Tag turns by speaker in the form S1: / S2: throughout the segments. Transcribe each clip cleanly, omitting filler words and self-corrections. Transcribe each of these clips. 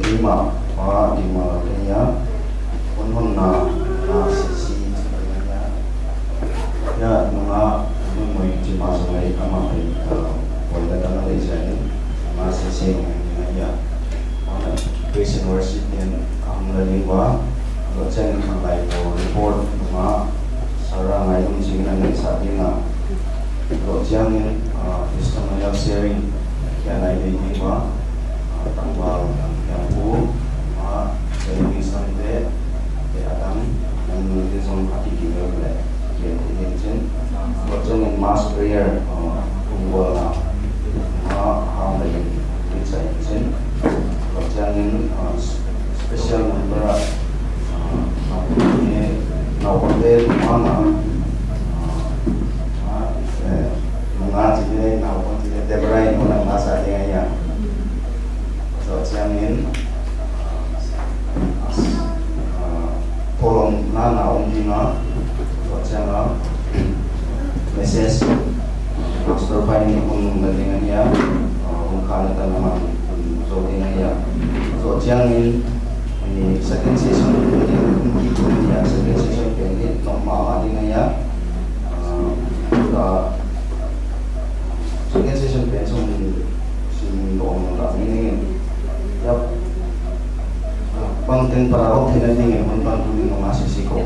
S1: lima kayaknya pun sisi sebenarnya ya nunga mau cuma sampai kama boleh datang lagi sini masih sih ya Christian worship yang lagi wa kalau saya nak lagi report nunga sarang ayam sini nanti saat ini kalau jangan sistem yang sharing yang lagi ini wa tanggal yang bu saya misal deh adam yang mungkin sama hati kita boleh jadi macam macam mass prayer kumpul hal lagi kita macam macam special number ini nawabel mana mengaji ini nawabel tidak terberai orang masa dia Jangan tolong nana undina jangan message master file pun dengan ya mungkin tanaman so dengan ya so jangan ini second session itu ya second session ini normal dengan ya kita second session pensum dong ini Yap, penting para orang tidak ingin membantu di masih siko.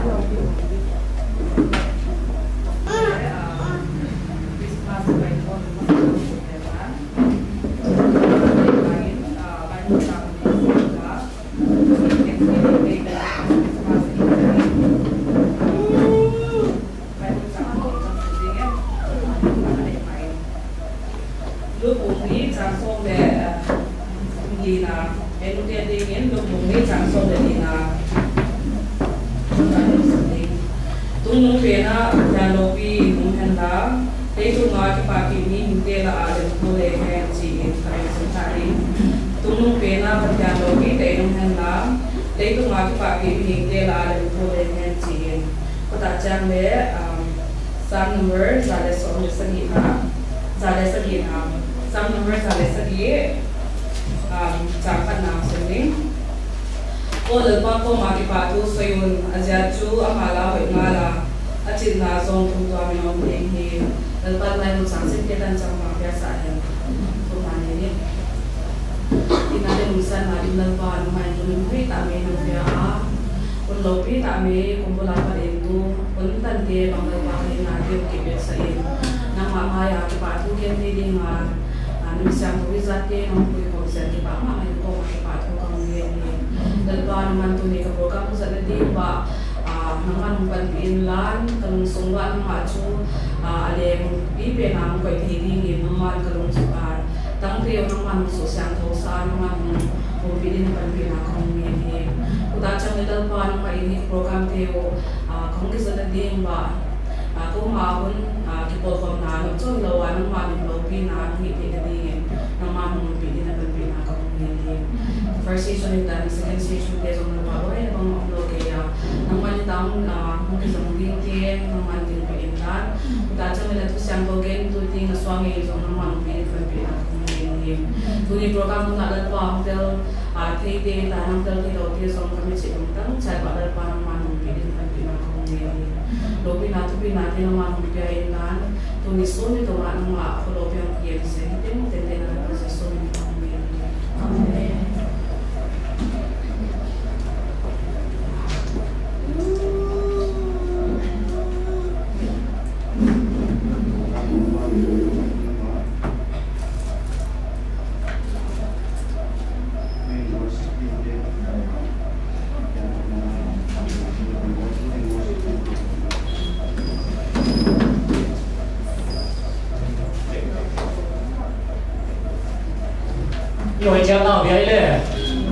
S2: Noi cha na vi le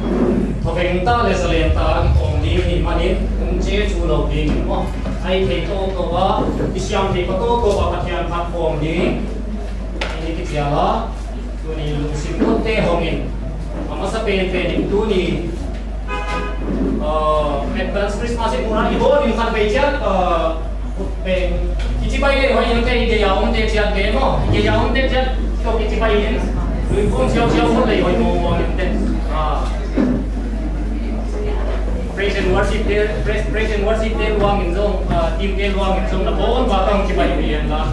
S2: thobeng ta le salen ta ong di ni manin che chu lo ding mo ai the to ko wa isyam the ko to ko wa pathian phat pom ni ini ki tia la tu ni lu sim ko te hongin ama sa pen pen tu ni advance Christmas e mura i ho ni kan be cha pen kichi bai le ho yang te ide ya ong te cha de mo ye ya ong te cha ko kichi bai ni lui phong xiao xiao một lấy hồi mồ mồ những tên praise and worship day luang in zong team day luang in zong na bon batang kibai rian la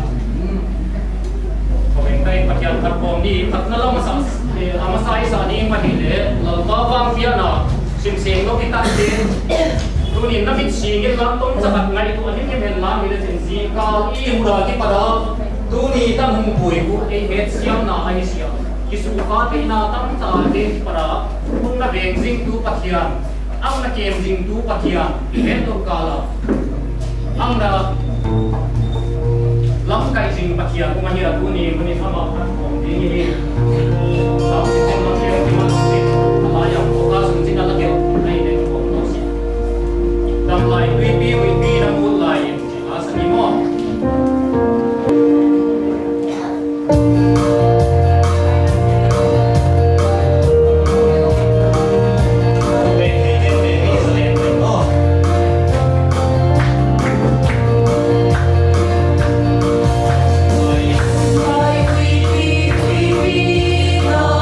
S2: Rengkai patian perform di tak nalang masai sa ni mahile lalbawang dia na simseng lo kita din tunin na bit singil lang tong sakat ngai tu anin ke lang ile sensi kal i mura ki pada tuni tam humpui ku e het siam na ai siam kisuka te na tam ta de para kung na benzing tu patian ang na kemjing tu patian het to kala ang na Rengkai jing patian kung mahirap tuni muni sama platform ini sa sistem material di mana alayang okas jing alagyo ai de ko no si dam lai wi na mul lai asani mo
S3: No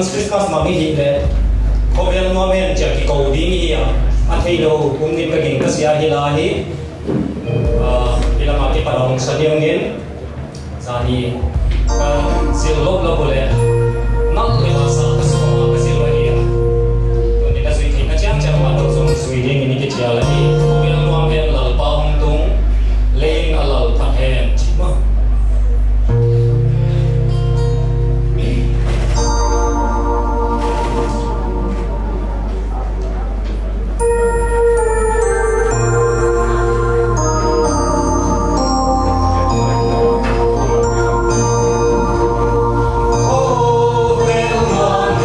S2: Christmas mà cái gì đấy có vẻ nó men chỉ cái cầu đi gì à anh thấy đâu cũng nên cái gì cái gì hi là hi bây giờ mà cái phần ông sẽ điêu nghiến giờ thì cái lốp lốp boleh not cái là sao cái số cái gì vậy à tôi nên là suy nghĩ cái chắc mà tôi dùng suy nghĩ cái gì là đi có vẻ nó men là bao hung tung lên là thật hèn chỉ mà Oh,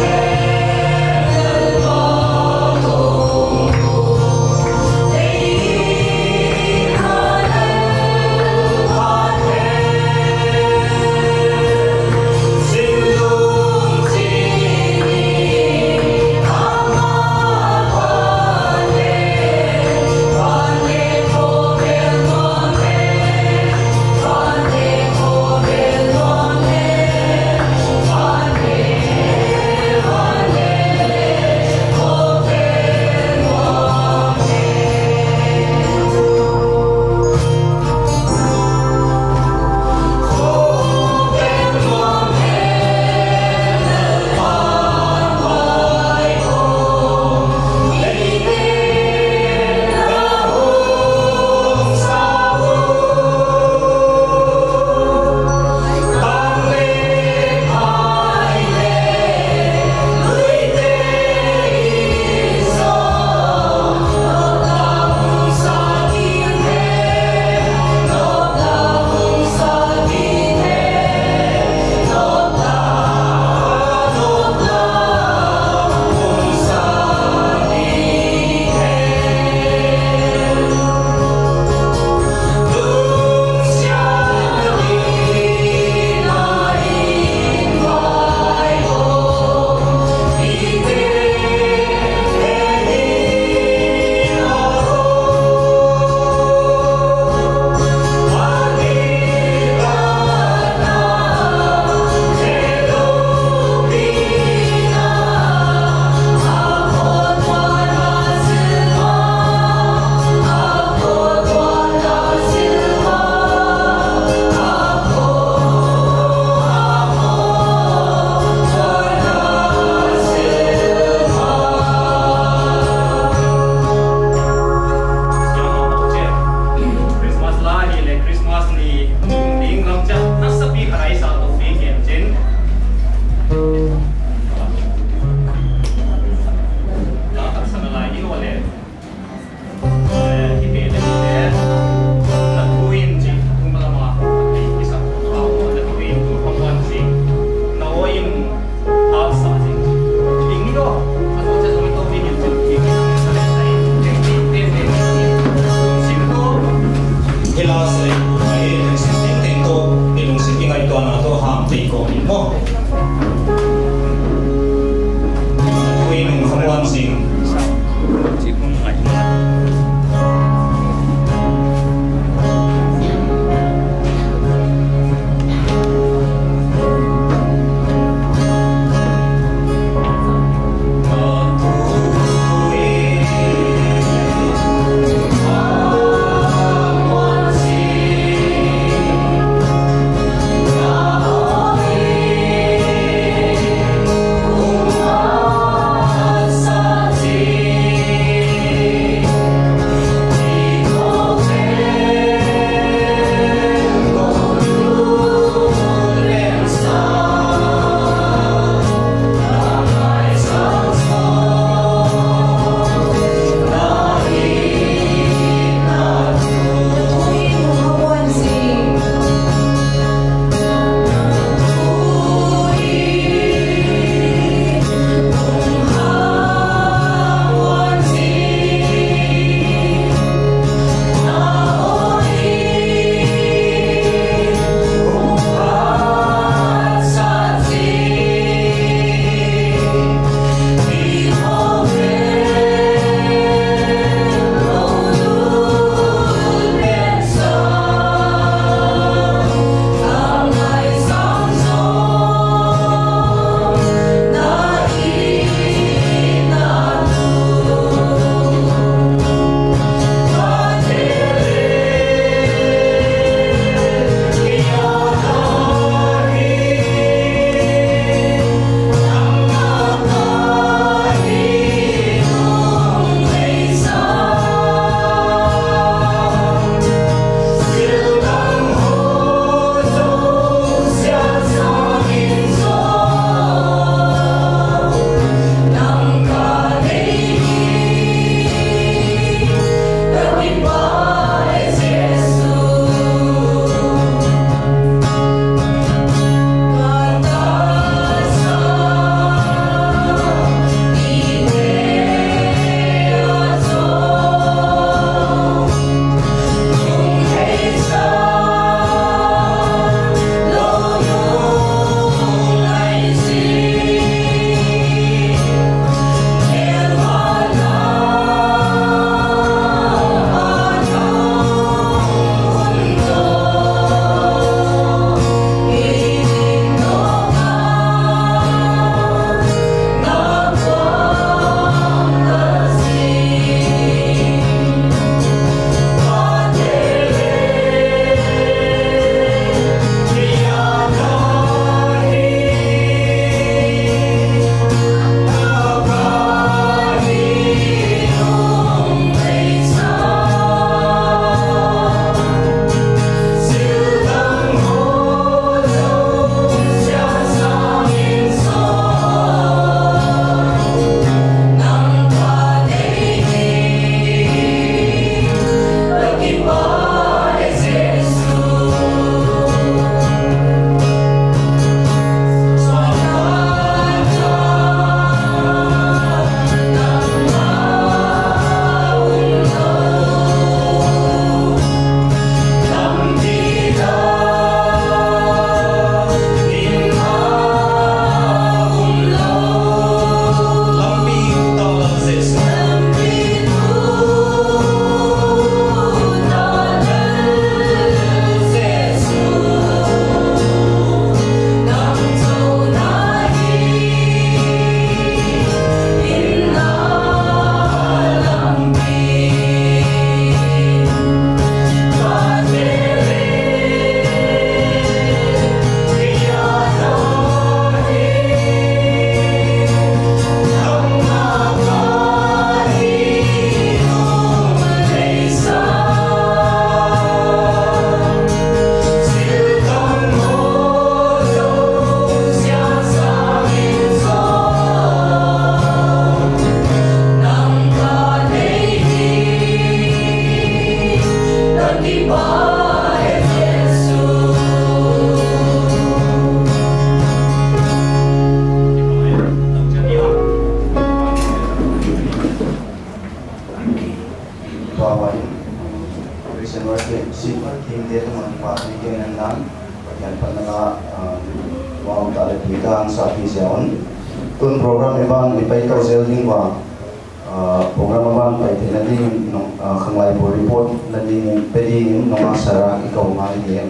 S1: Kawain recent work super team dia tu manfaat ni nan yang pernah mau tak ada kita ang sapi siawan tun program eban ipai kau zelding wa program eban pai tadi khanglai bo report nadi pedi nong asara ikau mai dia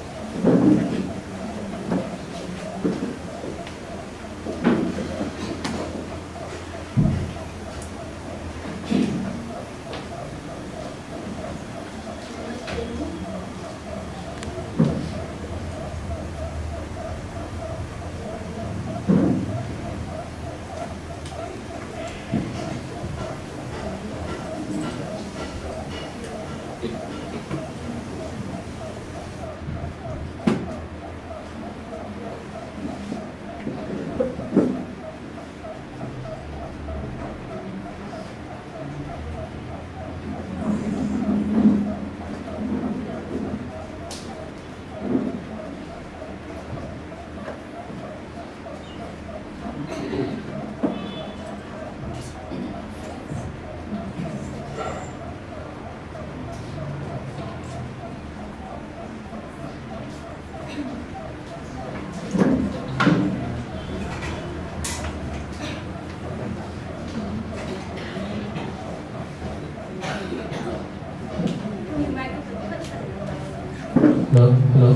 S3: Hello. Hello.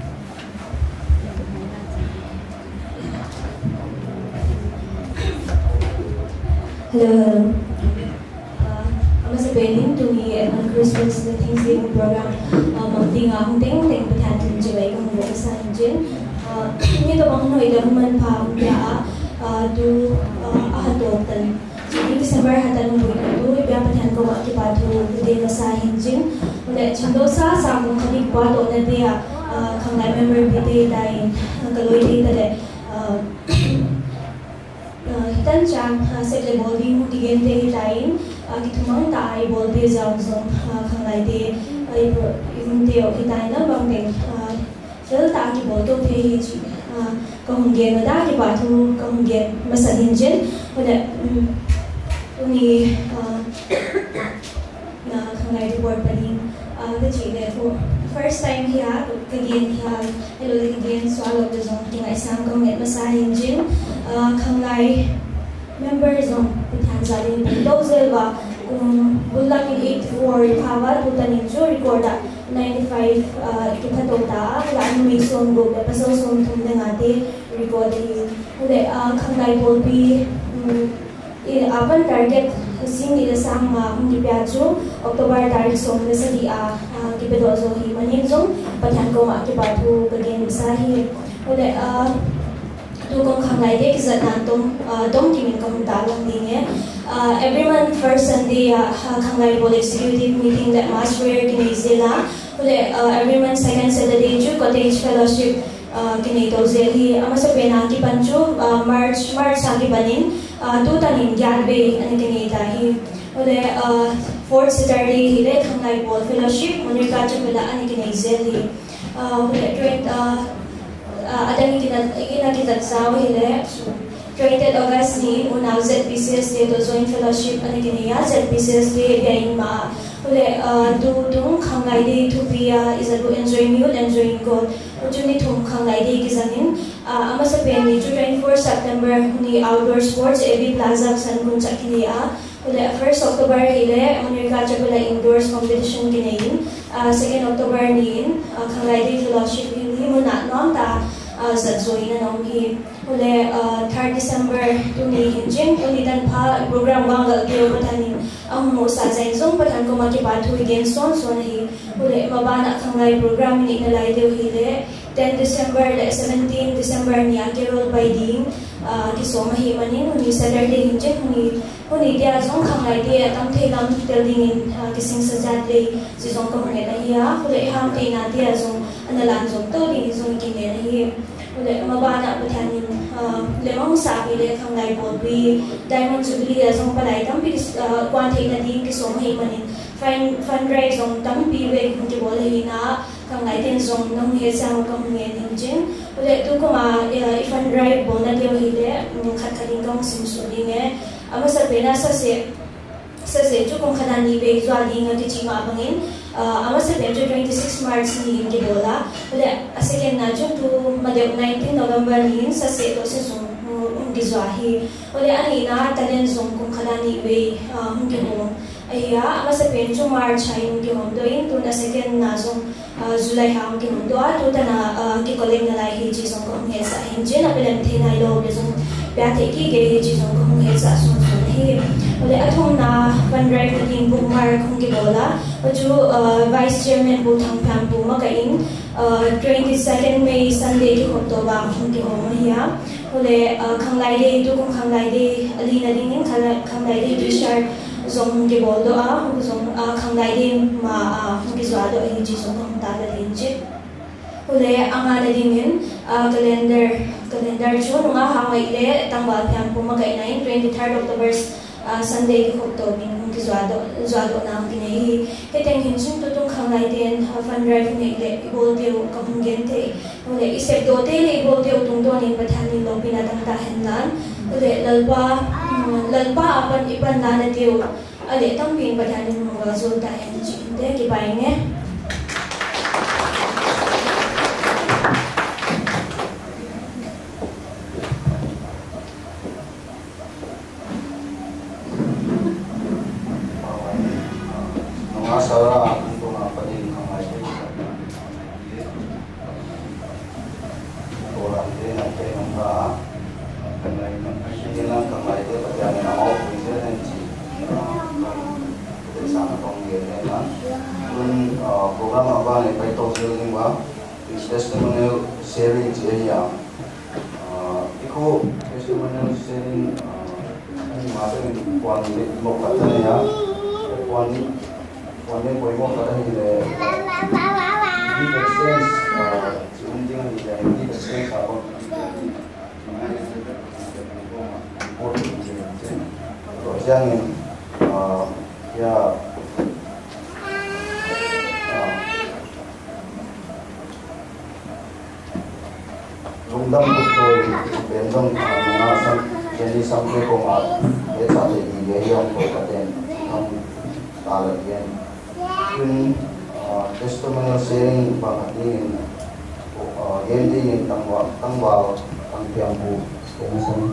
S4: I'm spending to me on Christmas the Thanksgiving program. Ting pertanyaan menjawab kemudian sanjin. Ini tu bang noi dah manfaat dia tu ahatotan. Jadi Desember hatan bulan tu biar pertanyaan kau waktu padu dia masa hinjin. Udah contohnya sambung kali kuat orang dia kangai member bide lain kalau ini tadi hitan jam sebelah bowling di gente lain kita mang tak ai bowl dia jauh jauh kangai dia ini dia hitan lah bang deng jadi tak kita bowl tu dia hiji kemudian ada kita tu kemudian masa hinjin udah ini kangai dia bowl paling first time here, again here, hello again, swallow the zone, tinggal isang kong net masahin jin, kangai members on Tanzania, dozel ba, kung bulak in 84 power, putan injo record 95 kita tota, laan may song go, pasal song tum dengati record udah kangai bolpi अपन target सिंग इधर सांग हम दिप्याजो अक्टूबर तारीख सोम में सदी कि बेदोजो ही मनीक जो पठान को माँ के बातों बगेन साही उधर तो कौन खानाई दे कि ज़्यादा तुम टीम कम तालुक नहीं है every month first Sunday खानाई बोले executive meeting that March where कि नहीं ज़ेला उधर every month second Saturday जो cottage fellowship कि नहीं तो ज़ेली अमसे पेना की पंचो March आगे बनिन tu tanin gyalbe ani kini dahi ode fourth Saturday hile khangai ball fellowship monika chapela ani kini zeli ode 20 adani kita saw hile 20 August ni una ZBCS day to join fellowship ani kini ya ZBCS day gain ma ode tu khangai day to be is a to enjoy meal enjoying God ujuni thum khangai day kizanin ama sa pen ni 24 September ni outdoor sports AB Plaza Sangun chakini ule 1st October hile monika chapela indoors competition kinain 2nd October ni khangai day fellowship ni muna nom ta zadzoin na nom hi ule 3rd December tuni hinjin uli dan pa program wangal kyo patani ang mo sa zain zong patan ko makipatu against son hi ule mabana khangai program ni nalai deu hile 10 December 17 December niya Carol by Ding kisoma hi manin uni Saturday hinjin uni dia zong khangai dia tam thelam building kising sajat le si zong ko hne na hiya ule ham te na dia zong analan zong to ding zong kine na hi ule mabana pathanin lemong sabi le khangai bolbi diamond jubilee zong palai tam pi kwan the na ding kisoma hi manin fundraise zong tam pi we ki bol hi na kangai ten zong nong he sang kong nge ninjin ule tu ko ma ifan drive bon na dio hile khat khaling kong sim so ding e ama sa pena sa se sa se chu kung khadani be zwa ding ti chima bangin ama sa pe 26 March ni ke bola ole second na chu tu madeu 19 November ni sa se to se sum ki zwa hi ole ani na talen zong kung khadani be ke ho aya ama sa pe chu March hai ke hom do in tu na second na zong July ha ke hom do a tu ta na ki koleng na lai hi chi zong ko he sa hin je na pelam the na lo le zong pya the ki ge hi chi zong ko he sa sum hi ole athong na ban drive na ding book mar khong ke bola chu vice chairman bu thang pham bu ma ka in 22nd May Sunday ki hot to ba khong ke hom hiya ole khanglai de tu kong khanglai de ali na ding ning khanglai de Richard zong ke bol do a zong khanglai de ma khong ke zwa do hi chi zong khong ta da din che ole anga na ding hin calendar chu nga hangai le tangwal pham bu ma ka in 23rd October Sunday ki hot to bin ki zwa do nam ki nei he teng hin chin tu tung khanglai den fun drive ne le bol de ka hung gen te ole isep do te le bol de tung do nin pathan ni lo pina tang ta hen lan ole lalpa apan ipan na na tiu ale tang pin pathan ni mo ga zol ta hen chi de ki bai nge
S1: Masara untuk apa di kamar itu, orang dia nak cari nampak, kamar ini nak kamar itu perjalanan awal bisa nanti, dari sana panggil kan, program apa ni kita sharing bah, testimonial sharing je ikut testimonial sharing, ini macam ni puan ni mau kata ni ya, puan ni boleh mau kata ni le, di persen, cium ni le, di persen apa? Kalau jangan ya rundam betul, bendong mengasam jadi sampai komat, dia tak ada dia yang berkata talat yang pun testimonial sharing banget ini, yang tangwal tangpiampu, kemudian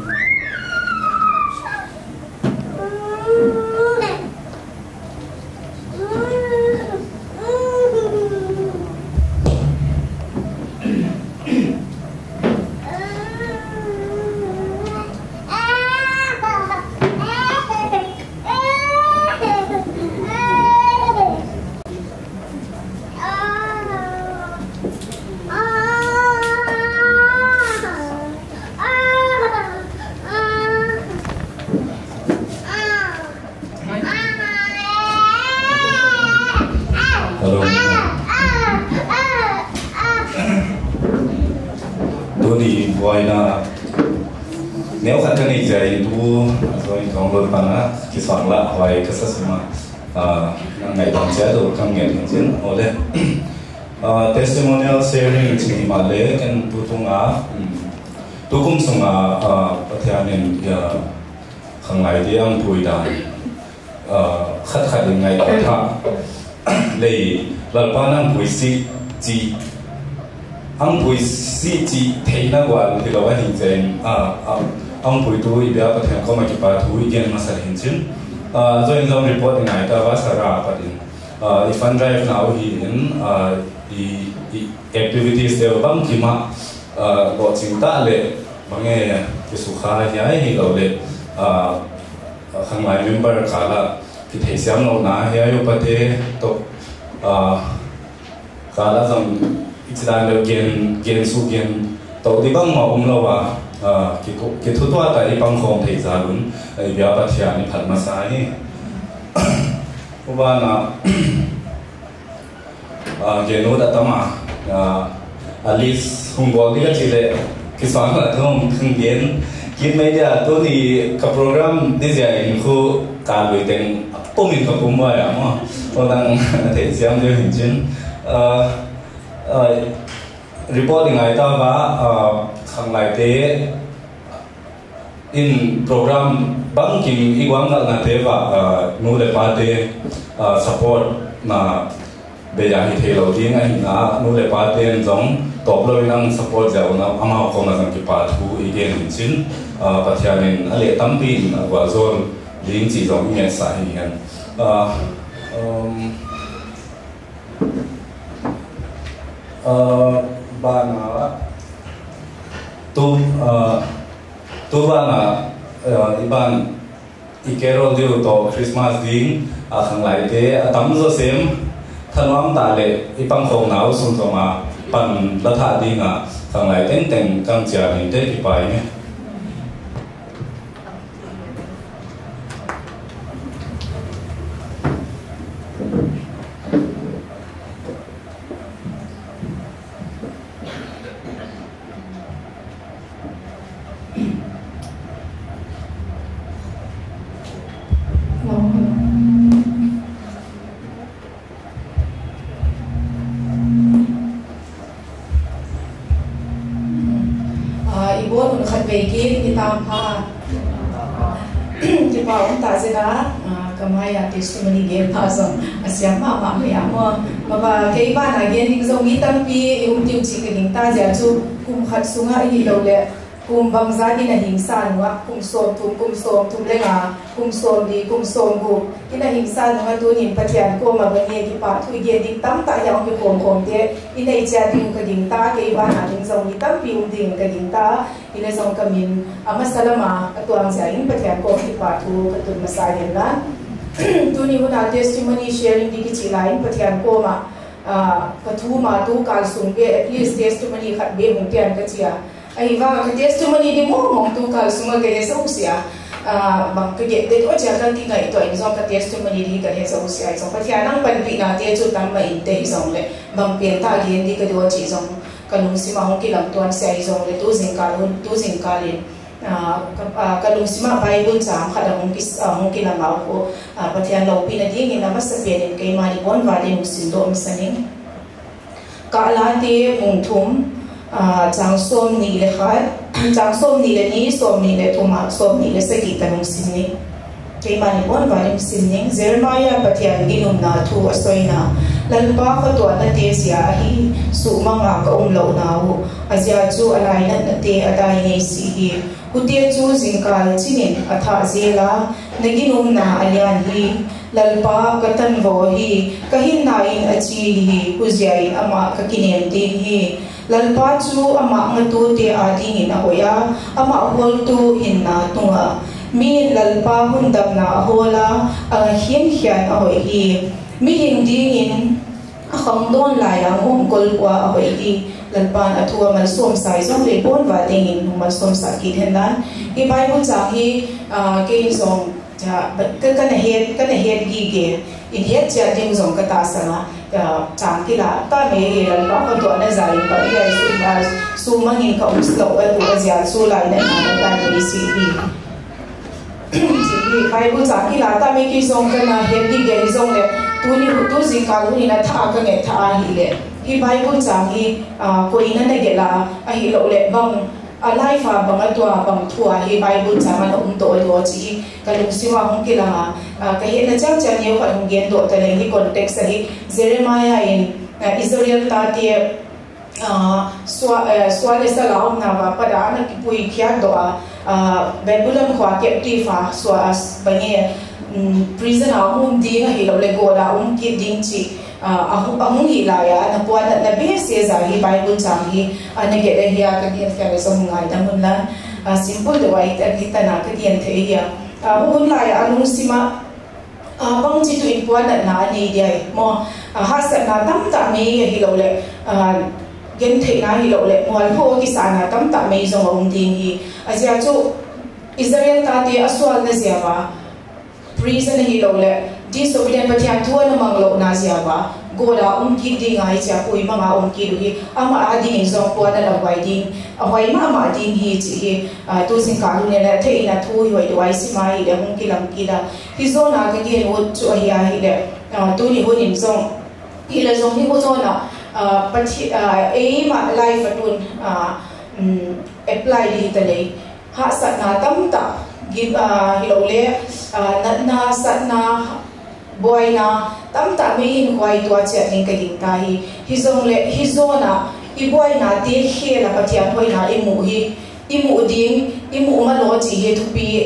S1: nếu khán giả này dạy tu rồi trong luật bản á cái soạn lạ hoài cái sắc mà ngày đồng chế độ trong nghề hiện chiến ở đây testimonial sharing chỉ mà lễ cái tu tung á tu cũng xong á bắt theo nên hàng ngày đi ăn bùi đàn khát đến ngày bắt thà lấy lần ba năm bùi si chỉ ăn bùi si chỉ thấy nó quan thì là cái hình dạng ông bùi tu bây giờ bắt theo có mấy cái bài tu igen mà sẽ hình chứng rồi trong report này ta va sara bắt in fund drive nào hiện activities đều bằng kí mà gọi chính ta lệ bằng nghe cái số khá hay thì đầu lệ hàng ngày member khá là cái thể xem nào ná hay yêu bắt thế tục khá là rằng ít đàn đều gen su gen tàu đi bằng mà lâu à cái thứ toa tại bằng không thể ra luôn bây giờ bắt theo anh phát mà sai và na cái nốt đã tama at least không có cái gì đấy cái soạn là không gen cái mấy giờ tôi thì cái program đi dạy khu cả buổi tiếng bố mình có cũng vậy à mà tôi đang thể xem cho hình chứng reporting này ta và hàng ngày thế
S3: in program banking igwang na teva nu le pate support na beya hi thelo ding a hina nu le pate jong toplo inang support ja na ama ko na ki pa thu igen chin pathianin ale tampi wa zon ding chi jong nge sa hi han bana tu bana iban ikerol diu to Christmas ding khang lai te tam zo sem thanwam ta le ipang khong nau sun to ma pan la tha ding a khang lai teng teng kang cha ni te ki pai ne
S5: testimony game pasang asyam mama mayamo baba kay ba na gen zong itampi tiu chi king ta ja chu kum khat sunga hi lo le kum bang za ni na hingsa nuwa kum som tum le nga kum som gu ina hingsa nuwa tu nin pathian ko ma ba ni ki pa thu ge ding tam ta yang ki kom te inai cha ding ka ding ta kay ba na ding zong itampi ding ka ding ta ina zong kamin amasalama atuang ja in pathian ko ki pa thu ka tu masayan la tuni huna testimony sharing di kichi lain pathian ko ma pathu ma tu kal sung be at least testimony khat be mung pian ka chia ai wa ka testimony di mo mong tu kal sung ga he so sia bang ka ge de o cha kan ti ngai to in zong ka testimony di ka he so sia zong pathian nang pan pi na te chu tam ma in te zong le bang pian ta gen di ka do chi zong kanung si ma hong ki lam tuan sai zong le tu jing ka lin kalung sima Bible jam khada hong ki lamau ko pathian lo pi na ding in ama sapian kay mani bon wali musin do misaning ka la te mung thum chang som ni le khat chang som ni le ni som ni le thuma som ni le sagi tanung sin ni kay mani bon wali musin ning Jeremiah pathian ginum na thu asoina lalpa ko to na te sia hi su manga ka lo na hu azia chu alai na te adai nei si hi kutia chu jingkal chinin atha zela naginum na alian hi lalpa katan vo hi kahin nain achi hi kuziai ama kakinem din hi lalpa chu ama ngatu te ading in ahoya ama hol tu hinna tunga mi lalpa hundam na ahola him hian ahoi hi mi hingding in khong don lai ang kol kwa ahoi hi lalpan athua mal som sai zong le bon wa ding in mal som sa ki thendan hi Bible cha hi ke zong cha ka kana head gi ge in head cha ding zong ka ta sa chang ki la ta me ge lalpa ko to na zai pa ya su mangin ka slow a tu azia su lai na ta ni si hi Bible cha ki la ta me ki zong kana head gi ge zong le tu zi ka lu ni na tha ka nge tha hi le hi Bible chang hi ko ina na gela a hi lo le bang a life bang atwa bang thua hi Bible chang an to do chi kalung siwa hong kila ka he na chang chang ye ka hong gen do ta le hi context hi Jeremiah in Israel ta te swa le sa la na ba pa da na ki pui khia do Babylon khwa captive swa bange prison hum ding hi lo le go da ki ding chi ahung hi la ya na po na be se za hi Bible chang hi na ge hi ya ka dian ka so ngai da mun la simple de wai ta ki ta na ka dian the ya hun la ya anung sima bang chi tu in po na ni dia mo ha sa na tam ta me hi lo le gen the na hi lo le mo al pho ki sa na tam ta me zo ong ding hi azia chu Israel ta te aswal na zia ba prison hi lo le disobedient pathian thua na manglo na zia ba goda ki ding ai cha pui manga ki lu hi ama adi in zong po na la wai ding awai ma ding hi chi hi tu sing ka lu ne la the ina thu hi wai wai si mai le hong ki lam ki da hi zo na ka ge no chu hi ya hi le tu ni ho nim zong hi le zong hi ho zo na pathi ma life atun apply di ta le ha sat na tam ta gin hilole na sat na boy na tam ta me in khwai tua che ning ka ding ta hi zong le hi zona i boy na te khe la pathian hoi na imu hi imu ding imu ma lo chi he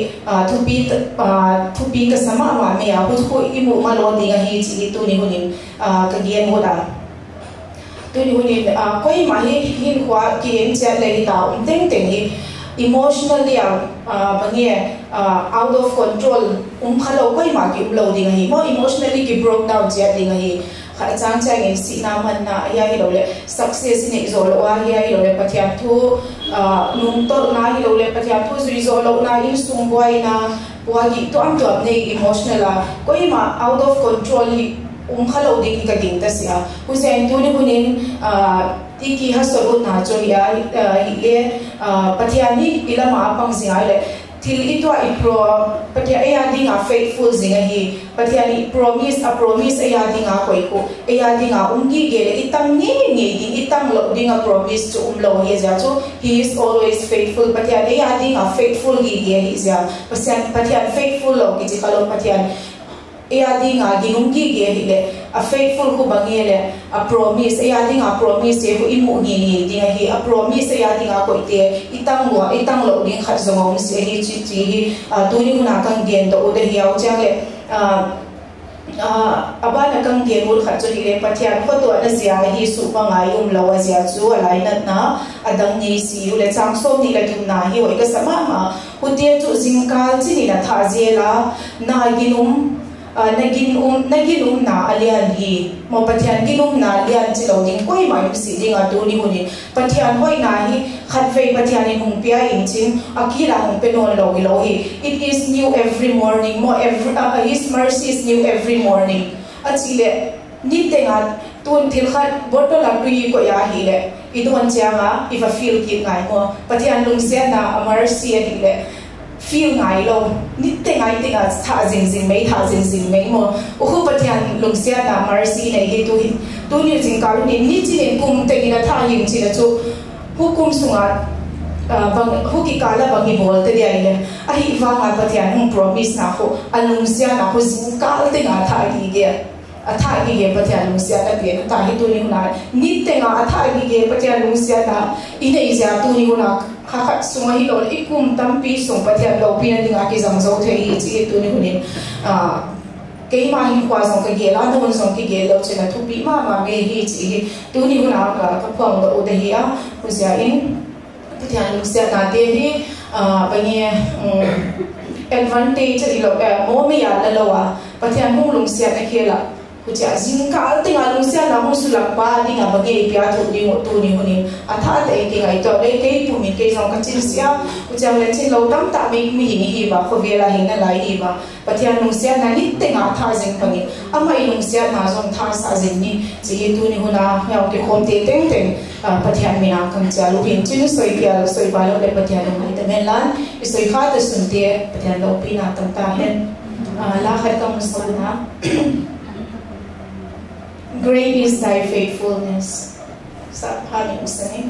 S5: thupi ka sama ma me a hu imu ma lo ding hi chi tu ni hunin ka gen mo da tu ni hunin koi ma hi hin khwa ki en che le ta teng teng hi emotionally bangie out of control khalo koi ma ki lo ding hi mo emotionally ki broke down che ding hi kha chang chang in si na man na ya hi lo le success ni zo lo wa ya hi lo le pathian thu nung to na hi lo le pathian thu zui zo lo na in sung boy na wa gi to am to nei emotional koi ma out of control hi khalo ding ka ding ta sia hu zen tu ni hunin tiki hasoru na cho ya ile pathiani ilama pang singa le til itwa ipro pathia ya dinga faithful zinga hi pathiani promise ya dinga koi ko ya dinga ungi ge itang ni ding itang lo dinga promise to lo he ja cho he is always faithful pathiani ya dinga faithful gi ge hi ja pathian faithful lo ki kalo pathian ya dinga ginungi ge hi le a faithful ko bangele a promise ya dinga promise e ko imu ni dinga hi a promise ya dinga ko te itang lo ding khat zongom se hi chi hi tu ni na kang gen do de hiao chang le abana kang gen mul khat cho hi le pathian ko to na sia hi su pa ngai lo wa sia chu alai na adang ni si le chang so ni le tum na hi oi ka sama ma hu te chu jingkal chi ni na tha je la na ginum nagin na alian hi mo pathian ginum na alian chi lo ding koi mai si ding atu ni huni pathian hoi na hi khat fei pathian ni hung pia in chin akila hung penon lo hi it is new every morning mo every his mercy is new every morning achile ni tenga tun thil khat botol apui ko ya hi le idon changa if a feel ki ngai mo pathian lung se na mercy hi le feel ngai lo nit te ngai te ga tha jing mei mo u khu pathian lung sia na mercy nei he tu ni jing ka ni chi nen kum te ni na tha yin chi la chu hukum sunga bang hu ki kala bang hi bol te dia ile a hi wa ma pathian hum promise na ho alung sia na ho jing ka te ga tha gi ge a tha gi ge pathian lung sia na pe ta hi tu ni na nit te ga a tha gi ge pathian lung sia na ine ja tu ni na khakat sunga hi lo ikum tampi sung pathian lo pin dinga ki jang zo the hi chi tu ni hunin ke ma hi kwa song ke ge la don song ke ge lo chena thu pi ma me hi chi tu ni huna ka phang lo de hi a hu sia in pathian lu sia na te hi banye advantage i lo mo me ya la lo wa pathian hung lung sia na khela kuja jingkal tinga lung sia na mu sulak pa dinga bage pia thu ding tu ni hunin atha te tinga I to le ke pu mi ke jong ka chin sia kuja le chin lo tam ta mi hi ba kho vela hi na lai hi ba pathian lung sia na ni tinga tha jing pani amai lung sia na jong tha sa jing ni chi tu ni huna yaw ke khom te teng pathian mi na kam cha lu hin chin soi pia soi ba lo le pathian lo mai te men lan soi kha ta sun te pathian lo pi na tam ta hen la khat kam sa na great is thy faithfulness. Stop having listening.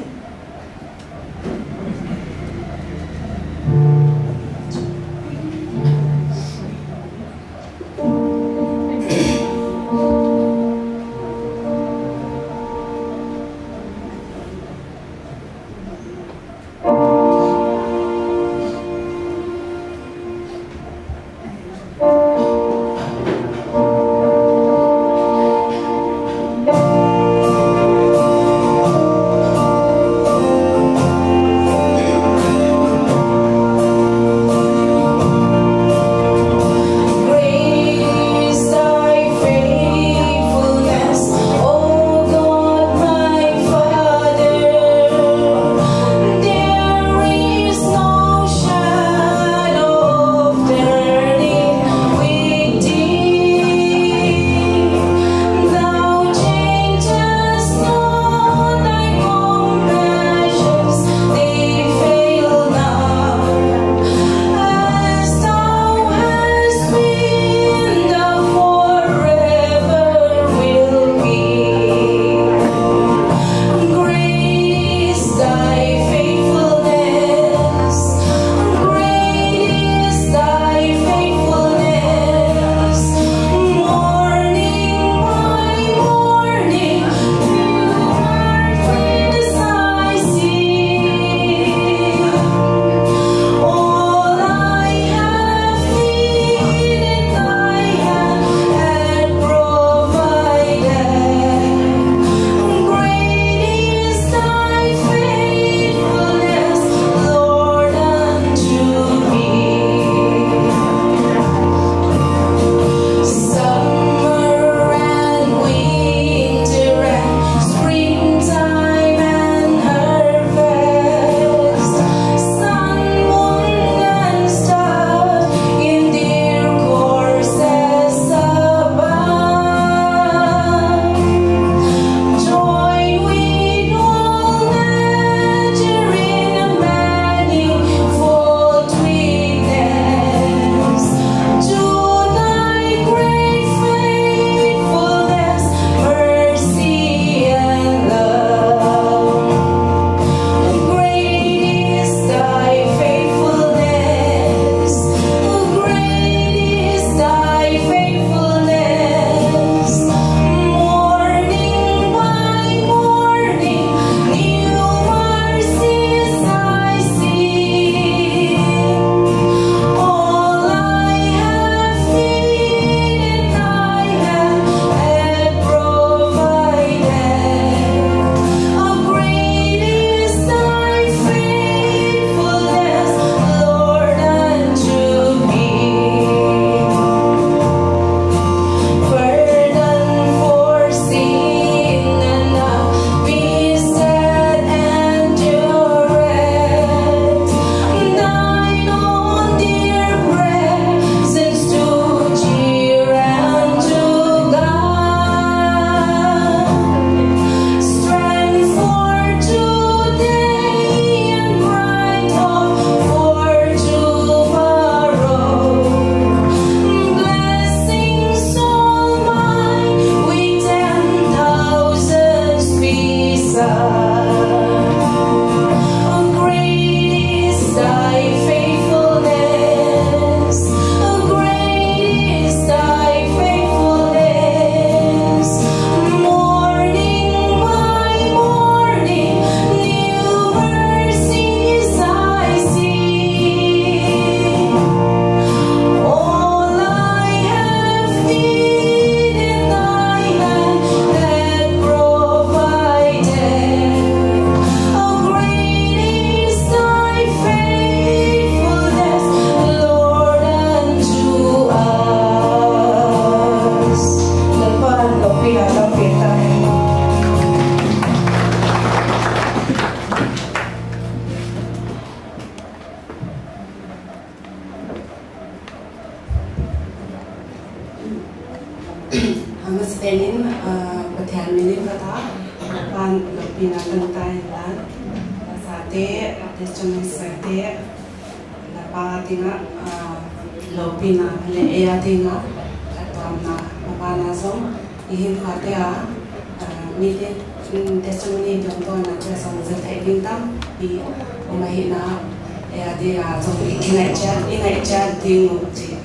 S6: ang Spainin pathian minin kata pan pina tangtai lan sate testimony sate la pa tinga lopina le ea tinga atwana mapana som ihin khatea mite testimony dongto na cha song zai ding tam i omahina ea dia song ingai cha ding chi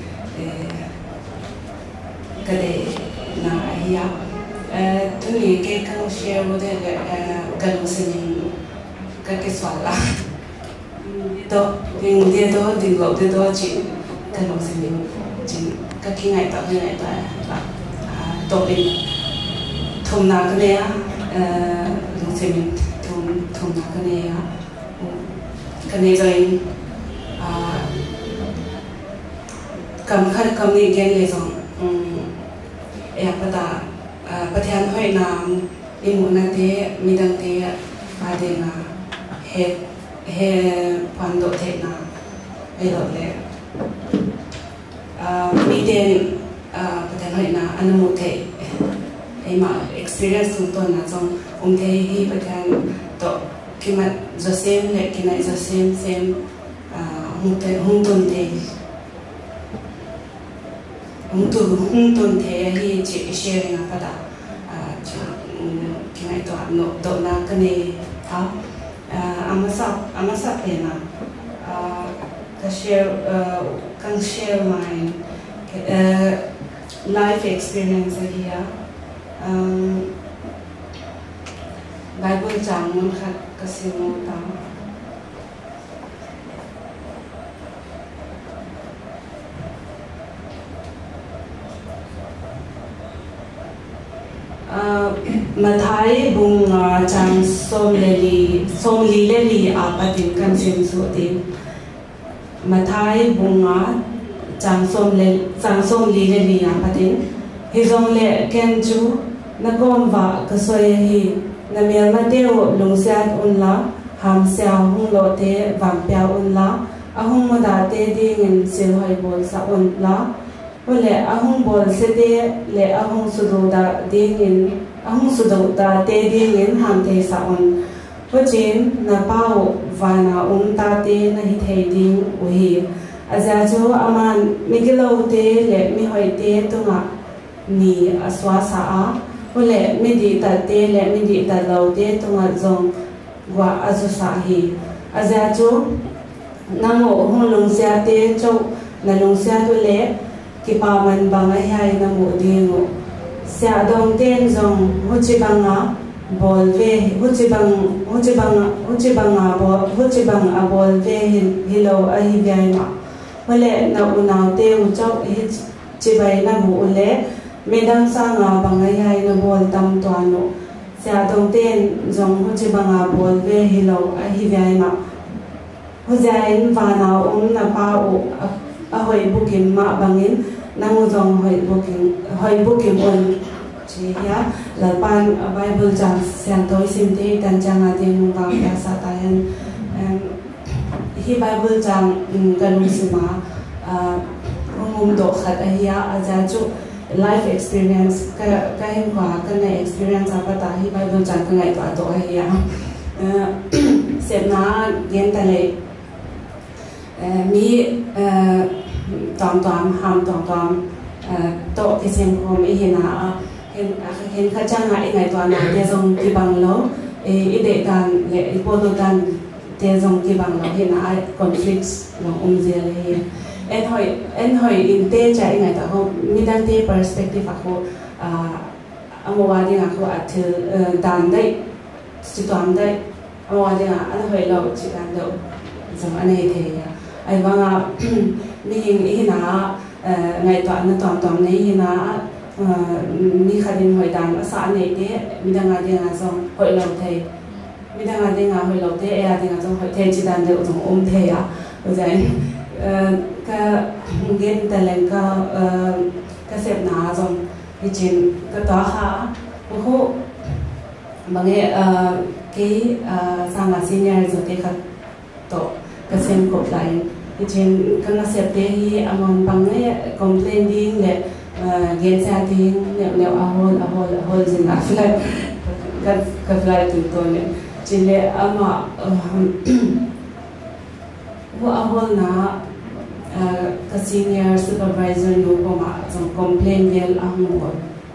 S6: kade na hiya tu ni ke kang share wo de galu sin ka ke swala to ding de to ding lo de to chi galu sin chi ka ki ngai ta la to bin thum na ka ne ya lu sin thum na ka ne ya ka ne joi kam ni gen le zong pada pathian hoi nam imuna te midang te adena he pando te na elo le miden pathian hoi na anamu te ema experience to na jong te hi pathian to kimat the same le kinai the same hung ton te hung ton the hi chi sharing pada kinai to no do na kane amasa pena ka share my life experience here Bible jang mun khat kasimo ta Mathai bunga chang somli leli apatin kan sim sutin Mathai bunga chang somli leli apatin hizong le kenju nakom va kasoy hi namel mateo lungsiat unla ham siao hung lo te vam pia unla ahung moda te ding sil hoi bol sa unla ole ahung bol sete le ahung sudoda dingin ahung sudoda te dingin ham te sa on hojin na pau vana ta te na hi thei ding uhi aja jo aman migilo te le mi hoi te tunga ni aswa sa a ole mi di ta te le mi di ta lo te tunga zong wa azu sa hi aja jo namo hung lung sia te cho na lung sia tu le kipaman bangai hai na mu dingo sia dong ten zong huchi banga bol ve huchi banga bol ve hilo a hi vai ma wale na unau te u chau hi chibai na bu ule medang sa nga bangai hai na bol tam to ano sia dong ten zong huchi banga bol ve hilo a hi vai ma hujain va na na pa u a hoi bukim ma bangin namu zong hoi bukim on chi ya lapan Bible jang siang toi simte tan janga ding wa ya sa tayan hi Bible jang ganung sima do khat ahia aja chu life experience ka hin kwa ka na experience apa ta hi Bible jang ka ngai pa to ahia sepna gen ta le mi tom ham tom to cái xem hôm ấy hiện khá trang ngại ngày toàn là để dùng cái bằng lỗ ý để đàn lệ bộ đồ đàn để dùng cái bằng lỗ hiện là conflicts lòng gì là em hỏi in tê chạy ngày toàn hôm mi đang tê perspective aku amawadi aku at đàn đấy chỉ toàn đấy amawadi anh hỏi lâu chỉ đàn đâu dùng anh ấy thì ai vâng mi hình là ngày toàn này na mi khadin hoi dan sa nei te mi danga denga song hoi lo thei mi danga denga hoi lo te e a denga song hoi thei chi dan de ong thei a ozai ka gen talent ka sep na song hi chin ka to ha ho bange ke sama senior zo te khat to ka sem ko lai chen kana sep te hi among bange complaining le gen sa ting leo ahol jin a flight ka flight tu ne chile ama wo ahol na ka senior supervisor no ko ma some complain del ahmo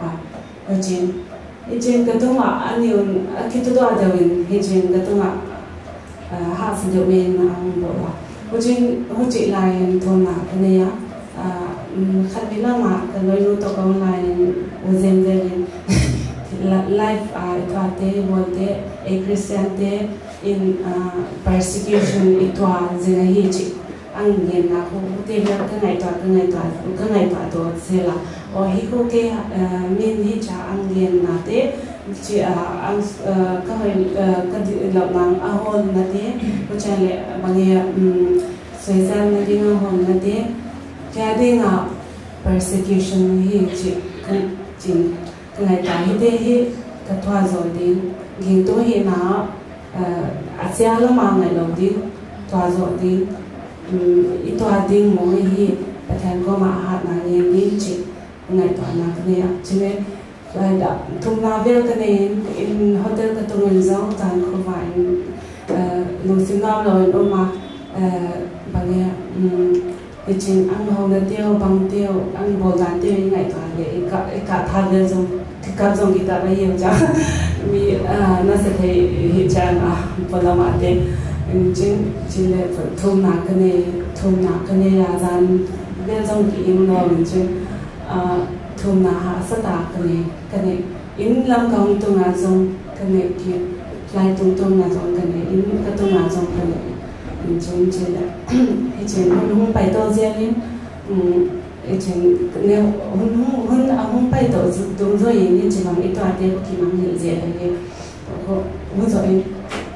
S6: ijin katuma aniun kitu do adawin ijin katuma half the men ahmo ujin hoji lain thona kania khát bị lắm mà cái lối nuôi tao con này uzen lên life itwa te bolte a Christian te in persecution itwa zina hi chi ang yen na ko te na cái ngày twa to se la o hi ko ke min hi cha ang yen na te chi ang ka hoi ka di la mang a hol na te ko cha le bange soisan na ding a hol na te kaya din nga persecution hi chin ngày ta hi de hi ka thwa zo din ging to hi na asia la ma ngai lo din thwa zo din I thwa din mo hi pathan ko ma ha na ni din chi ngày to na ne chine lai da thum na vel ka ne in hotel ka to ngin zo tan ko vai lu sim na lo no ma ba ne ijin ang hong na tiêu bang tiêu ang bol dan tiêu ngày toàn để cả tham gia trong các trong kita bây giờ cha mi nó sẽ thấy hiện trạng phần làm ăn đấy chính là phần thum na cái này là gian bên trong cái im lo mình chứ thum na hạ sát cái này in làm công tung na trong cái này kia lại tung na trong cái này in cái tung na trong cái này chúng chỉ là cái chuyện không phải tôi riêng lên cái chuyện nếu không phải tôi đúng rồi nên chỉ bằng ít toán thì khi mà nhận diện thì không rồi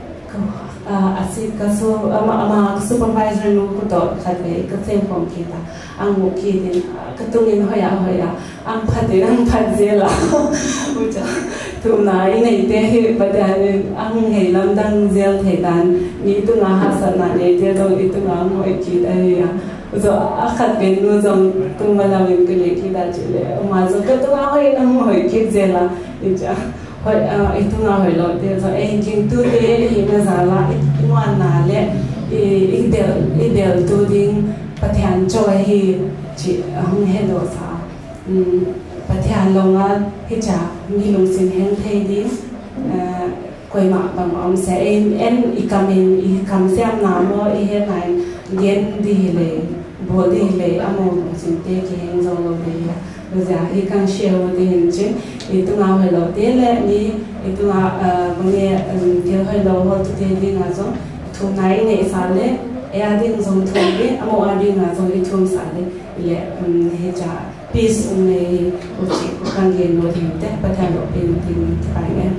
S6: asik kaso ama supervisor no ko to khate ka sem kom kita ang mo ki din katungin hoya ang phat zela ucha tu nai nei te hi badan ang hei lam dang zel the dan mi tu nga ha san na ne te do I tu nga mo ki dai ya so akhat ben no zong tu ma la min ke le ki da chile ma zo ka tu nga hoi na mo ki zela ucha hồi itu nga hồi lo te so engine tu te hi na zala iwan na le idel tu ding pathian choi hi chi hong he do sa pathian longa hi cha mi long sin hen thei ding koi ma bang om se en ikam sem na mo I he nai gen di le bo di le amo sin te ki hen zo lo de ya bây giờ khi càng share thì hình chứ itu nga hồi đầu tiên là ni itu nga bằng nghe theo hồi đầu hồi tu tiên đi nga giống thu này này sao đấy ai đi giống thu đấy amo ai đi nga giống itu sao đấy ile he cha peace này uchi càng nghe nói thì thế bắt đầu bên tin phải nghe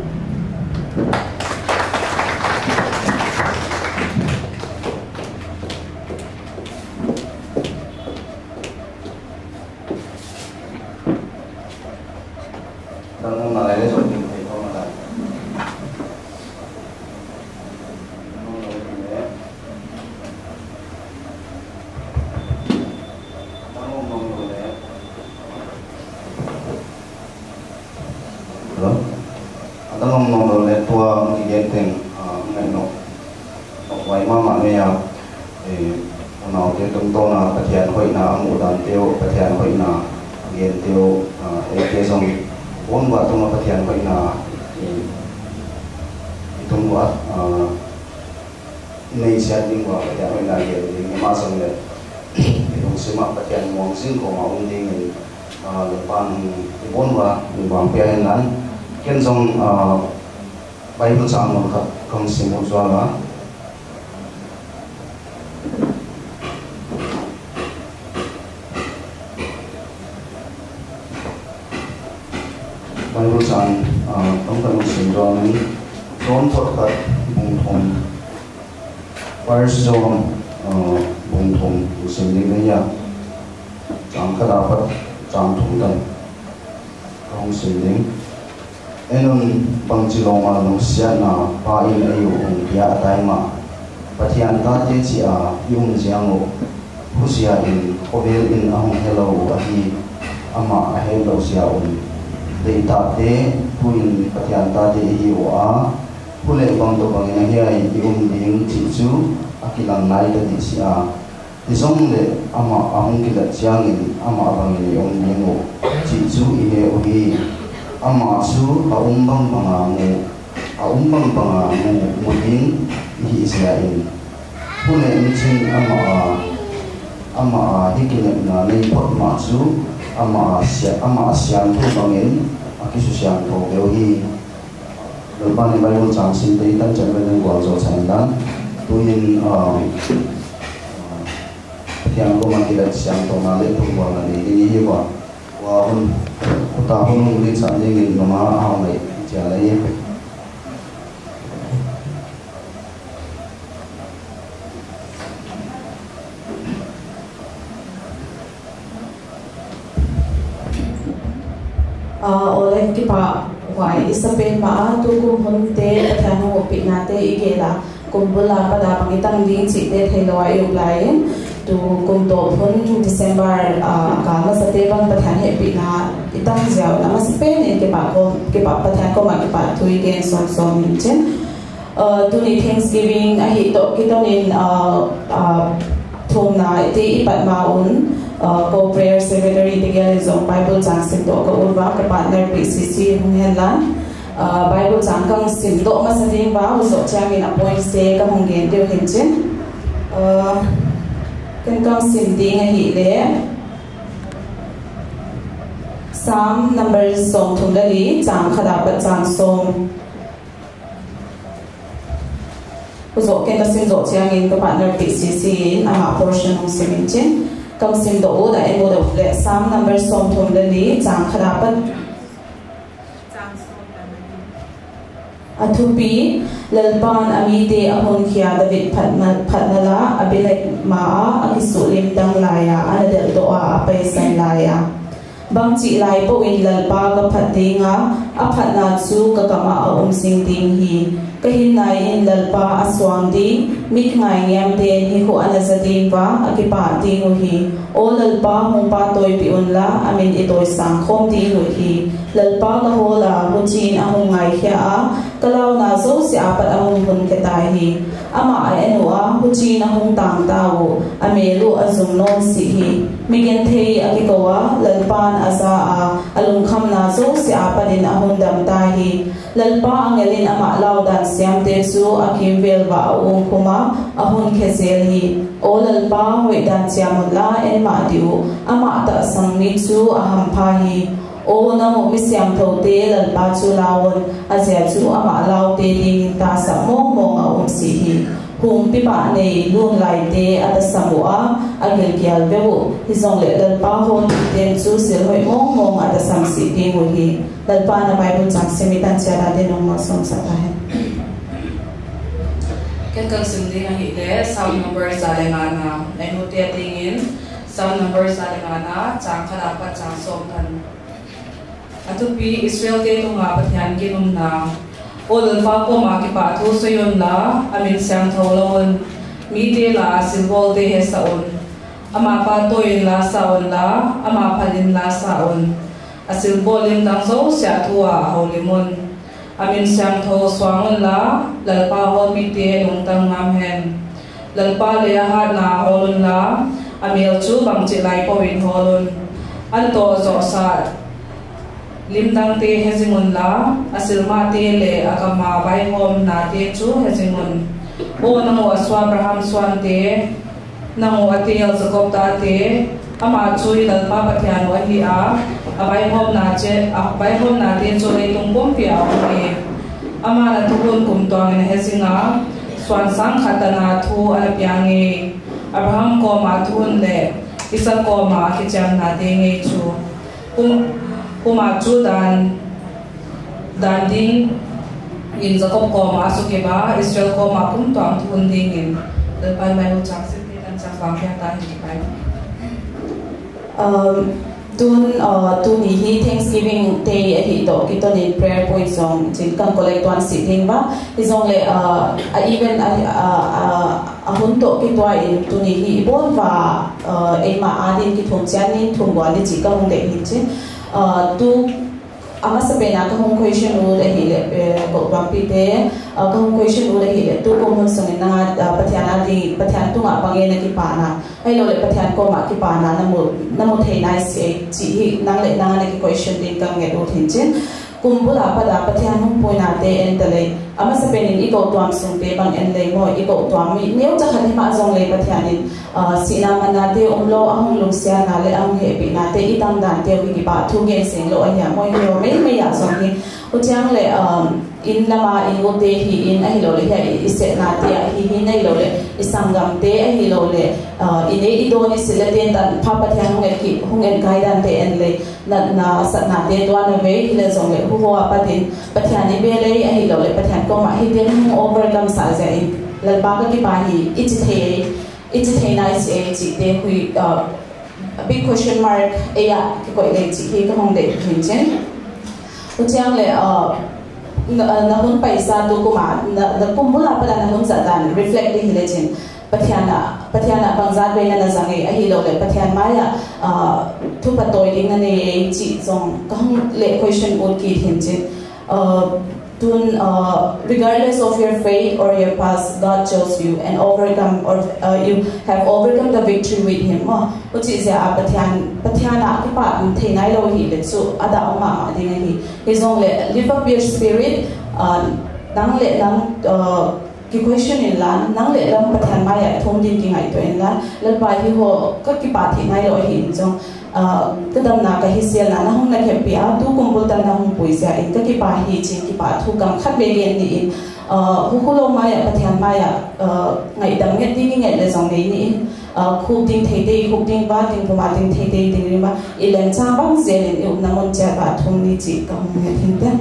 S1: Ken song Bible sang một khắc không xin một doa lá Bible sang trong cái một xin doa này John Phật khắc bùng thùng First John bùng thùng của xin đi đấy ya chẳng khá đa Phật chẳng thùng tần không xin đi Enon pangchilonga nung siya na pain ayo ang kaya tayo ma patian ta siya yung siyango husiya in kovel in ahong hello ahi ama ahem lo sia de ta te puin pathian ta te hi wa pule bang to bang na hi ding chi chu akilang nai ta di sia isong le ama ahung ki la chiang in ama bang ni ong ni ngo chi chu i he o hi ama su bang bang mu ding hi sia in pule in chin ama hikin na nei pot ma su ama sian thu bangin akisu sian tho leo hi lo ban ni Bible chang sin te tan chan ben gwal zo chan dan tuin yang ko ma kila sian to ma le thu gwal ni hi wa hun ta hun ni sa ni ngin ma ha mai cha lai
S6: oleh kita wai isapen ma tu kum honte pathano opinate igela kumbula pada pangitang din si te theloi uklai tu kum to phun December ka ma sate bang pathan he pina itang jaw na maspen en ke pa pathan ko ma ke pa tu igen som min chen tu ni Thanksgiving a hi to kitonin thom na te ipat maun co-prayer secretary together zong Bible chang sim to ka urwa ka partner PCC hung henlan Bible chang kang sim to ma sading ba zo chang in appoint stay ka hung gen deu hin chen kan kang sim ding a hi le Psalm number song thung dali chang khada pa chang song zo ken ka sim zo chang in ka partner PCC a portion hung sim chen Kang sim do da emo da le Psalm number som thom da ni chang khara pat chang som da ni athupi lalpan amite ahon khia David phatnala abilai ma akisulim dang laya anadel do a apai san laya bang chi lai po in lalpa ka phatinga aphatna chu ka kama sing ting hi kahin nai in lalpa aswang di mit ngai yam den hi ko anazadin wa akipa ti ngo hi o lalpa hong pa toy pi on la amin itoi sang khom ti ngo hi lalpa ka hola huchin ahong ngai khia a kalau na zo si apat ahong hun ke tai hi ama ai anwa huchin ahong tang tawo amelu azum non si hi migen thei akikowa lalpan asa a alung kham na zo si apadin ahong dam tai hi lalpa angelin ama laudan siam te chu akim vel wa ong khuma ahun khesel hi o lalpa hoi dan chiam la en ma diu ama ta sang mi chu aham pha hi o namo mi siam tho te lalpa chu lawon azia chu ama law te ding ta sa mong mong a si hi hum pi pa nei lun lai te ata samua agil kial bebu hizong le lalpa hon ten chu sil hoi mong mong ata sam si ti mu hi lalpa na Bible chang semitan chara de nong ma som sa ta hai kan kang sim ding a hi le sound number sa le nga na nei hu te tingin sound number sa le nga na chang khara pa chang som kan atupi Israel te to nga pathian ki num na Olon pa po ma ki pa thu so yon la amin sang tholon mi te la symbol te he sa on ama pa to in la sa on la ama phalin la sa on a symbol in dang zo sia thua holimon amin sang tho swangon la lalpa hol mi te long tang ngam hen lalpa le ha na holon la amel chu bang chi lai po in holon an to zo sa limdang te hezingun la asilma te le akama bai hom na te chu hezingun o namo aswa Abraham swan te namo atel Jacob ta te ama chui lalpa pathian wa hi a bai hom na te chu le tung pom pia ni ama na thukun kum tong ne hezinga swan sang khatana thu ala piangi Abraham ko ma thun le isa ko ma ki cham na te nge chu kuma chu dan ding in Jacob ko ma su ke ba Israel ko ma kum to am thun ding in the Bible chang se tan chang bang kya ta hi pai tu ni hi Thanksgiving Day hi to kito ni prayer point song chin kan collect one sitting ba izong le even a hun to kitwa in tu ni hi bon va ema adin ki thong chanin thong wa ni chi ka hong de hi chin tu ama sa pena ka hong question u de hi le ko ba pi te ka hong question u de hi le tu ko mon song na pathian tu nga pange na ki pa na ai lo le pathian ko ma ki pa na na mo thei nai se chi hi nang le na ki question din ka nge do thin chin kumbula pada pathian hong poina te en te le ama sa penin i ko tuam sung te bang en le mo i ko tuam mi neu cha khan ma zong le pathianin sina mana te lo ahong lung sia na le ang he pi na te i tam dan te wi ki ba thu nge sing lo anya mo yo me ya song ni u chang le in lama in go te hi in a hi lo le hi i se na te hi nei lo le i sangam te a hi lo le in ei do ni sile ten tan pha pathian hong en kai dan te en le na sat na te to na ve hi le zong le hu ho patin pathian ni be le a hi lo le pathian ko ma hi den overcome sa ja in la ba ka ki pa hi it's a nice chi te hui a big question mark ya ki ko le chi hi ka hong de hin chen u chang le na hun paisa tu ko ma na kumbula pada na hun zatan reflect hi le chen pathiana bangzat be na zangi a hi lo le pathian maya thu patoi ding na ne chi zong ka hong le question ul ki hin chen regardless of your faith or your past, God chose you and overcome, or you have overcome the victory with Him. Which is pathiana kipa thenai lo hi le so ada oma ding hi. He's only lift up your spirit. Nang le nang ki question in lan nang le lam pathian maya thong din ki ngai to in lan le ba hi ho ka kipa thenai lo hi jong kadam na ka hisial na hong na ke pia tu kumpul tan na hong puisia in ka ki pa hi chin ki pa thu kam khat be gen ni in hukulo maya pathian maya ngai dam nge ding nge le zong nei ni khu ding thei dei khu ding ba ding ma ding thei dei ding ri ma ilen cha bang zen in na mon cha ba thong ni chi ka hong nge thin te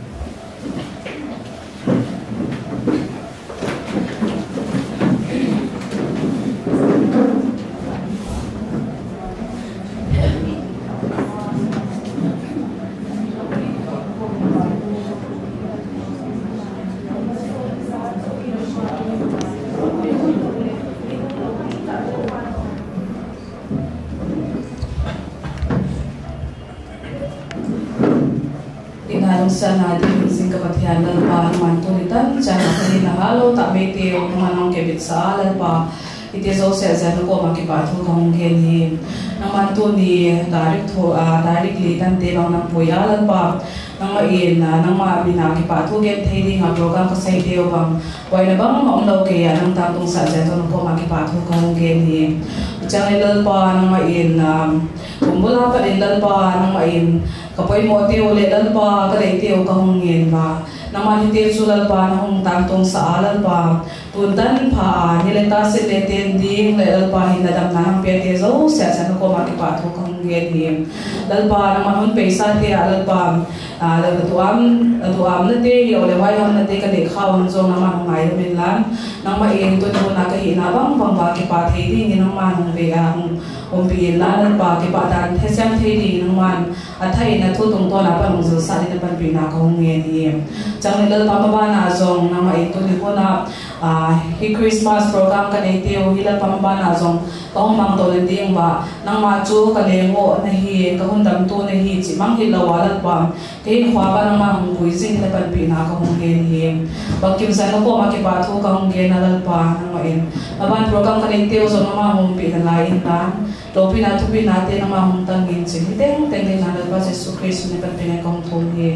S6: sana di sing kapathian dal pa man to nitan chana kani na halo ta be te o manong ke bit sa dal pa ite zo se za ko ma ki pa thu kong gen ni na man to ni direct li tan te bang na poya dal pa nang ma in nang ma bina ki pa thu gen thei ding a program ko sai te o bang poi na bang ma lo ke ya nang ta tung sa za to ko ma ki pa thu kong gen ni chang dal pa nang ma in kumbula pa din dal pa nang ma in kapoi mo te ole dal pa ka dei te o ka hong ngien ba naman te sulal pa na hong tam tong sa alal pa tuntan pa ni le ta se le ten ding le dal pa hin dam na hang pe te zo sa sa ko ma ki pa tho ka hong ngien ni dal pa naman hon paisa te alal pa dal tuam na te yo le wai hon na te ka de khaw hon zo naman hong ai min lan nang ma en to na ka hi na bang ba ki pa the ding ni nang man hong ve a hong pi la dal pa ki pa dan the sam the ding nang man a thai na thu tung to na pa hong zo sa ni na pan pi na ka hong ngien ni chang le dal pa ba na zong nang ma en to ni ko na hi Christmas program ka nei te o hila pa ba na zong ka hong mang to le ding ba nang ma chu ka le ngo na hi ka hon dam to na hi chi mang hi la wa la pa ke khwa ba nang ma hong pui jing na pan pi na ka hong ngien hi ba kim sa no ko ma ki pa thu ka hong ngien na dal pa nang ma en ban program ka nei te o zong ma hong pi na lai in ta to pi na thu pi na te na ma hong tang ngin chi teng teng na dal pa Jesus Christ ni pan pi na ka hong thong hi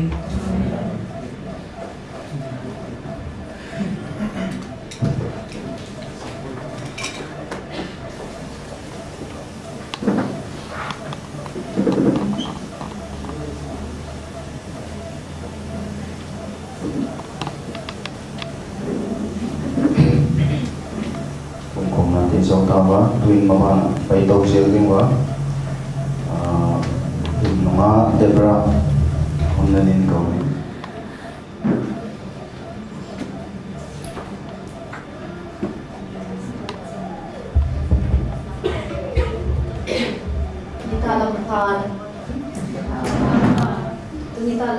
S1: so kawa twin mama pai to shielding wa mama debra onlanin ko ni
S7: ditalam kan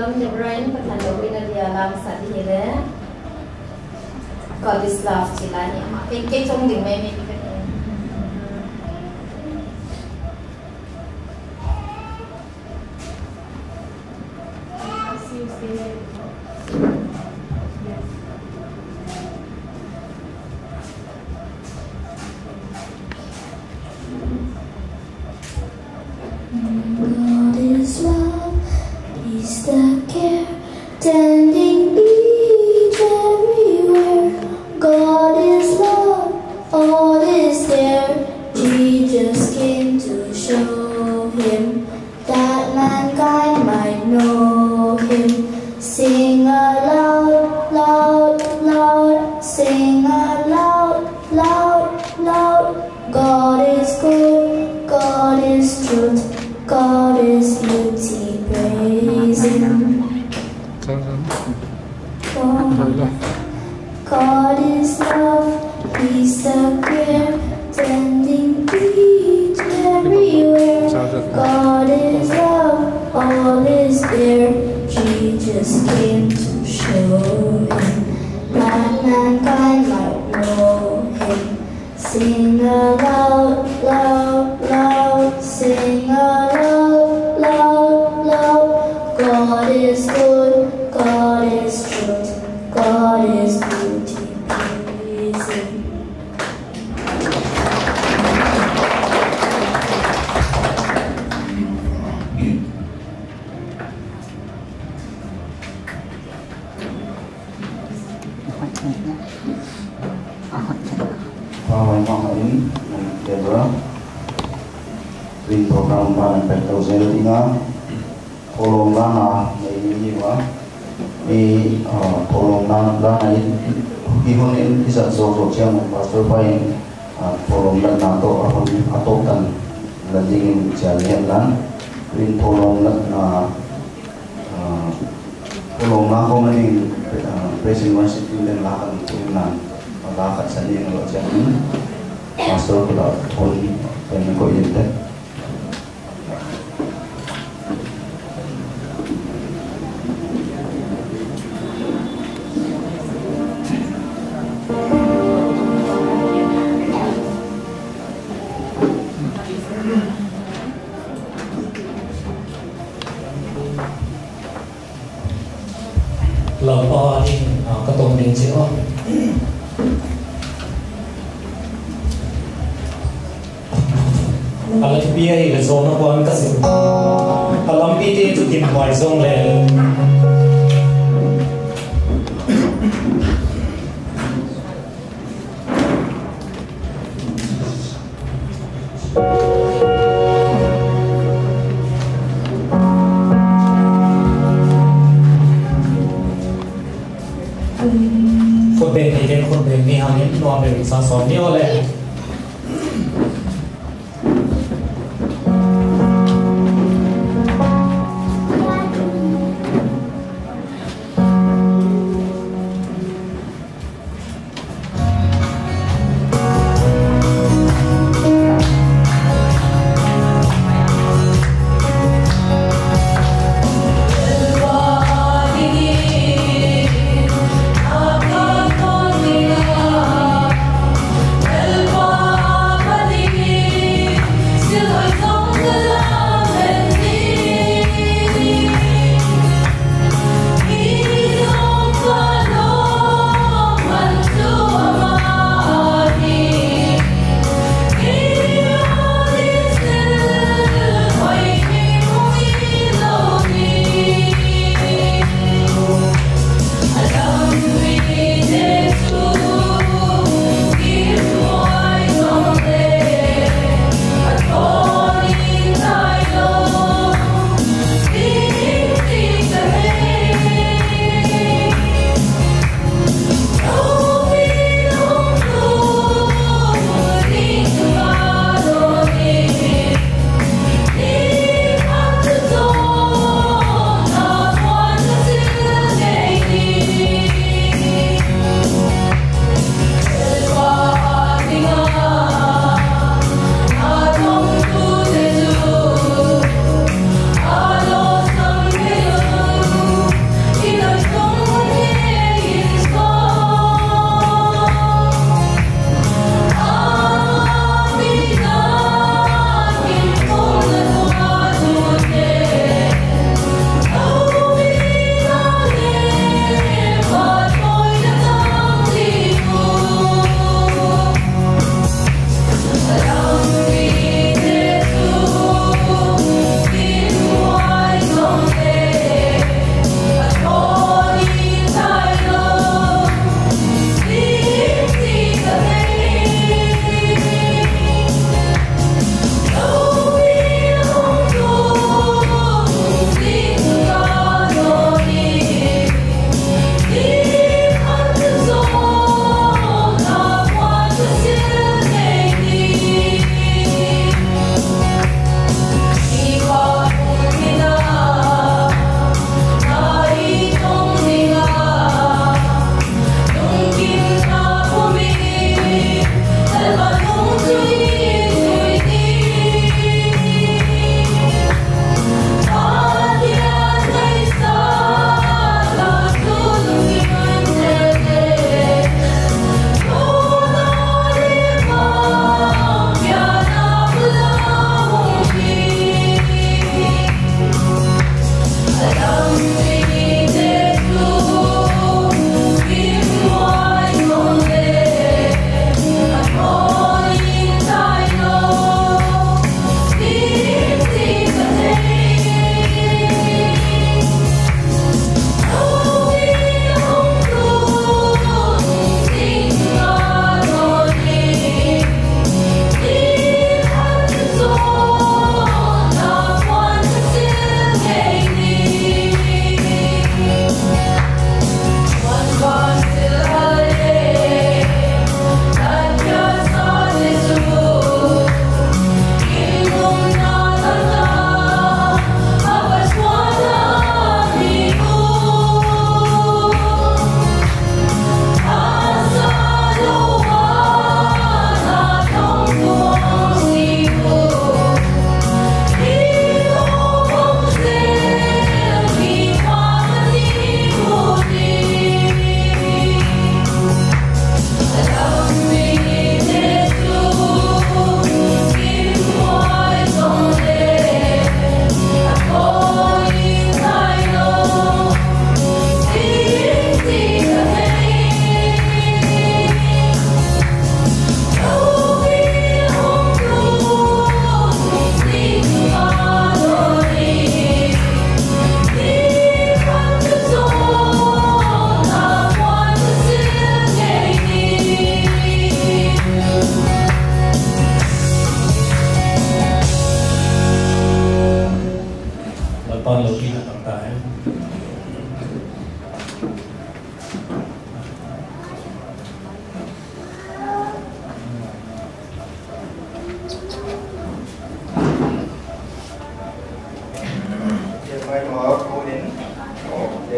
S7: Lam Nebrain Patalo Vinadia Lam Sadhile God is love Chilani Kay Chong Ding May
S4: God is love, He's the care, tending each everywhere. God is love, all is there. Jesus came to show Him that mankind might know Him. Sing aloud, loud, loud, sing aloud, loud, loud. God is good, God is truth, God is beauty, praise Him. God is love, He's the care, tending each everywhere. God is love, all is there. Jesus came to show Him that mankind might know Him. Sing aloud, loud, loud, sing aloud, loud, loud. God is good, God is truth, God is beauty, praise Him.
S1: Bahwa ini adalah program bahan petrol tinggal kolom lana ini kolom lana ini bisa sosok yang pastor paling kolom lana atau kan landingin jalan lan kolom lana kung ini presiden student lakan turunan lakat sa niya ng lodsyan pastor ko pun pengen ko yun
S2: Lapa ini ketong ding sih Alam biya ile zona ko kasi alam piti tu tim boy zong leคนเป็นนี่ฮะนี่นอนเป็นสะสมนี่อะไร
S8: El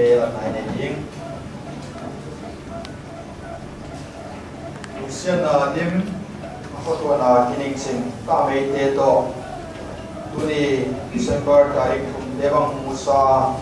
S8: te la nai nei ding sian na lim photo na kining sim ta me te to tuni December tarik debang musa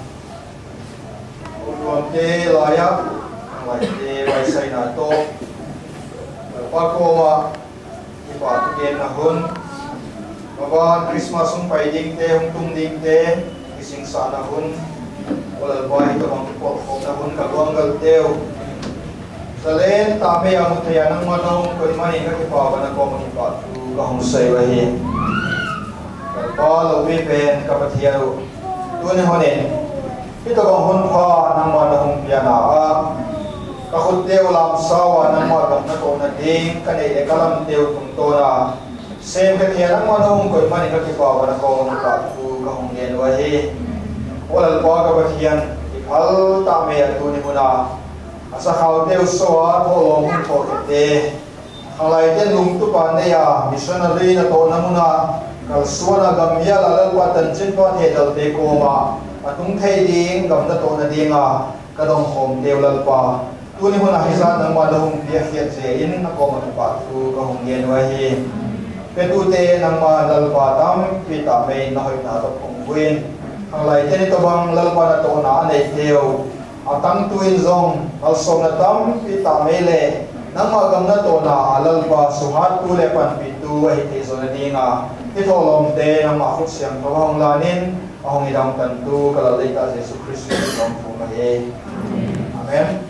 S8: ulon te laya lai te vai sai na to pa ko ma ipa tu gen na hun baba Christmasung pai ding te hung tung ding te ising sa na hun wala bai to bang ko na hun ka gal teu salen ta me ang thaya nang manong ko mani ka ki pa na ko mani pa tu ka hong sai wa hi ka pa lo bi pen ka pa thiaru tu ne honen ito bang hun pa nang manong piana a ka khut teu lam sawa nang ma na ko na ding ka nei le kalam teu tum to na sem ka thaya nang manong ko mani ka ki pa na ko mani pa tu ka hong yen wa hi wala pa ka pa thian al ta me tu ni muna asa khau teu soa tholong ko te halai ten lung tu pa ne ya missionary na to namuna kal suana gamya la la tan chin pa the dal te ko ma atung thei ding gam na to na dinga kadong hom teu lal pa tu ni huna hisa nang ma dong pia khiat je in na ko ma pa tu ka hong yen wa hi pe tu te nang ma lal pa tam pi ta me na hoi na to kong win halai ten to bang lal pa na to na nei teu atang tuin zong alsom na tam pita mele nang magam na to na alal pa suhat tu le pan pitu wa hiti zo na dinga itolom te nang makut siyang kawang lanin ahong idang tantu kalalay ta Jesus Kristo ng pumahe. Amen.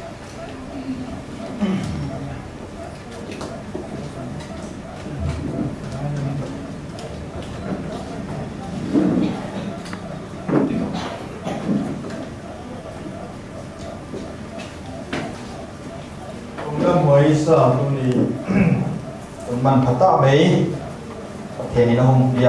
S8: mới sợ tôi đi mình phát tạo mấy thế này nó không bia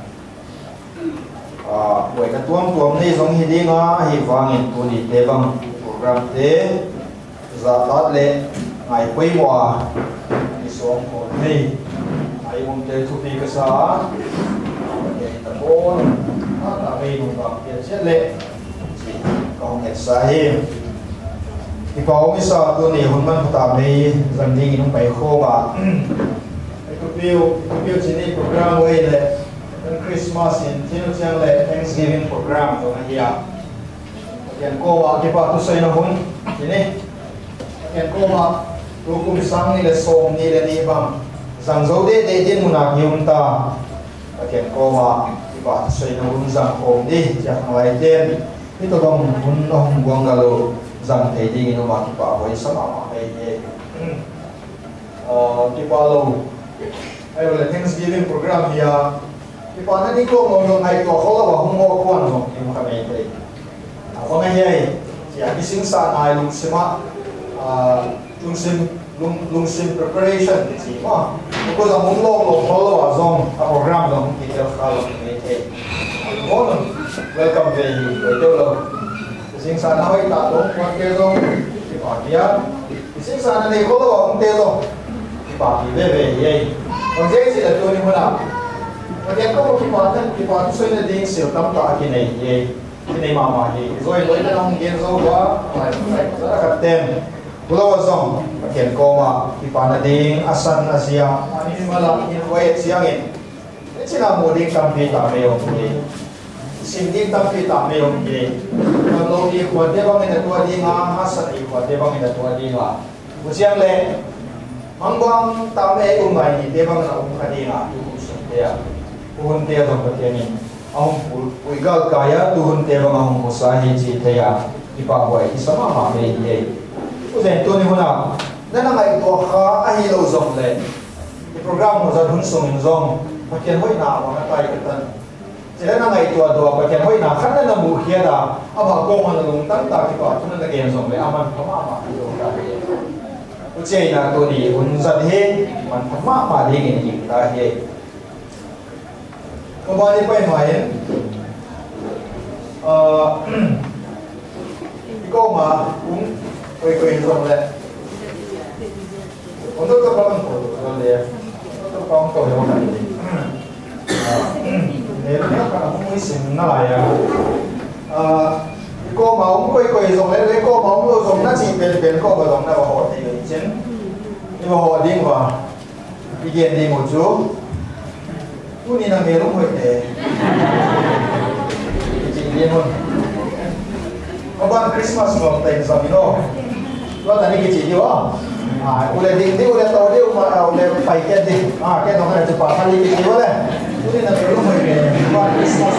S8: buổi cái tuồng này giống như đi ngã hi vang in tôi đi để bằng program thế giả lát lên ngày quay qua đi xuống hồ này ai muốn chơi thu phí cái啥để tập ôn là vì nó gặp tiền chết lệ còn hết sai thì có cái sao tôi này hôm nay ta mới dần đi nó phải khô mà cái bill chỉ này program way này Christmas in chino chang le Thanksgiving program to na hiya yan ko wa ke pa to sai na hun ini yan ko wa to kum sang ni le som ni le ni bang sang zo de din muna hium ta yan ko wa ke pa to sai na hun sang hom di jak lai den ito bang hun no hum buang galo sang thei di no ma ke pa hoi sama ma ai ye ke pa lo ai le Thanksgiving program hiya thì còn nó đi cô ngồi ngày có khó là bảo không mua quan rồi thì mà cái này có ngày này chỉ là cái sinh sản này lung sim preparation thì chỉ mà cô là muốn lo khó là bảo zong program rồi thì theo khá là cái thế có welcome về tiêu lâu sinh sản nó hay tạo đúng quan tiêu rồi thì bảo kia thì sinh sản này có là bảo không tiêu rồi thì bảo thì về vậy còn dễ chỉ là tôi như thế nào Jadi aku kita tu sudah ding sel tam tak kini mama ni. Zoi loi na nong gen zo ba, zara kapten. Pulau zong, pakai koma kita na ding asan Asia. Ani malam in wait siangin. Cina muding tampi tameo ni. Sinding tampi tameo ni. Kalau di kuat dia bang ina tua ding asan di kuat dia bang ina tua ding lah. Usiang le, manggang tamai umai ni dia bang na umkadi nga. Dia. Tuhun te dong pateni ahum uigal kaya tuhun te bang ahum usahi ji te ya ipa boy isama ma me ye uzen to ni huna nana ngai to kha ahi lo zong le i program mo za hun song in zong patien hoi na wa na tai katan chela na ngai to do patien hoi na khan na mu khia da aba ko man lung tan ta ki pa thun na gen zong le aman phama ma do ka ye uchei na to ni hun za he man phama ma le gen ni ta he kembali ke main, ikaw ma kue zong le, untuk terpalang ko le, terpalang ko yang mana ni, ni kan aku mesti senang ya, cô máu quay dùng lấy cô máu dùng nó chỉ biến cô vào dùng là vào họ thì người chính nhưng mà họ đi vào đi kiện đi một chút cô đi làm nghề lúc hồi để chị đi luôn có ban Christmas mà tiền sao đi đâu lo tại đi chị đi không udah di udah tahu dia udah pakai di cái nó là chụp phim đi chị vậy cô đi làm nghề lúc hồi để ban Christmas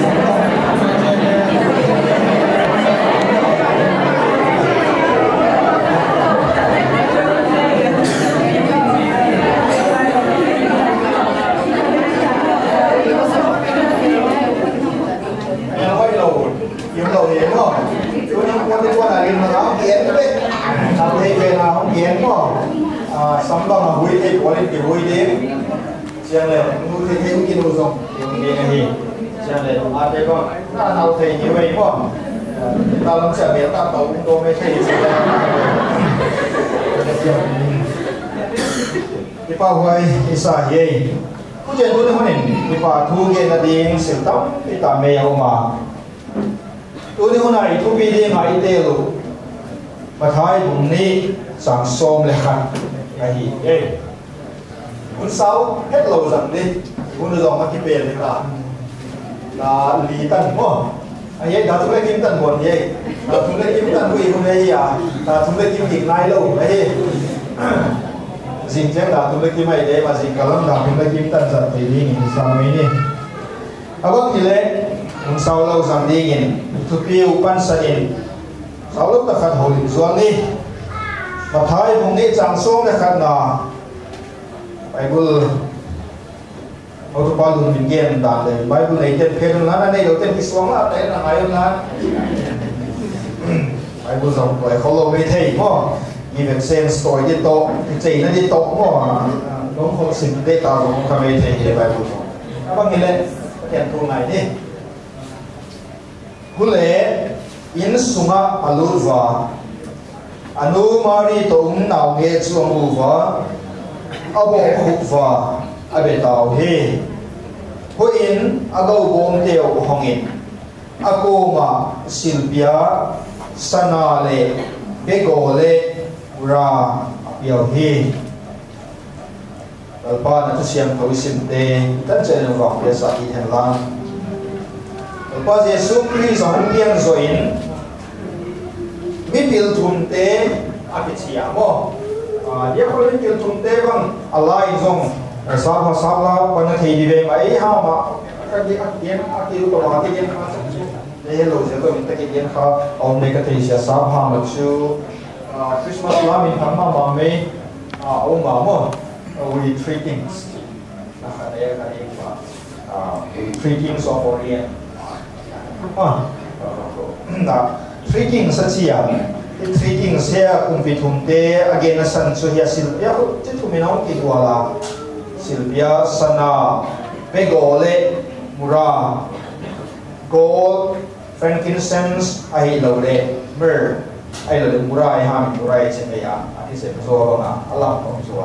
S8: sắm bằng vui thì có lên cái vui đi, xem này vui thì thêm cái đồ dùng, cái này xem này đây con, nào thì như vậy không? Ta làm sao biết ta tàu cũng mấy thầy gì cái bao hoài cái sao vậy? Cũng chỉ tôi nói cái bao thu cái là đi sưu tập cái tạm mê ông mà tôi nói này thu cái đi ngay đây luôn mà thấy bụng ní sáng sớm lại khăn cái gì ê muốn sao hết lâu dần đi muốn được mà cái bề này là lý tần không anh ấy đã chúng lấy kim tần buồn gì đã chúng lấy kim tần quỷ hôm nay à đã chúng lấy kim dịch lai lâu đấy dình chắc đã chúng lấy kim này đấy mà dình cả lắm đã chúng lấy kim tần dần thì đi nhìn sao mấy đi à vâng thì lẽ muốn sao lâu dần đi nhìn thực yêu ban sa nhìn sau lúc ta khát hồi doan đi mà thấy vùngนี้chẳng xuống là khát nào Bible auto balun mình game đànเลยBible này tên phê luôn là này đầu tiên cái xuống là đấy là ngày hôm nay Bible dòng củaเขาไม่thấy mà even same story đi to cái gì nó đi to mà nó không xin data dòng không mấy thấy cái Bible các bạn nghe lên cái câu này đi cú lẽ in sunga aluva anu mari tong nau nge chuang uva abo khukva abe tau he ho in agau bom teo hongin akoma silbia sana le begole ra piao he alpa na siam khoisim te tan chen wa pe sa hi hen lan alpa Jesu Christ ang pian zoin mi pil thum te apichia mo dia ko mi pil thum te bang alai zong sa ha sa la pan thei di ve mai ha ma ka di akien akiu to ma ti gen kha le lo je ko mi ta ki gen kha om ne ka thei sia sa ha ma chu Christmas la min tham ma me o ma mo we three things na ka de ka de pa three things of Orient three kings chia three kings here kumpi thumte again a san so here silvia ko chitu minau ki wala silvia sana pegole mura gold frankincense ai lo le myrrh ai lo le mura ai ha mura ai che ya ati se so na alam ko so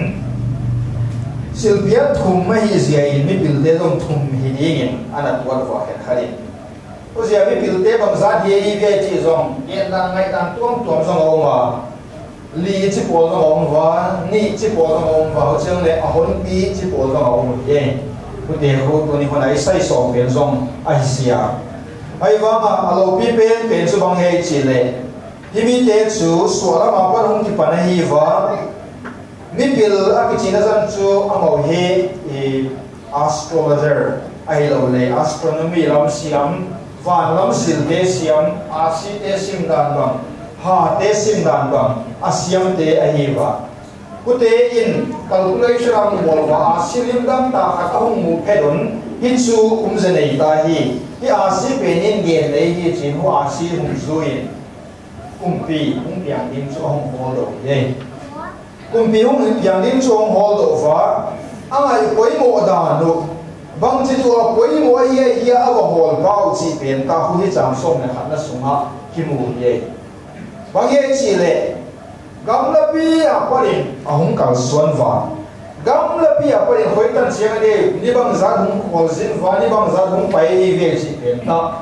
S8: silvia thum mai zia in mi bil de dom thum hi ding ana twal wa khen khali o zia mi bil te bang za hi hi ve chi zong yen dan ngai dan tuam tuam zong o ma li chi po zong om wa ni chi po zong om wa ho chang le a hon pi chi po zong om ye ku te ho tu ni honai sai song ben zong ai sia ai wa ma alo pi pen pen su bang he chi le hi mi te chu swala ma pa hong ki pa na hi wa mi bil a ki china zan chu amo he astrologer ai lo le astronomy lam siam van lam sil te siam a si te sim dan bang ha te sim dan bang a siam te a hi wa ku te in calculation am mol wa a silim dam ta kha ta hong mu phedon hin chu zenei ta hi a si penin gen le hi chin ho a si hum zuin pi piang din chu hong ho lo ye pi hong piang din chu hong ho lo fa angai koi mo da no bang chi tu koi mo ye ye a wa hol pau chi pen ta hu hi chang som na khat na sunga ki mu ye bang ye chi le gam la pi a parin a hong kal suan va gam la pi a parin hoi tan chiang de ni bang za hong hol zin va ni bang za hong pai ve chi pen ta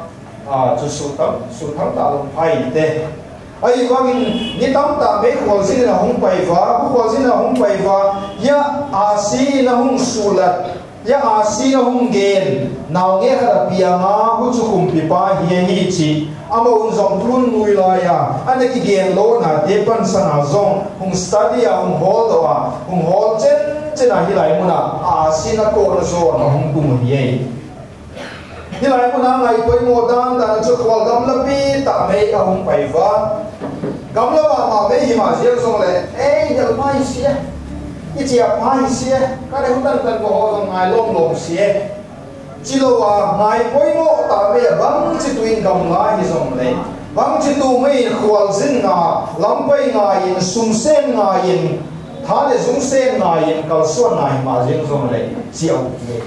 S8: chu su tham ta long phai te ai wangin ni tam ta me khol sin na hung pai wa bu khol sin na hung pai wa ya asi na hung sulat ya asi na hung gen naw nge khara pianga bu chu kum pi pa hi chi ama un zong thun nui la ya anaki gen lo na de pan sana zong hung study a hung hol do a hung hol chen na hi lai mu na asi na ko na so na hung kum hi hi lai mu na ngai koi mo dan da chu khol gam la pi ta me a hung pai wa gam la ba ma me hi ma sia song le dal mai sia i chia mai sia ka de hutan tan ko ho ngai lom sia chỉ lo à ngài quay ngô ta bây giờ băng chỉ tụi cầm ngài như giống này băng chỉ tụi mấy khoal zin ngà lắm bay ngài in sum sen ngài in thà để sum sen ngài in cầu xuân ngài mà riêng giống này chiều này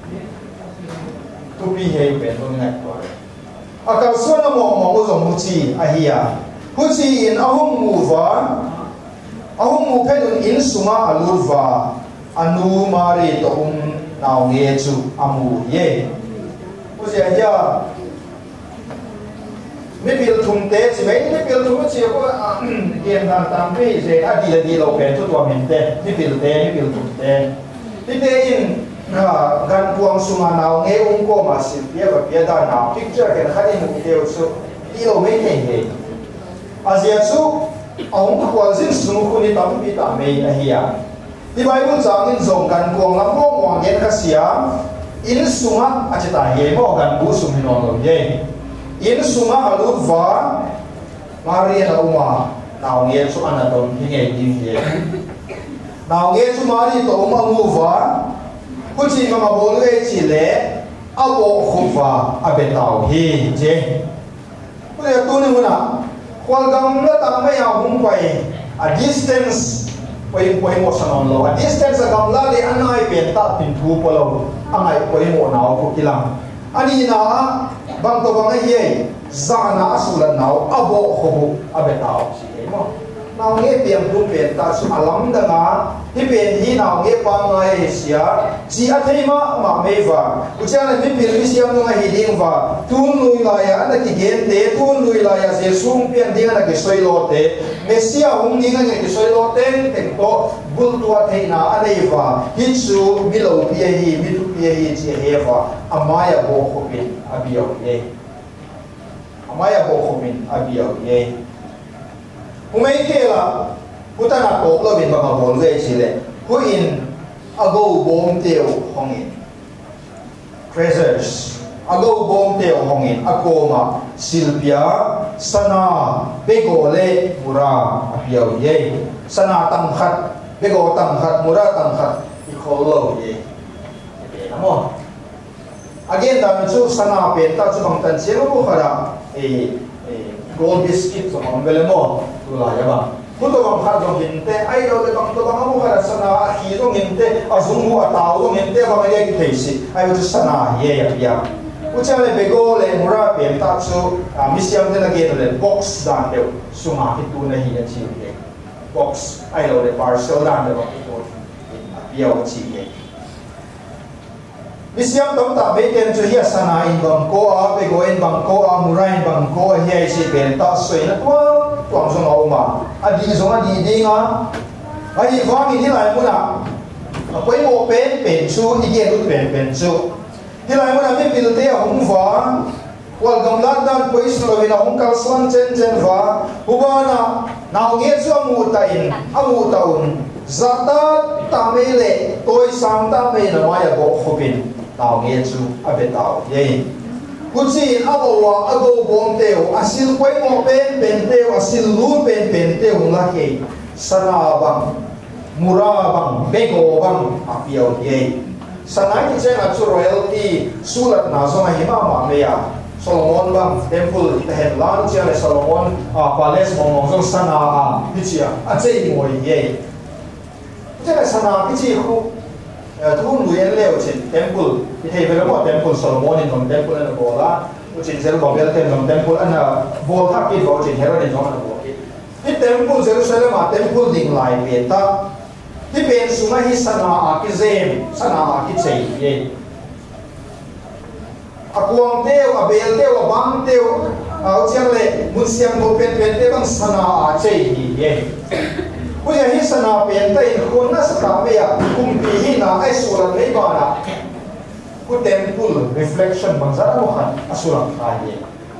S8: tụi bi hay bên tụi này à cầu xuân nó mong có giống chi à hiya chi in ahong mù phê in suma aluva anu mari to nào nghe chú amu ye, bây giờ giờ mấy biểu thùng té chỉ mấy biểu thùng chỉ có hiện đang tam phi sẽ đã đi lâu bền chút tuổi mình té mấy biểu thùng té mấy té in gan buông suma nào nghe cô mà xin bia đa nào picture cái khai một điều số đi lâu mấy ngày hè, giờ chú ông quan心sung khu đi tam phi tam mấy này à di Bible jangin zong kan kuang lam mo wang yen kasia in sunga achita ye mo kan bu sum hinon lo ye in sunga alut va maria na uma naw nge su anaton hinge ding ye naw nge su mari to uma mu va kuchi ma bol le chi le abo khufa abetaw hi je ku ya tu ni muna kwal gam la ta me ya hum pai a distance quay một sân lâu, distance agam la le anai pen ta pin thu polo, angai quay một nào cũng kilang, ani na bang to bang ye, zana asulan nào abo hobu abetao si mo, nào nghe piang thu pen ta su alam danga, hi pen hi nào nghe pang ngai sia, si athei ma meva, ucha na mi pil siam ngai hi ding va, tun lui la ya na ki gen te tun lui la ya se sung pian ding na ki soi lo te, mesia hung ding na ki soi lo ten to bul tua thei na anei va hi chu mi lo pia hi mi tu pia hi chi he va amaya bo khopin abio ye amaya bo khopin abio ye umei ke la putana to lo bin ba bol ve chi le hu in ago bom teo hongin treasures ago bom teo hongin akoma silpia sana begole mura abio ye sana tang khat bego tang khat mura tang khat ikholo ye namo again dan chu sana pen ta chu bang tan che ko khara gold biscuit so on belemo tu la ya ba puto bang khat do hinte ai do le bang to bang mo khara sana hi do hinte azung mu ataw do hinte ba me ki theisi ai chu sana ye ya ya ucha le bego le mura pen ta chu misiam de na ge le box dan de sunga ki tu na hi ya chi ye box ai lo le parcel dan de ko biao chi ye misiam tom ta be ten chu hi sana in bang ko a be go in bang ko a murain bang ko hi ai si pen ta soi na to tuang song au ma a di song a di ding a ai wang ni lai mu na a poi mo pen chu i ge lu pen chu hi lai mu na me pil te a hung va wal gam lat dan poi slo vi na hung kal swan chen va ubana nào nghe cho mu ta in amu ta un zata ta me le toi sang ta me na ma ya bo khopin nào nghe chu abetao ye kuchi awa ago bom teo asil koi mo pen teo asil lu pen teo la ke sana bang mura bang bego bang apiao ye sana ki chen chu royalty sulat na so ma hima ma me ya Solomon bang temple ita hen lan chia le Solomon palace mong so sana pichia a chei mo ye chela sana pichi khu thun luyen leo chin temple ithei vela mo temple Solomon in from temple na bola uchin zel bo bel tem temple ana bol thak ki bo chin hero ni jong na bo ki temple Jerusalem a temple ding lai pe ta ti pen sunga hi sana a ki zem sana a ki chei ye akuang teo abel teo abang teo au chiang le mun siang bo pen te bang sana a chei hi ye puja hi sana pen te in khon na sa me ya kum pi hi na ai suran nei ba na ku temple reflection bang za mo khan asuram kha ye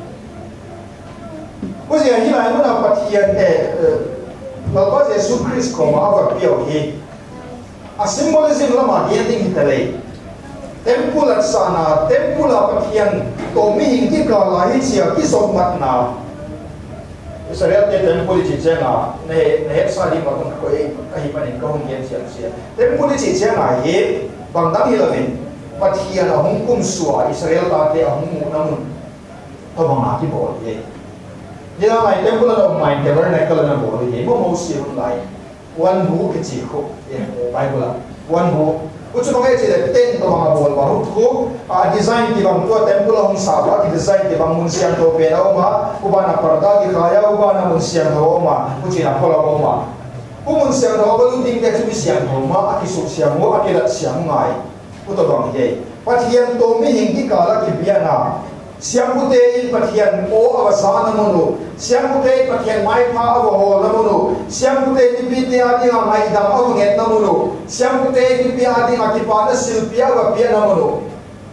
S8: puja hi lai mun a pathian lalba Jesus Christ ko ma ava pio hi a symbolism lama hian ding hitalei temple at sana temple pathian to mi hing ki ka la hi chia ki sok mat na Israel te temple chi chenga ne sa di ma ko e ka hi panin ko hong yen sia temple chi chenga hi bang dang hi lamin pathian a hong kum suwa Israel ta te a hong mu na mun to bang a ki bo ye dia mai temple of mind tabernacle na bo ye mo si hun lai one who ki chi ko Bible one who कुछ लोग ऐसे रहते हैं तो वहाँ बोल बहुत को डिजाइन की बंग तो टेंपल हम साबा की डिजाइन की बंग मुंशियां तो पेरा होगा उबाना पर्दा की खाया उबाना मुंशियां तो होगा कुछ ना खोला होगा वो मुंशियां तो होगा लुटिंग के चुबी सियां होगा आकी सुशियां हो आकी रत सियां गाय वो तो बंग ये पथियन तो में हिंदी काला की बियाना siang putih patian o awasan namuno siang putih patian mai pa awo namuno siang putih dipiti adi nga mai dam awanget namuno siang putih dipiti adi nga kipana silpia wa pia namuno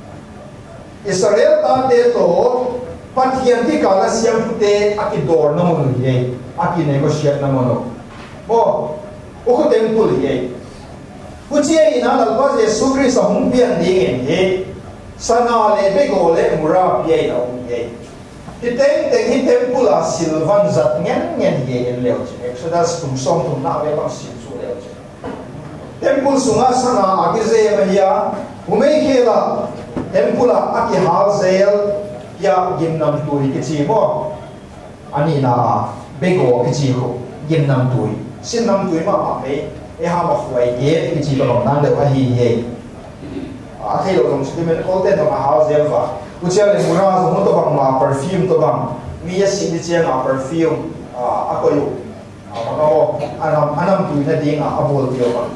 S8: Israel ta te to patian ti kala siang putih akidor namuno ye aki negotiate namuno mo o ko temple ye kuchia ina lalpa Jesus Christ hum pian ding ye sana le bego le mura pie na ye hiteng teng hitem pula silvan zat ngen ye en leo che Exodus tum som tum na we bang sil su leo che temple sunga sana agize mahia umei khela tempula aki hal zel ya gimnam turi ke chi mo ani na bego ke chi ko gimnam turi sinnam turi ma me e ha ma khwai ye ke chi ba nang de wa hi ye akhir orang sekimen konten sama house elva ucian yang murah semua tu bang ma perfume tu bang mia sini cia na perfume aku yo apa kau anam tu ina dia ngah abol dia bang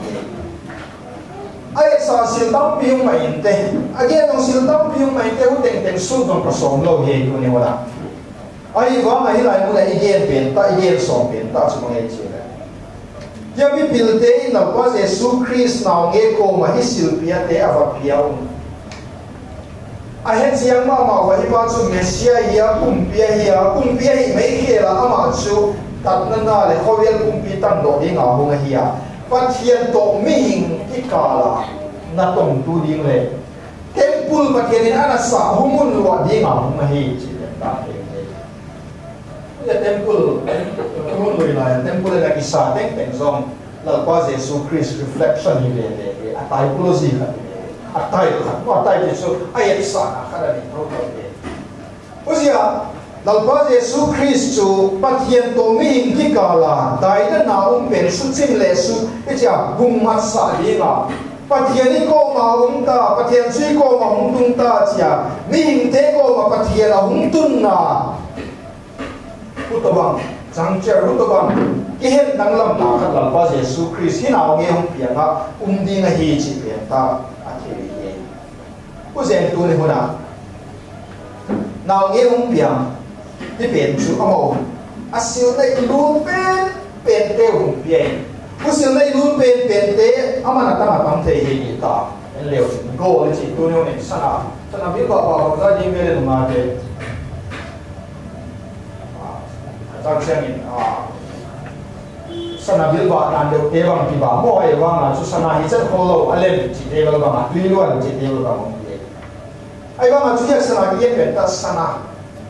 S8: ayat sa siltam piung main teh agen orang siltam piung main teh uteng teng sul dong persom lo ye tu ni wala ayat gua ngahi lain mulai igen penta igen som penta semua ye cia ya mi pilte na pas Jesus Christ na nge ko ma hisil pia te ava piau ahen siang ma wa hi ba chu mesia ya kumpia hi mai khela ama chu tat na na le khovel kumpi tan do ding a hong hiya pathian to mi hing ikala na tong tu ding le temple pathian ana sa humun lo ding a hong hi chi ta ya temple humun lo ila temple la kisah teng teng zong lalpa Jesus Christ reflection ni le atai pulosi ka atai Jesus ayat sana kada ni pro ke usia lalpa Jesus Christ chu pathian to mi ki kala dai na pen su chim le su echa bung ma sa li nga pathian ni ko ma ta pathian sui ko ma tung ta chia mi te ko ma pathian a tun na utobang jangcher utobang kihen danglam na khat lalpa Jesus Christ hina nge hong pianga ding a hi chi penta athiri ye ku zen tu ni huna na nge hong piang ti pen chu amo asil na ilun pen te hong piang ku sil na ilun pen te amana ta te hi ta en leo go le chi tu ni sana bi ba ga ding mele ma te Zang siangin sana bilba nandeu tebang tiba mo ai wanga su sana hi chen kholo alem chi tebal ba tuiluan chi tebal ba mo ye ai wanga chu ya sana ye pen ta sana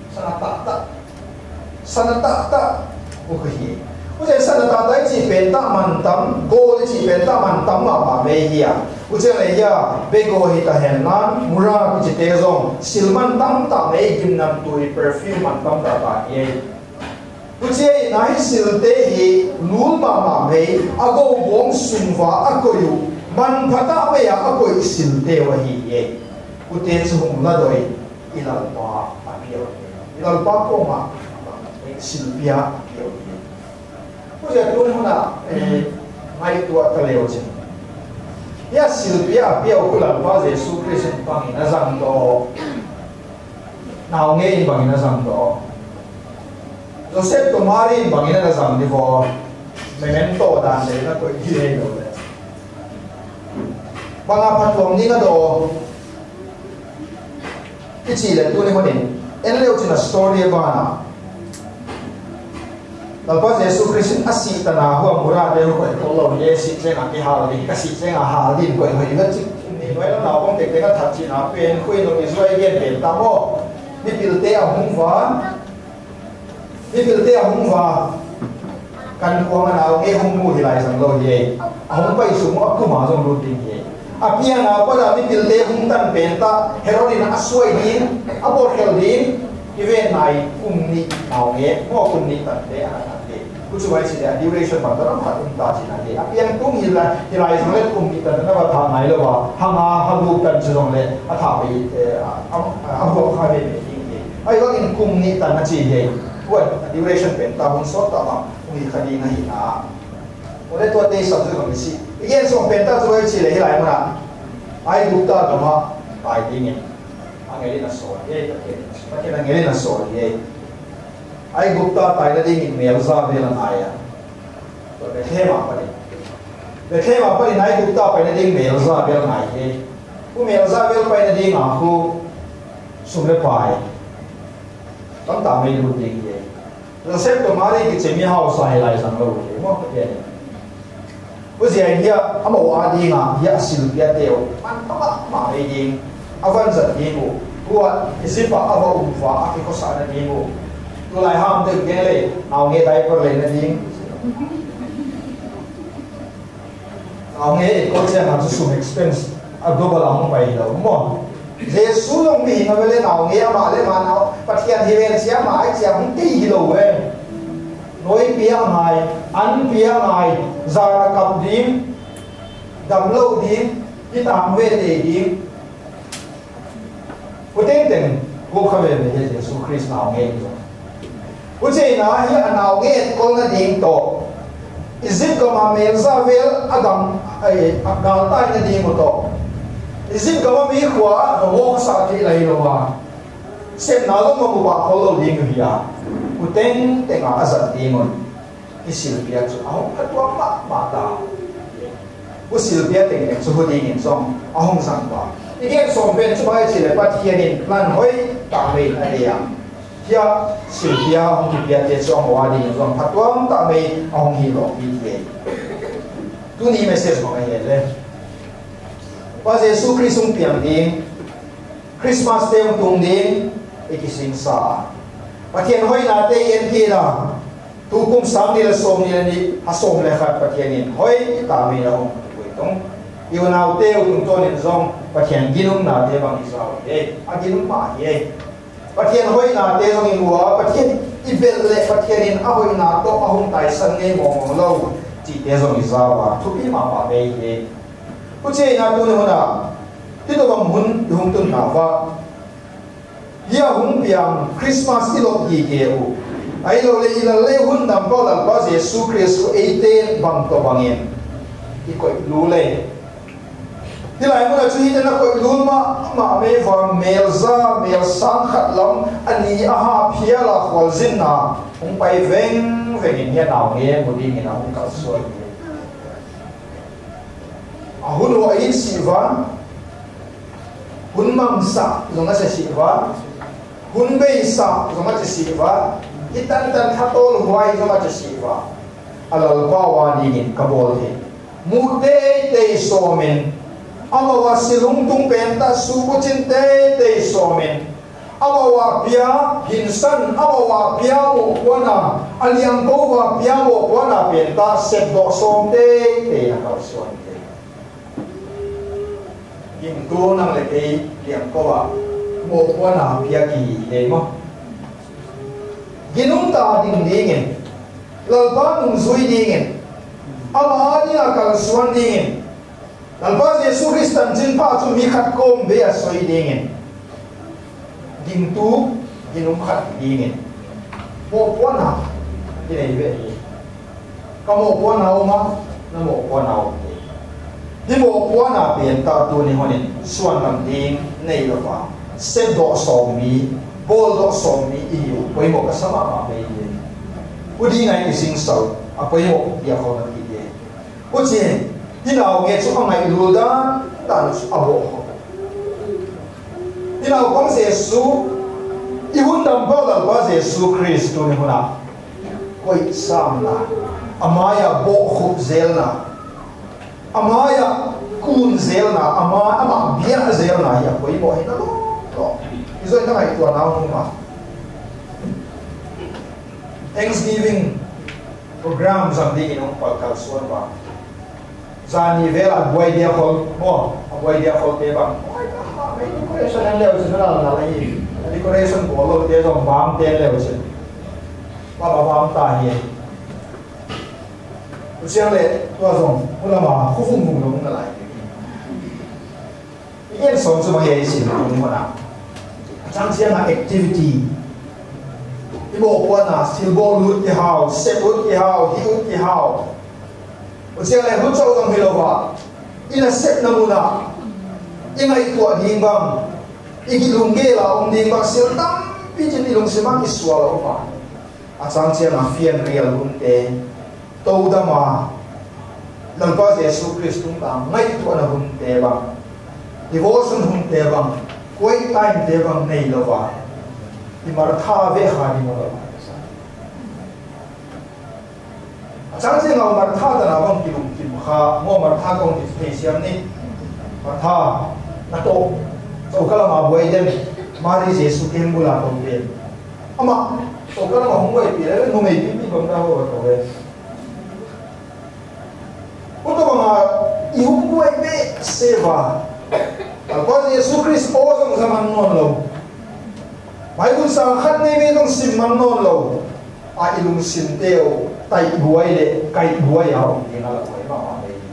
S8: ta o hi u je sana ta dai chi pen ta man tam go le chi pen ta man tam ma ba me hi ya u je le ya be go hi ta hen nan mura chi te zong silman tam ta me gim nam tu perfume man tam ta ba ye Uciai nahi silte hi lul mama me ago bong sungwa akoyu man phata me ya akoi silte wa hi ye ute chung la doi ilal pa apio ilal pa ko ma silpia apio uciai tu huna mai tu ataleo chen ya silpia apio kulal pa Jesus Christ pangin azang do nào nghe in bằng nó rằng đó Joseph Tomari bằng nó rằng đi vào memento đàn để nó có gì đây rồi bằng áp phật lòng ní nó đồ cái gì là tôi này mà đến em leo trên story bana Lepas Yesus Kristus asih tanah huam murah dia kau kalau dia si saya nak hal ni kasih saya hal ni kau ingat cik ni noi lah nak tek tek tak cik nak pen kui nak Israel gen pen tamo ni pilte ahung kan kuang nak hung mu hilai sang lo ye ahung pai semua aku masuk rutin ye api yang apa dah ni pilte hung tan pen ta heroin aswai din abor heldin event nai ni awet mo ni tan de kucu baik sih dia duration bantaran hat tak sih nanti. Tapi yang hilai sangat ni tan na batang nai lo ba hanga habu tan sedong le athapi abo khabe ni. Ai lo in ni tan na chi he. Buat duration pen tahun sot ta ni khadi na hina. Oleh tu te sab tu ni si. Igen song pen ta tu baik sih le hilai mana. Ai bukta kama ai dingin. Angeli na so ye pakai angeli na so ye. Ai gupta tai na ding melza belan aya to bekhema pari nai gupta pai na ding melza belan ai ku melza bel pai na ding aku sumre pai tam ta me lu ding ye Joseph to mari ki chemi house ai lai sang lo ye mo ko ye ku zia dia amo adi nga ya sil dia teo man ma me ding avan zat ding kuat isipa ava umfa aki ko sa na ding Tulai ham tu gele, awak ngai per le nanti. Awak ngai kau cakap tu sum expense, global among bayi dah. Mo, Yesus yang bih ngabele awak ngai amal le mana, patian hiwen siapa ai siapa mungkin hilau Noi piang hai, an piang hai, zara kap dim, damlo dim, kita amwe te dim. Kuteng kau khabar ni Yesus Kristus awak ngai. Ucai na hi anau nge kol na ding to izip ko ma melza vel agam ai agal tai na ding to izip ko ma mi khwa no wo sa ti lai lo wa sem na lo mo ba ko lo ding hiya uteng tenga azat ding isil pia chu au patwa ma ta usil pia teng ek chu ding song ahong sang ba igen som pen chu bai chi le pat hianin plan hoi ta me area Dia silpia hong dia dia song wadi song patwang tak mai hong hi lo bi ye. Tu ni message mo ye le. Pas Yesus Kristus piang ding Christmas day tung ding ikising sa. Patien hoi na te yen ki la. Tu kum sam ni la som ni hasom le khat patien ni. Hoi ta mai la hong koi tong. Iu nau te tung ton ni song patien ginung na te bang Israel. A ginung ma ye. Patien hoi na te zong inua patien ibel le patienin ahoi na to ahung tai san nge mong lo chi te zong izawa thupi ma pa be ye uche na tu ne hona ti to bang hun hung tun na wa ya hung piang Christmas ilok gi ke u ai lo le ila le hun dam ko la ba Yesus Kristus 18 bang to bangin i ko lu le Hilai mana cuci dan aku ilmu ma me faham melza sang khatlam ani aha piala khwalzinna umpai veng ini nau nge mudi ni nau kalsoi ahun wa in siva hun mamsa zonga se siva hun beisa zonga se siva itan thatol huai zonga se siva alal pawani ni kabol he mude te somen Amawa silung tung penta suku cinte te somen. Amawa pia hinsan amawa pia mo wana aliang ko wa pia mo wana penta sebok som te nakau son te. Hintu nang leke liang ko wa mo wana pia ki te mo. Ginung ta ding dingin. Lalpa nung sui dingin. Ama ani akal suan dingin. Lepas Yesus Kristus jumpa tu mikat kom biar soi dingin, gintu ginum kat dingin, mau puana ini ibe, kamu puana oma, namu puana oke, di mau puana pian tak tu ni honin suan nam ding nei lepa, sedok somi bol do som ni iu poi mo ka sama ma me ye udi ngai ki sing so a poi mo ya ko na ki ye o che hinao nge chu ngai lu da tan su abo ho hinao kong Jesu i hun dam ba la ba Jesu Christ ni huna koi sam na amaya bo khu zel na amaya kun zel na ama bia zel na ya poi mo hina lo iso ita ngai tu na ma Thanksgiving program something inong pagkalsuan ba zani vela buai dia hol mo buai dia hol te bang may decoration ang lew sa na lai decoration bolo te dong bam te lew sa pa bam ta hi usiang le to zong ulama khufung mung dong na lai yen som su ma ye sin tu mo na chang sia na activity ibo kwa na silbo lut ki hao set ut ki hao hi ut ki hao usia le hu chau dong hilowa ina set na muna ingai tua ding bang igi lungge la ding bang sil tam pi chen ilung semang iswala oma a chang sia na fian real hunte to da ma lalpa Jesu Kristus ta ngai tua na hunte bang devotion hunte bang koi time te bang nei lowa imartha ve khani mo la chang sia ngau martha da na bang kilum kim kha mo martha kong ti te siam ni martha na to so kala ma boy den mari Jesu kembula to be ama so kala ma hungoi pi le no mei pi bang da ho to be uto ma i hungoi be seva alpa Jesu Christ o jong zaman non lo Bible sang khat nei me jong sim man non lo a ilung sim teo tai buai le kai buai a ong ni na la buai ma ma be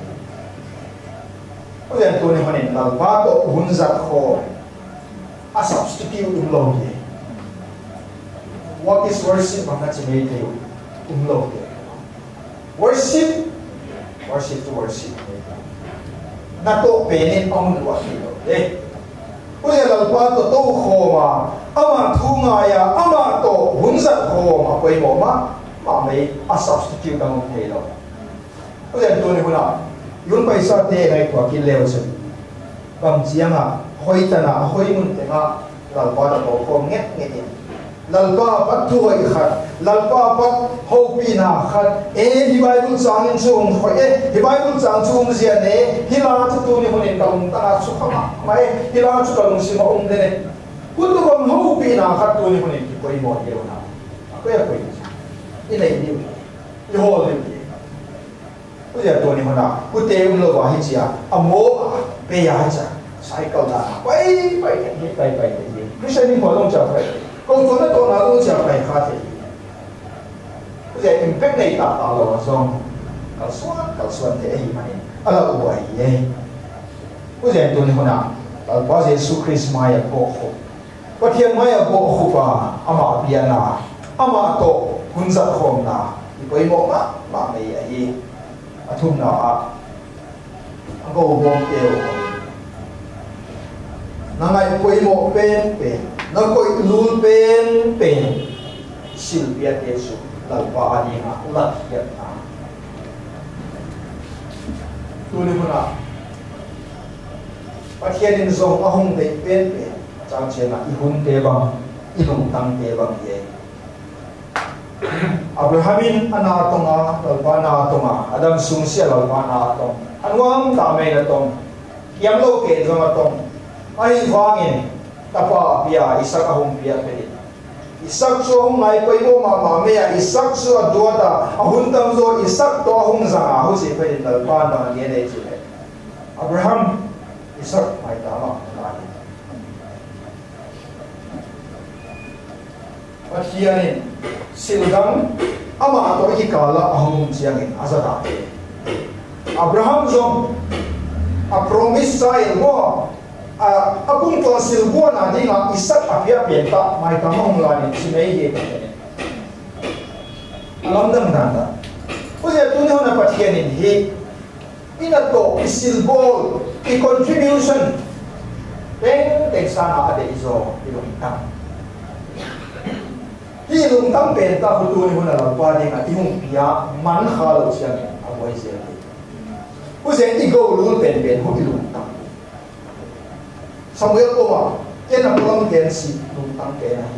S8: o den to ni hanin la ba to hun zat kho a substitute lo ye what is worship ang na chime te lo ye worship to worship na to penin ong lo ni lo ye o den la ba to kho ma ama thunga ya ama to hun zat kho ma koi mo ma me a substitute ang te lo o den to ni huna yun paisa te ngai kwa ki lew se bang chianga hoi ta na hoi mun te nga lalpa da to ko nget nget lalpa pat thu hoi khat lalpa pat ho pi na khat hi Bible sang in chung hoi hi Bible sang chung zia ne hi la tu ni hunin tong ta su khama mai hi la chu kalung si ma ong de ne ku tu bang ho pi na khat tu ni hunin ki koi mo ye na ko ya koi ni nei ni ni ho ni bây giờ tôi đi mà nào, cứ tiêu lo vào hết chưa? Amo bây giờ hết chưa? Cycle là bay bay cái gì? Cứ xem những hoạt động chậm phải, công việc nó nào cũng chậm phải khá thì. Bây giờ impact này tạo lo xong, kalau suan thế gì mà, ala uai ye. Bây giờ tôi đi mà nào, bao giờ Yesus Christ mai ở bộ hộ, bắt hiện mai ở bộ hộ pa, ama biar na, ama to hunzat khom na, ibai mo ma mày ấy. Athum na ang go bom teo na ngai koi mo pen na koi lul pen sil bia Yesu lal pa ani nga lat yat na tu ni muna pathianin zong ahong dei pen chang chena I hun te bang ilung tang te bang ye Abrahamin anatonga lalpa na atonga Adam sungsia lalpa na atong anwang tamay na tong yang lo ke zama tong ay vangin tapa pia isak ahong pia pe isak so hong ngai poi mo mama me ya isak so aduada ahun tam zo isak to ahong zanga ho si pe lalpa na ye de chi Abraham isak mai tama na Pathianin silgang ama to ikala ahum siangin azata Abraham zong a promise sa mo akung to silbo na dinga isak apia pieta mai tamong lani simei ye alam dang nanda usia tunyo na pathianin hi ina to silbo I contribution pen teksana ade izo ilong tang mi lung tam pen ta khu tu ni huna la pa ding ati hung pia man kha lo chiang a boi se hu se ti go lu pen hu ti lung tam Samuel ko ma ken a pulang ken si lung tam pen a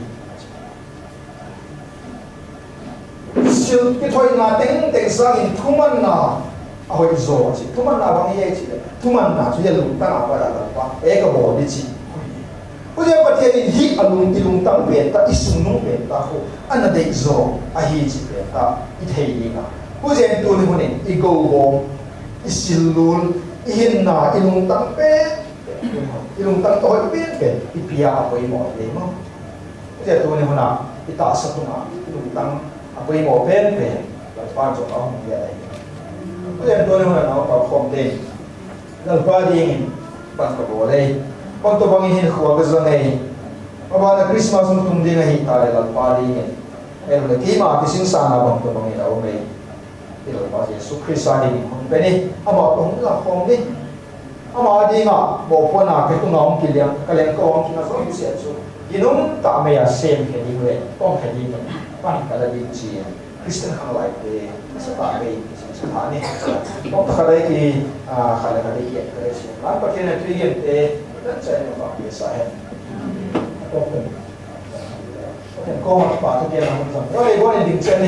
S8: sil ki thoi na teng sang in thuman na a hoi zo chi thuman na bang ye chi thuman na chu ye lung ta na pa la pa e ka bo di chi Puja pati hi alung tilung tam penta isung nung penta ko ana dei zo a hi chi penta I thei ni ka puja tu ni hunin I go bom isilul ihin na ilung tam pe ilung tam to pe I pia a poi mo le mo puja tu ni huna I ta sa tu na ilung tam a poi mo pe la pa jo a hung ya dai puja tu ni huna na pa khom de la pa ding pan ko bo dei Pag to bang hin khuwa ka zang ai aba na Christmas mo tum ding hi ta la pa ri nge el le ki ma ki sin sa na bang to bang ina o mai il pa Yesu Christ ni hon pe ni aba tong la khom ni ama di nga bo po na ke tu ngom ki liang ka leng ko ong ki na so yu se chu inum ta me ya sem ke ni we tong ke ni pan ka la di chi Christian hang lai pe sa ta me sa ta ni tong ka lai ki kha la ka di ke ka se la pa ke na tri gen te dan saya memang biasa ya. Oke. Oke, kau apa tu dia nak macam? Boleh di sini.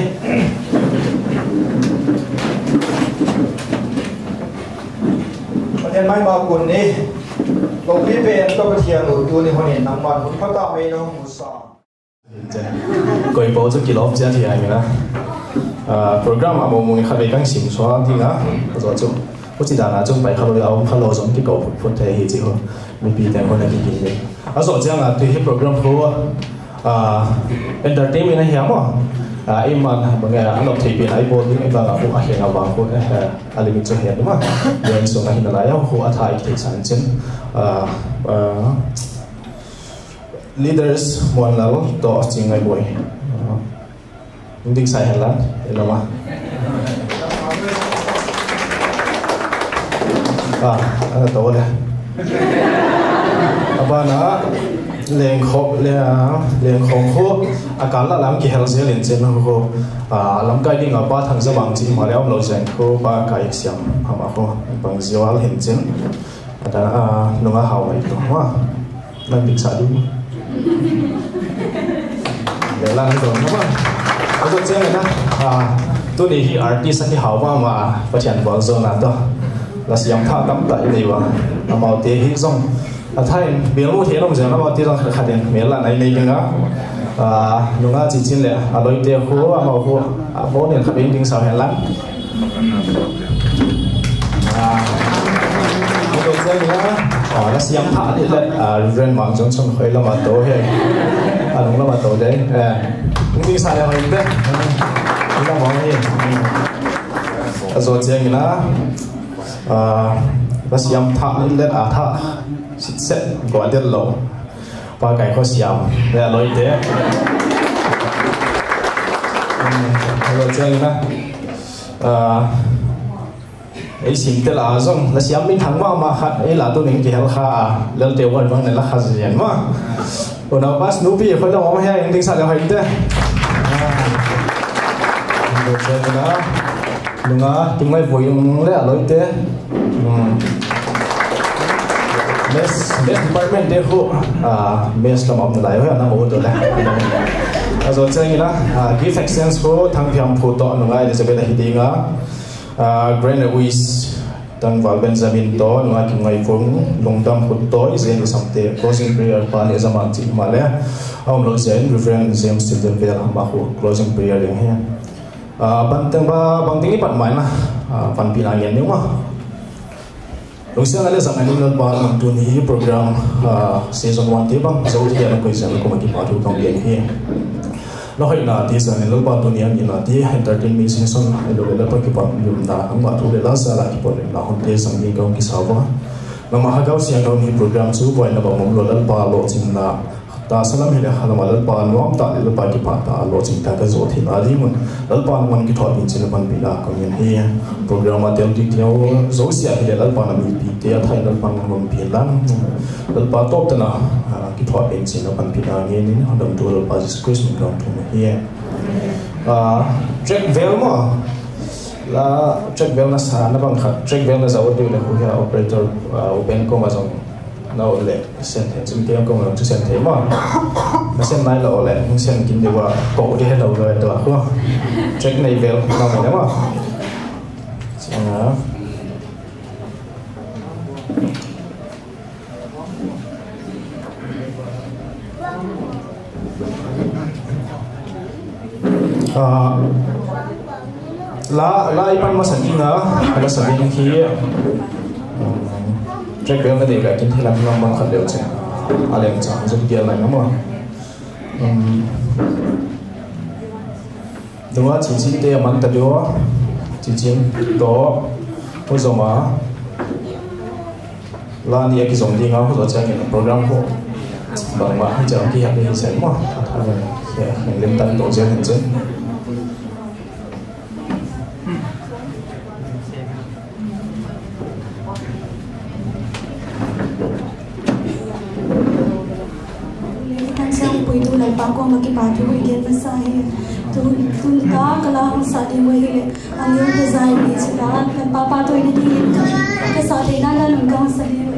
S8: Macam mai makun ni, kau pipen kau bersiap tu ni honi nampak pun kata mai nong musa.
S9: Kau ibu tu kilo jadi ni lah. Program apa mungkin kami kan sim soal tiga, tu tu. 好似大家中擺卡路有卡路種啲個盤睇起之後，未必定可能見嘅。啊，所以講啊，對啲 program 好啊，entertainment 係咁啊，一晚乜嘢啊，落睇片喺部啲咩話啊，好係啊話好咧，啊裏面做係咁啊，人數係嗱有好啊太其實真leaders 冇人攞多正係會，唔定晒係啦，你諗嘛？ Ano to le? Aba na leng khong kho akala lam ki hel zel in chen ho lam kai ding apa thang zawang chi ma leom lo zen ko ba kai siam ama ko bang ziwal hin chen ada nunga haw mai to wa nan dik sa du le lan to ma ko chen na tu ni hi artist ki haw ba ma pathian bang zo na to là siam tha tam tại này wa amau te hi zong thay biang lu thế long jang amau te long kha den me la nai nei nga nunga chi chin le loi te khu amau khu bo ne kha ding ding sao hen lan ko zeng nga là siam tha ni le ren mang jong chong khoi la ma to he lung la ma to de ding sa le hoi de ni la mong ni zo zeng na là siam thạ lên thạ xịt xét gọi điện lẩu ba cái có siam là lối thế rồi chơi na ấy xin tên là giống là siam mình thắng mà khát ấy là tôi mình chỉ hal kha lên tiêu quan vang này là khá gì mà còn nào bác Snoopy phải là ông hay anh sao là hay thế rồi chơi na đúng không? Chúng mày vui lẽ lối thế, mess department đấy hộ, mess làm ông lại hơi nằm ở chỗ này. Rồi chơi như là gift exchange hộ thằng phiền phụ tọa đúng không? Để sẽ biết là gì tiếng á, Grand Louis tăng vào Benjamin to đúng không? Chúng mày cũng lồng tâm phụ tối diễn được xong thế, closing prayer pa để zaman chỉ mà lẽ ông lối diễn Reverend James Stephen về làm bảo hộ closing prayer đấy ha. Bang tinggi pat main lah, pan pinangan ni mah. Lungsian ada zaman ini lepas tuni program season 1 tu bang, jauh dia nak kuis yang aku mati padu tong dia ni. Lahir nanti sana lepas tuni yang ini nanti entertainment season itu lepas kita belum dah, angkat tu lepas salah kita boleh lah hunter sambil kau kisah apa. Nama agak siang kau ni program tu boleh nak bawa mula lepas lo cina ta salam hi le halama lal pa nuam ta le pa ki pa ta lo ching ta ka zo thin ali mun lal pa man ki thwa bin chin ban bi la kam yen hi program ma tel ti tio zo sia hi le lal pa na mi pi te thai lal pa ngom pi lan lal pa top ta na ki thwa bin chin ban bi la nge ni handam tu lal pa Jesus Christ mi kam tu hi track vel mo la track vel na sa na bang kha track vel na za o de le hu ya operator open ko ma zong na o le sen the chim tiam ko ma chu sen the ma na sen nai la o le hung sen kin de wa ko de lo lo to ko check nei vel na me ma la ipan masakinga ala sabin khi track bell na dega kin thilam ngam bang khat leo che alem cha zo dia lai ngam dunga chi chi te man ta dio chi chin to ho zo ma la ni ki zong ding a ho zo chang in program ko bang ma hi chang ki ha ni sen ma tha ma ya lem tan to chen hen chen
S4: Bangko maki patu weekend masai tu ta kala sadi wehe aliyo design ni chila papa to ini di ke sadi na la lunga sadi we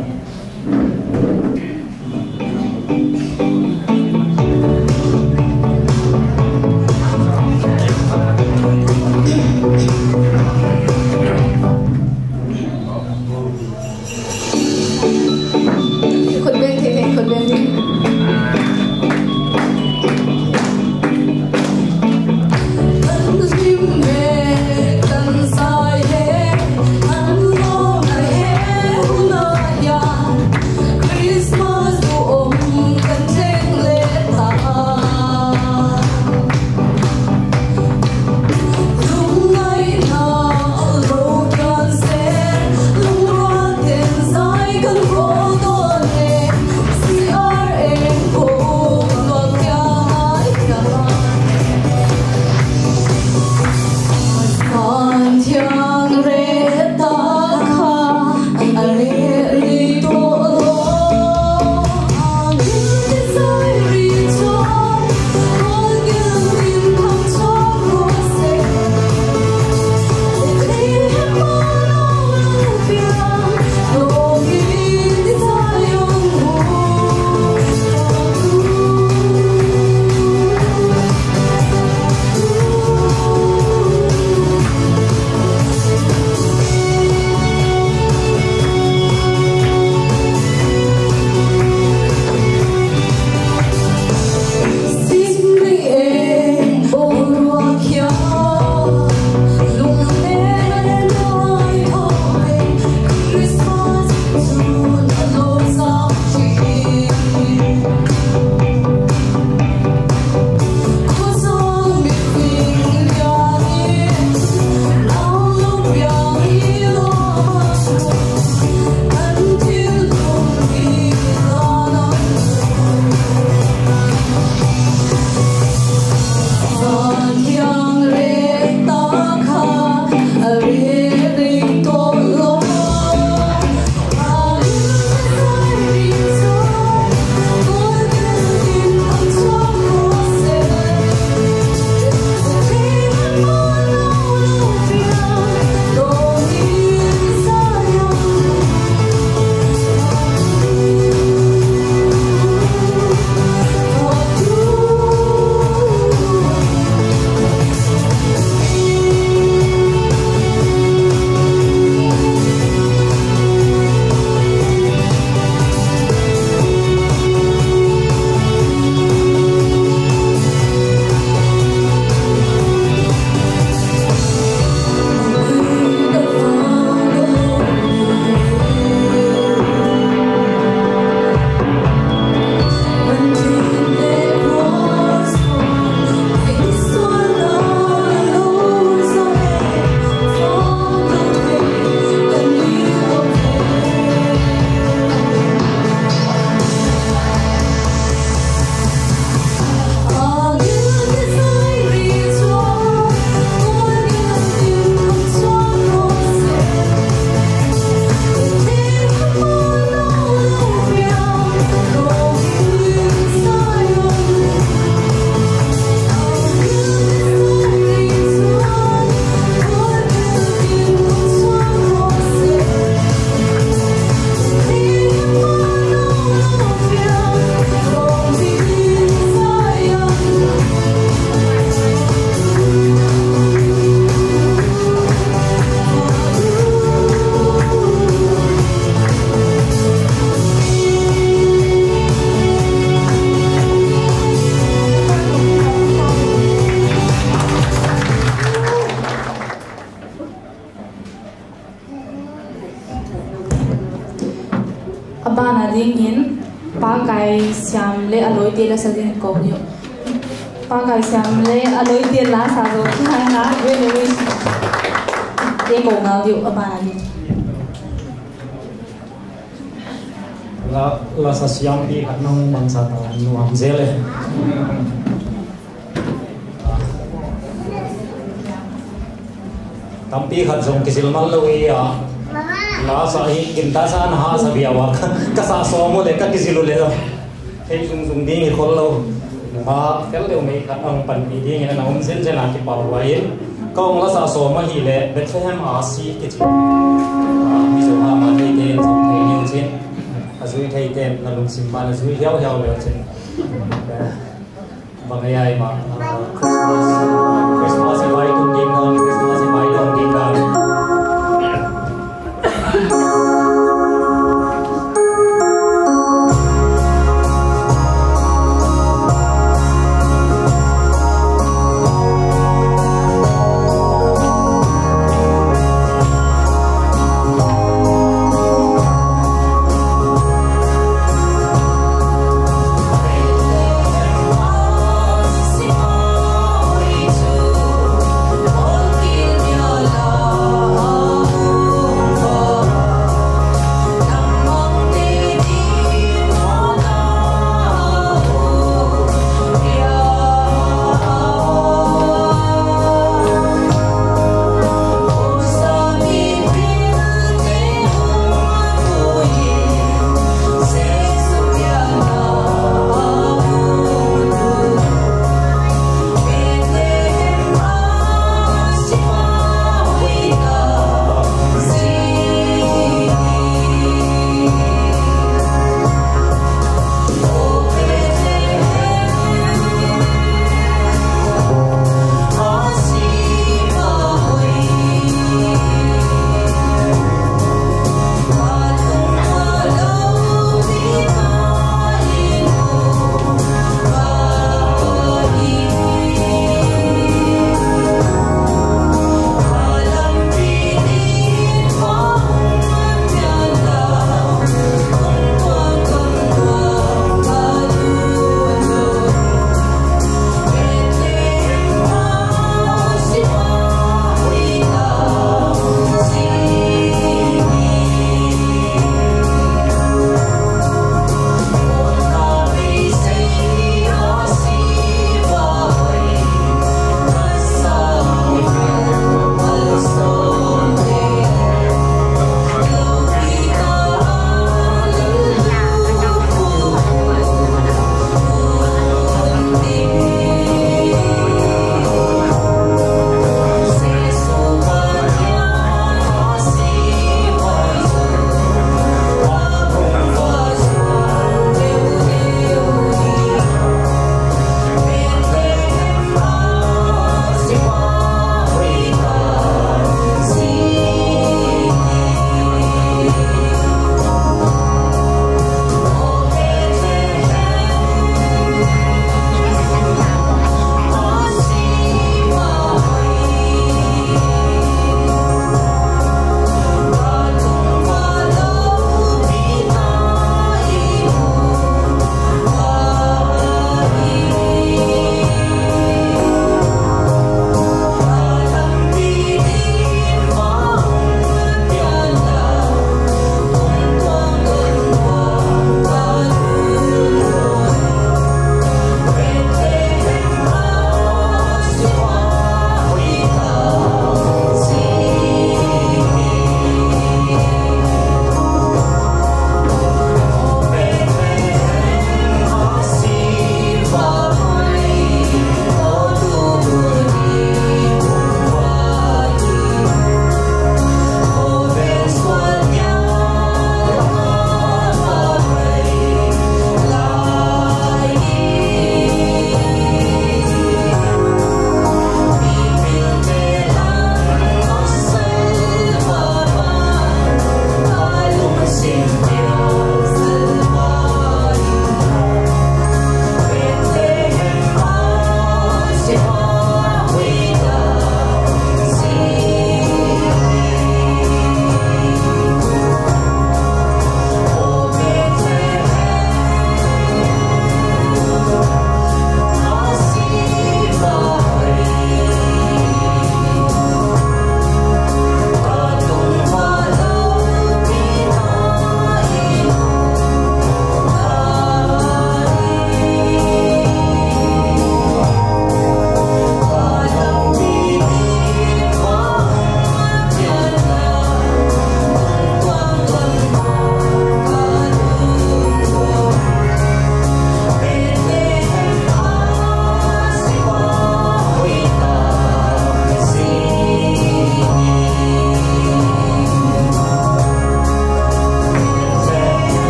S10: ding in pa kai siam le aloi te la sadin ko yo pa kai siam le aloi te la sa ro khai na ve le ve te ko ngau dio aba ni
S2: la sa siam pi hat nong man sa ta nuam zele tampi hat zong kisil mal lo ya la sa hi kinta sa na ha sa biawa ka sa so mo le ka kisilu le do thei zung ding hi khol lo ma kel le me ka ang pan pi ding na om zen zen ki pa wa yin kong la sa so ma hi le Bethlehem RC ki chi mi zo ha ma thei ten zong thei ni chin azui thei ten na lung sim ma azui hiao hiao le chin ba ngai ai ma Christmas vai tung ding na Christmas vai dong ding na
S11: All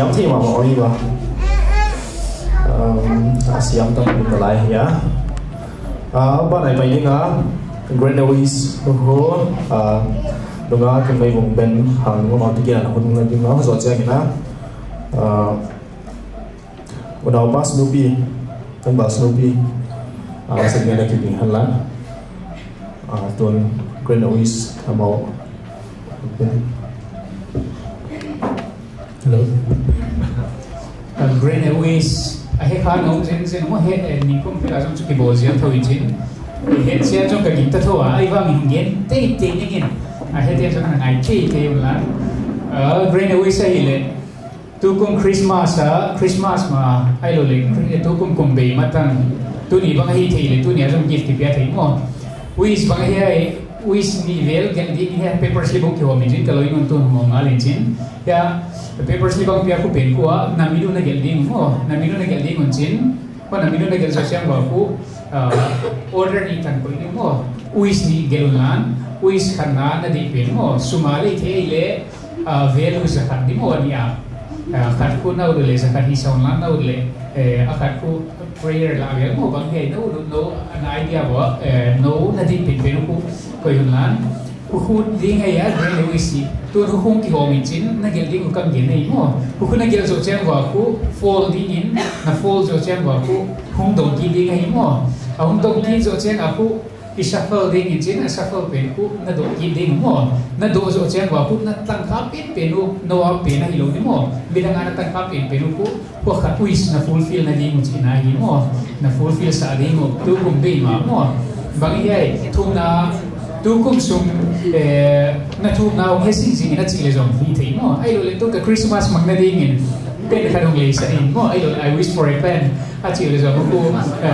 S9: siam thì mà mọi người siam tâm mình lại ya bạn này phải đi ngã granaries hồ đúng là cái mấy vùng bên hàng của nó thì kia là không là nó rồi chơi cái nào đầu bus Snoopy tên bus Snoopy sẽ nghe được cái gì hơn lắm tuần granaries màu hello
S11: granaries hay khá nông dân nó hết mình cũng phải là trong cái bộ diễn thôi chứ hết xe trong cái kita thôi ai vang mình nghe tê tê như thế hết tiền trong ngày tê tê là granaries say lệ tu cùng Christmas mà ai lo lệ tu cùng bề mà tăng tu ni bang hi thì lệ tu ni trong gift thì biết thấy không wish bang hi wish ni vel gen di ni paper slip bang kêu mình chỉ cái lối ngon tu ngon ngal lên chín ya paper slip bang pia ku pen ku na midu na gel ding mo na midu na gel ding ngon chín pa na midu na gel social ba ku order ni tan ko ni mo wish ni gelulan wish khana na di pen mo sumali the ile value sa khat di mo ni khat ku na udle sa khat hi sawn lan na udle khat ku prayer la gel mo bang he no an idea bo no na di pen ku ko yulan khu đi ngay á cái này gì tôi không kỳ vọng mình chín nó gel đi cũng cần gì này mà khu nó gel rồi xem vào khu fall đi in nó fall rồi xem vào khu không đồng kỳ đi ngay mà không đồng kỳ rồi xem ở khu cái shuffle đi in chín là shuffle bên khu nó đồng kỳ đi mà nó đồng rồi xem vào khu nó tăng khá biết bên luôn nó bên này luôn đấy mà bên đang ăn tăng khá biết bên khu khu khát wish nó fulfill này đi một chuyện này mà nó fulfill sa đi một tôi cũng bị mà bằng vậy thu na tu cũng sung na thu nào hết gì na chỉ là dòng phi thế mà ai rồi tu cái Christmas mặc na đi nghìn bên cái đồng lệ sẽ in mà ai rồi I wish for a pen chỉ là dòng cô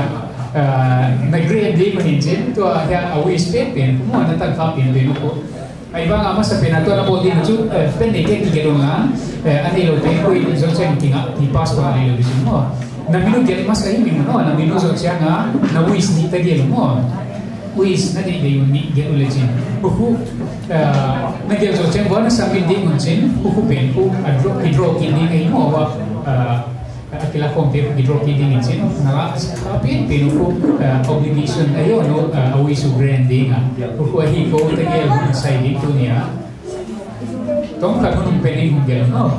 S11: na green đi mà nhìn trên tu ha I wish pen mà na tăng pháp pen bên cô ai vang ama sa pen tu na bộ đi một chút pen này cái gì đồng lá anh ấy rồi pen cô in dòng xem kinh ạ thì pass qua này rồi chứ mà na minu cái mas cái mình nó na minu dòng xem na wish ni cái gì mà wish na di dayon ni get ulegin uhu na get so chen bona sa pin ding chen uhu pen ku draw kin ding ai mo wa akila kom te draw kin ding chen na la pin uhu obligation ayo no awi su branding uhu hi ko te gel sai di tu nia tong ka nun pen hung gel no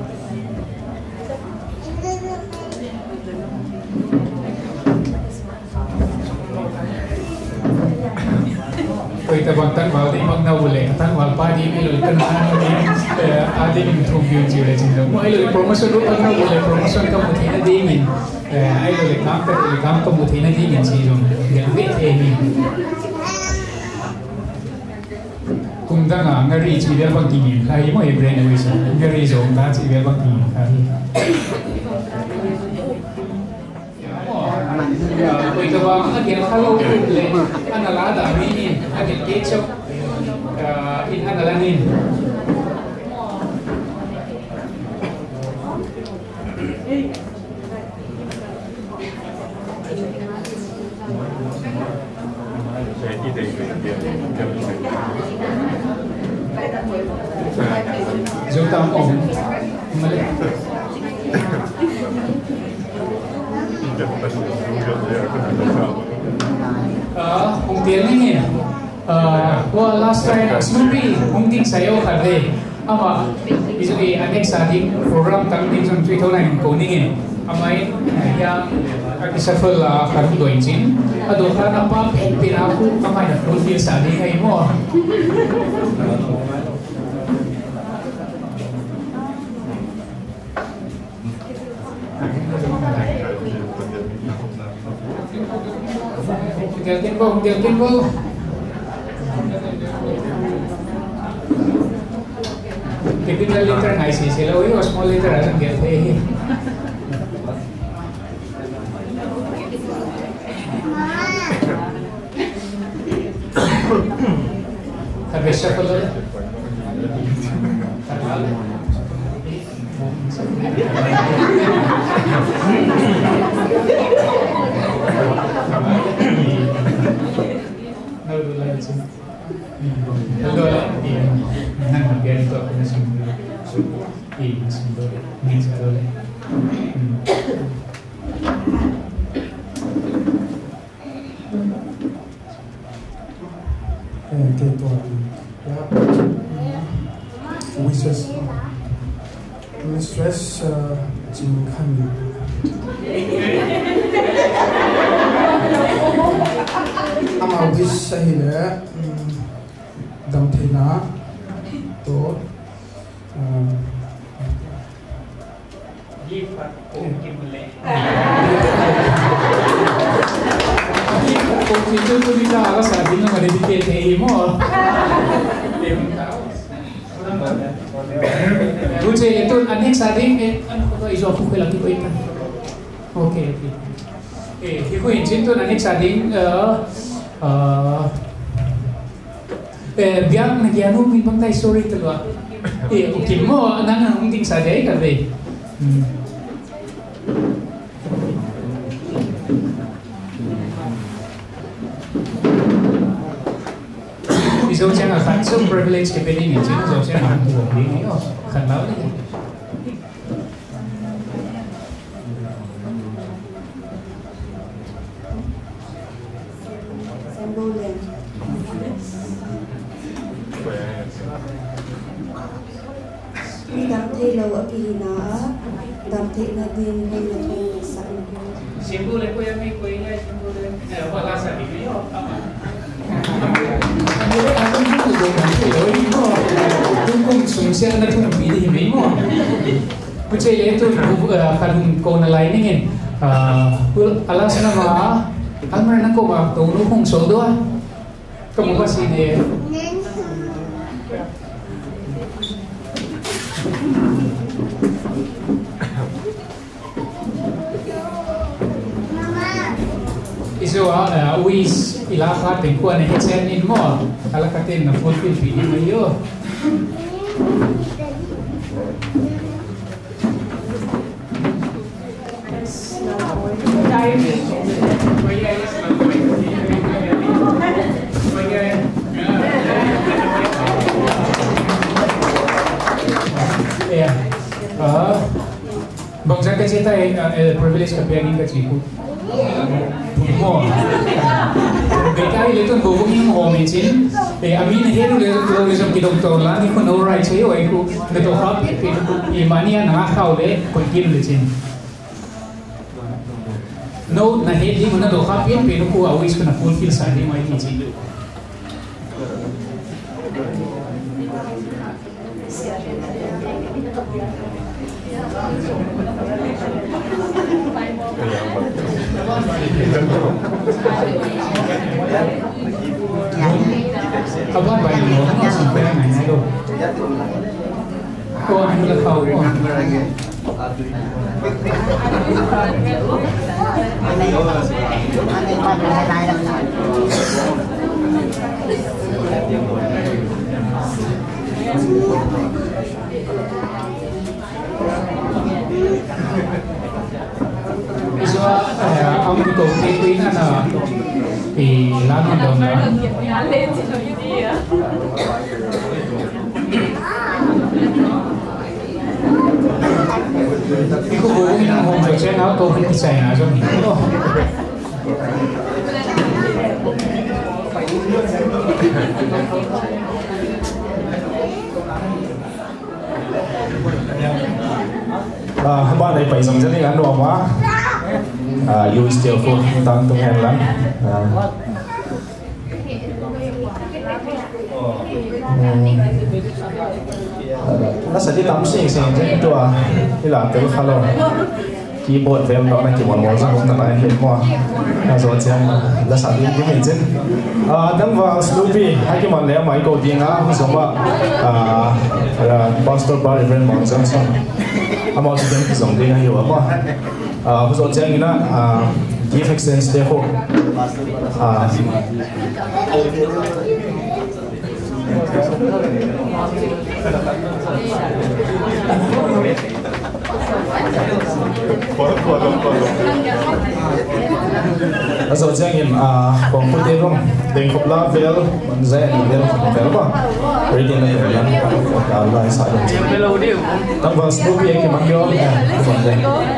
S11: कोई तब तक वाले मंगना बोले तक वालपादी में लोग करना है आधे दिन थोक भी उचित है वो आई लोग प्रमोशन लोग करना बोले प्रमोशन का मुझे ना देंगे आई लोग काम का मुझे ना देंगे चीज़ों गलती है ही kumdanga ngari chibel bang kimi khai mo e brain away sa ngari zo ta chibel bang kimi khai koi to bang agen khalo le anala da rini agen kecho in anala nin chúng ta ổn hùng tiến này well last time Snoopy hùng tiến sayo khá đề ama ví dụ như anh sa đi program tăng đi trong truy thâu này cố này ama yang cái shuffle là khá không đổi chính ở đó khá nằm bắp pin aku ama là full feel sa đi hay mo Gelkin vô typical liter này sẽ là ôi small liter ở trong kia thế thật về shuffle rồi Hello, nanti biar itu aku nasi.
S12: stress chim khan ama bis sahile dam thina to
S11: itu tu kita alas saat ini ada dikit mo. Buce itu anek sading anak ko iso aku lagi ko ita. Okay. Iko injin tu anek sading biang nagyano min bang tay story tu lah. Okay mo nang ting sadai ka be. Iso siya nga so privilege ke pwede niya so siya nga hindi niyo kanlaw niya
S4: Sambulan dam thay law akina dam thay na din hay na thong sa
S11: simbulan ko yan ko yan simbulan wala sa video kung sumsiya na itong pinihimay mo. Kutsay ito, kalung ko na liningin. Alas na mga, almar na ko ba, tulo kong soldo ah. Kamu ba sini? Iso uwis ilakat yung kuha na hitsenin mo alakatin na fulfill pili mo yun bangsa kasi tayo privilege ka piyagin ka chico mo Rengkai itu bubungin mo homisin amin hero le isang kidoktor lang ko no right sa'yo ay ko dito kapit imania nakakaw le kontin lechin no na hindi mo na do kapit pero ko always ko na fulfill sa di mo itin Apa baik mo? Sampai na ito. Ko ano la tao ko? Iso ang ko kay na lano daw na Iko buong ng home section na ito hindi sa ina so
S9: ba này phải dùng rất là ăn đồ quá you still full tăng tung hen lắm nó sẽ đi tắm sinh sinh chứตัวนี่là cái khá lâu keyboard với em đó là keyboard màu sắc cũng là hiện qua rồi xem là sản phẩm của mình chứ đăng vào Snoopy hay cái món lẻ máy cổ tiếng á không giống vậy là Buster Bar event món giống xong ama chỉ cần dùng đi là hiểu không bây giờ xem như give extends để hộ Also jangan komputer dong, dengan level, manzai level apa? Reading level yang kalau saya. Tanpa Snoopy yang kemanggil, manzai.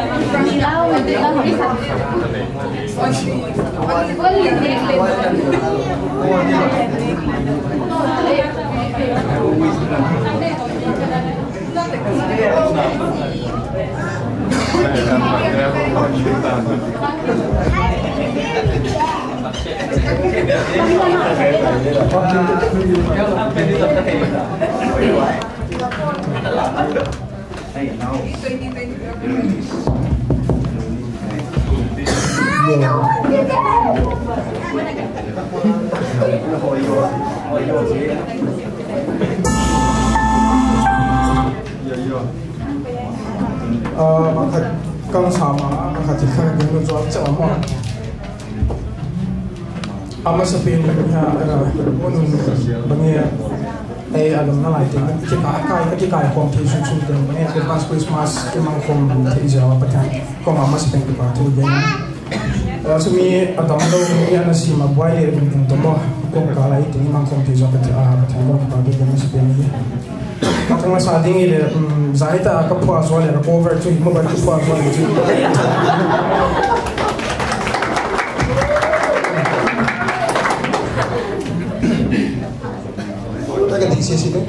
S12: Kang sama ketika kita jual cawang, ama sepin banyak unun banyak alam na lighting kita kong tisu sudah banyak advance Christmas kemang kong tijawa patan kong ama sepin kita tu jadi sumi atau ni ana si mabuai untuk mo kong kalai tinggi mang kong tijawa patan kong kita tu jadi sepin ni. Kalau saat ini saya tak akan puas oleh cover tu, mau bantu puas oleh tu. Kita kan di sisi tu.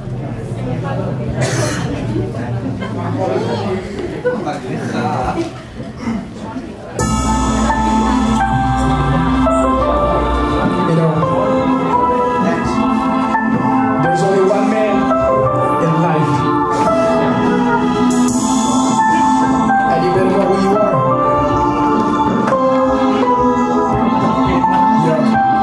S12: There's only one man in life, and you better know who you are. Yeah.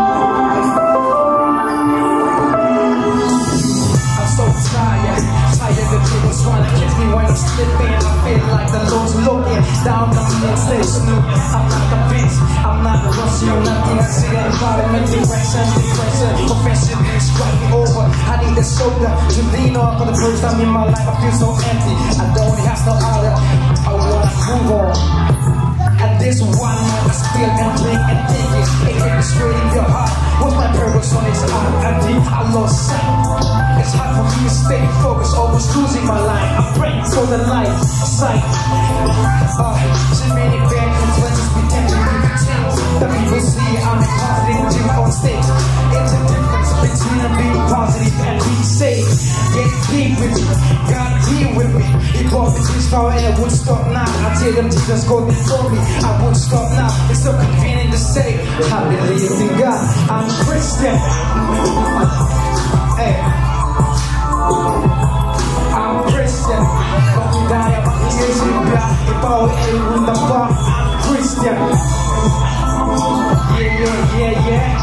S12: I'm so tired that people trying to catch me when I'm slipping. I feel like the Lord's looking down on me and say, Snoop, I'm not convinced, I'm not rushing on nothing. I see that environment, depression, offensive is striking over. I need a shoulder to lean on for the first time in my life. I feel so empty, I don't have no other. I wanna move on. At this one moment, I still am playing and thinking. It hit me straight in your heart. What's my purpose on this art? I lost sight. It's hard for me to stay focused, always losing my life. I'm praying for the light, sight. So many bad influences pretending to be changed. The people see I'm a positive Jim on stage. It's a difference between being positive and being safe. Get deep with me, God deal with me. He brought me this far and I won't stop now. I tell them Jesus go before me, I won't stop now. It's so convenient to say, I believe in God, I'm Christian. Hey, I'm Christian. Don't die about the years you got. If I were in the bar, I'm Christian. Yeah.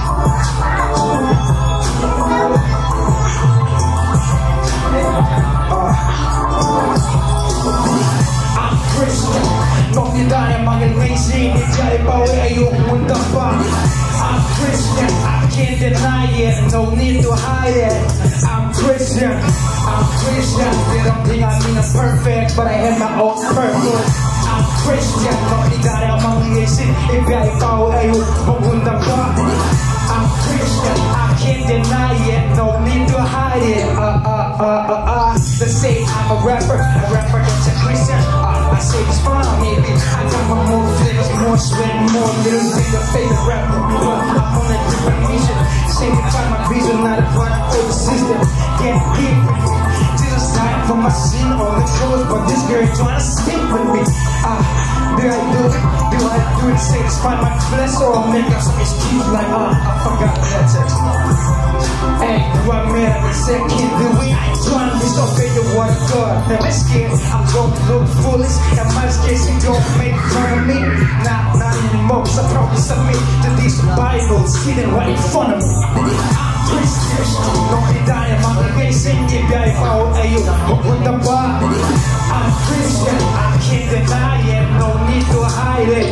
S12: I'm Christian. Don't you die among the racing. If I were in the bar, I'm Christian. I can't deny it. No need to hide it. I'm Christian. They don't think I mean I'm perfect, but I have my own purpose. I'm Christian. Don't you die among the racing. If I were in the bar, I'm Christian. I can't deny it. No need to hide it. They say I'm a rapper that's a Christian. I say it's fine, maybe. I got my more flavors, more sweat, more little bit of favorite rapper. I'm on a different mission. Say to find my reason, not a front for the system. Get deep with me. Jesus died for my sin on the cross, but this girl trying to sleep with me. Do I do it? Do I do it? Say to find my flesh or I'll make up some excuse like, I forgot that text. Hey, do I mad at the second? Do we? Trying to disobey the word of God. Now I'm scared, I'm going to look foolish. And my case, you don't make fun of me. Not anymore, cause I probably submit to these Bibles sitting right in front of me. I'm Christian, don't be dying, I'm amazing. If I follow you, with the bar. I'm Christian, I can't deny it. No need to hide it.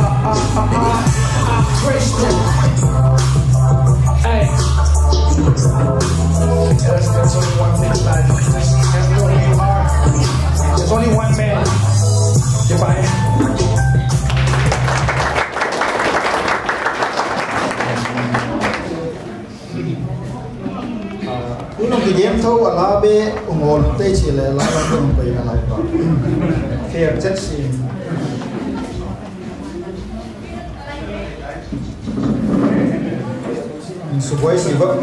S12: I'm Christian. Hey. There's only one thing in life. There's only you are. There's only one man. Goodbye.
S8: Unong ki game tho ala be ungol te chi le la la tung pe na lai ba fair jet si subai si ba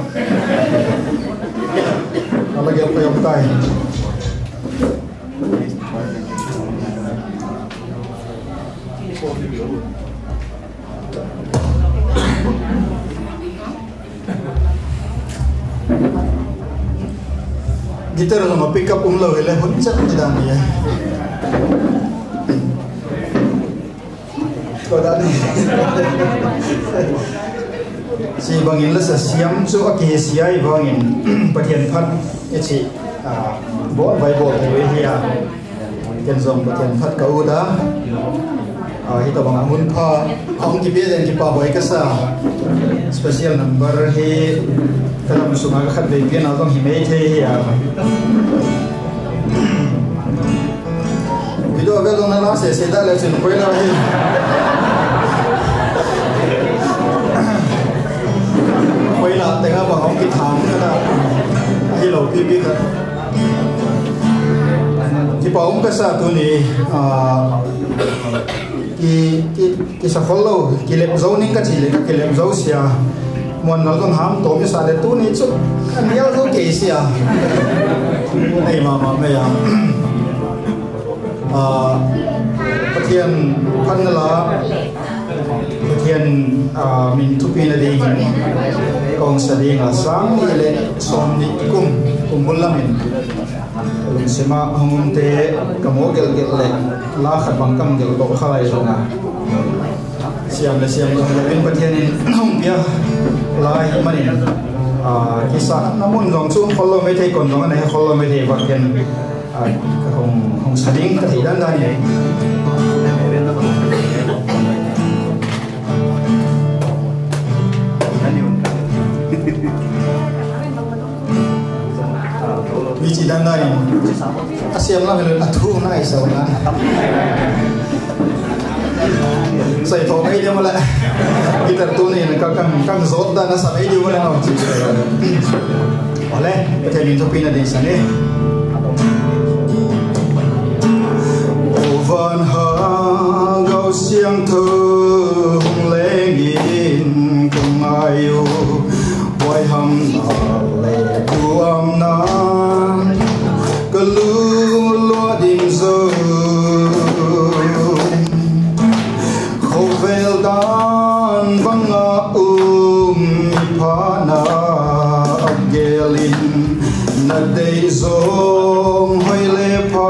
S8: ala ge pa yom tai gitar sama pick up lo hele hunchat tidak ni ko da ni si bangin la sa siam chu aki siai bangin pathian phat ye chi bo vai bo te we hia ken zong pathian phat ka u da hi to bang amun pha ong ki be den ki pa boy ka sa special number hi kalam sunga khat be pian azong hi mei the hi video ga dong na la se da le chen poi la hi poi la te ga ba ong ki tham ka da hi lo pi pi ka ki pa ong ka sa tu ni ki sa follow ki lep zoning ka chi le ka lep zo sia mon nó còn ham tổ cái sao để tu ní chút anh nhớ đâu kỹ gì à này mà màyประเทศพันธุ์ละประเทศมินทุปีนาดีกองแสดงสังนี่เลยสมนิกุมบุลลามินเสมาหงุนเตกโมเกลเกลเลยลาขัดบังกัมเกลตกข้าไรส่งอ่ะเสียมเลยเป็นประเทศนี้ห้องเบียลายมันนี่กิสาน้ำมันลองช่วงคนเราไม่ได้ก่อนตรงนั้นคนเราไม่ได้วัดกันของสดิ้งกระถิ่นด้านใดวิจิด้านใดอาเซียนเราเป็นอัฐุน่าอิสระใส่ทองให้เดียวมาแล้วกีตาร์ตัวนี้นะกังโซดด้านนั้นใส่ให้เดียวมาแล้วจริงๆเอาเลยไปเทมินทุปีนาดีสันนี่โอวันหาเกาเสียงเธอหงเลงยินคงอายุไว้หำนาเลดูอำนาจก็รู้ลัวดิ่งโซVeldan banga pana gelin na dei zong hoile pa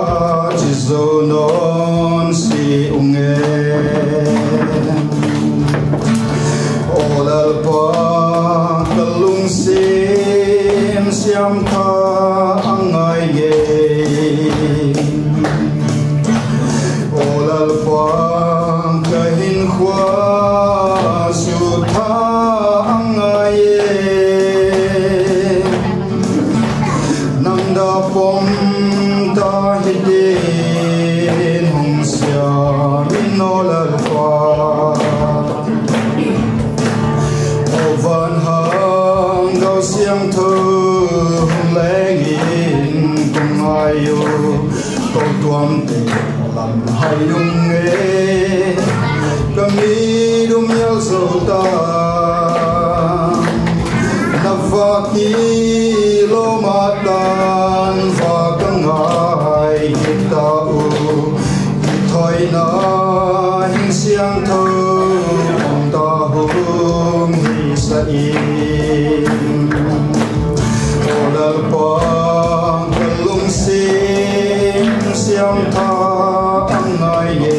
S8: chizonon si unge olal pa kalung sim siam tha angai ge olal pa kahin khwa su tha angaye nam da pom ta hidin hong sia min olal pa ovan hang gao siang thơ hong lengin tung ayo câu tuam te lam hai yung nghe kami dumyal sota navaki lomatan vakangai kita thoi na hing siang thơ ta hung hi sai olal pa kalung sim siang tha angai ye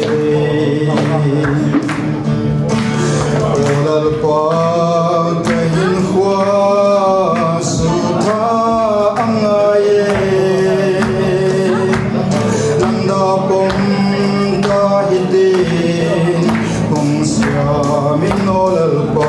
S8: olal pa kahin khwa su tha angai ye nanda pom ta hidin hong sia min olal pa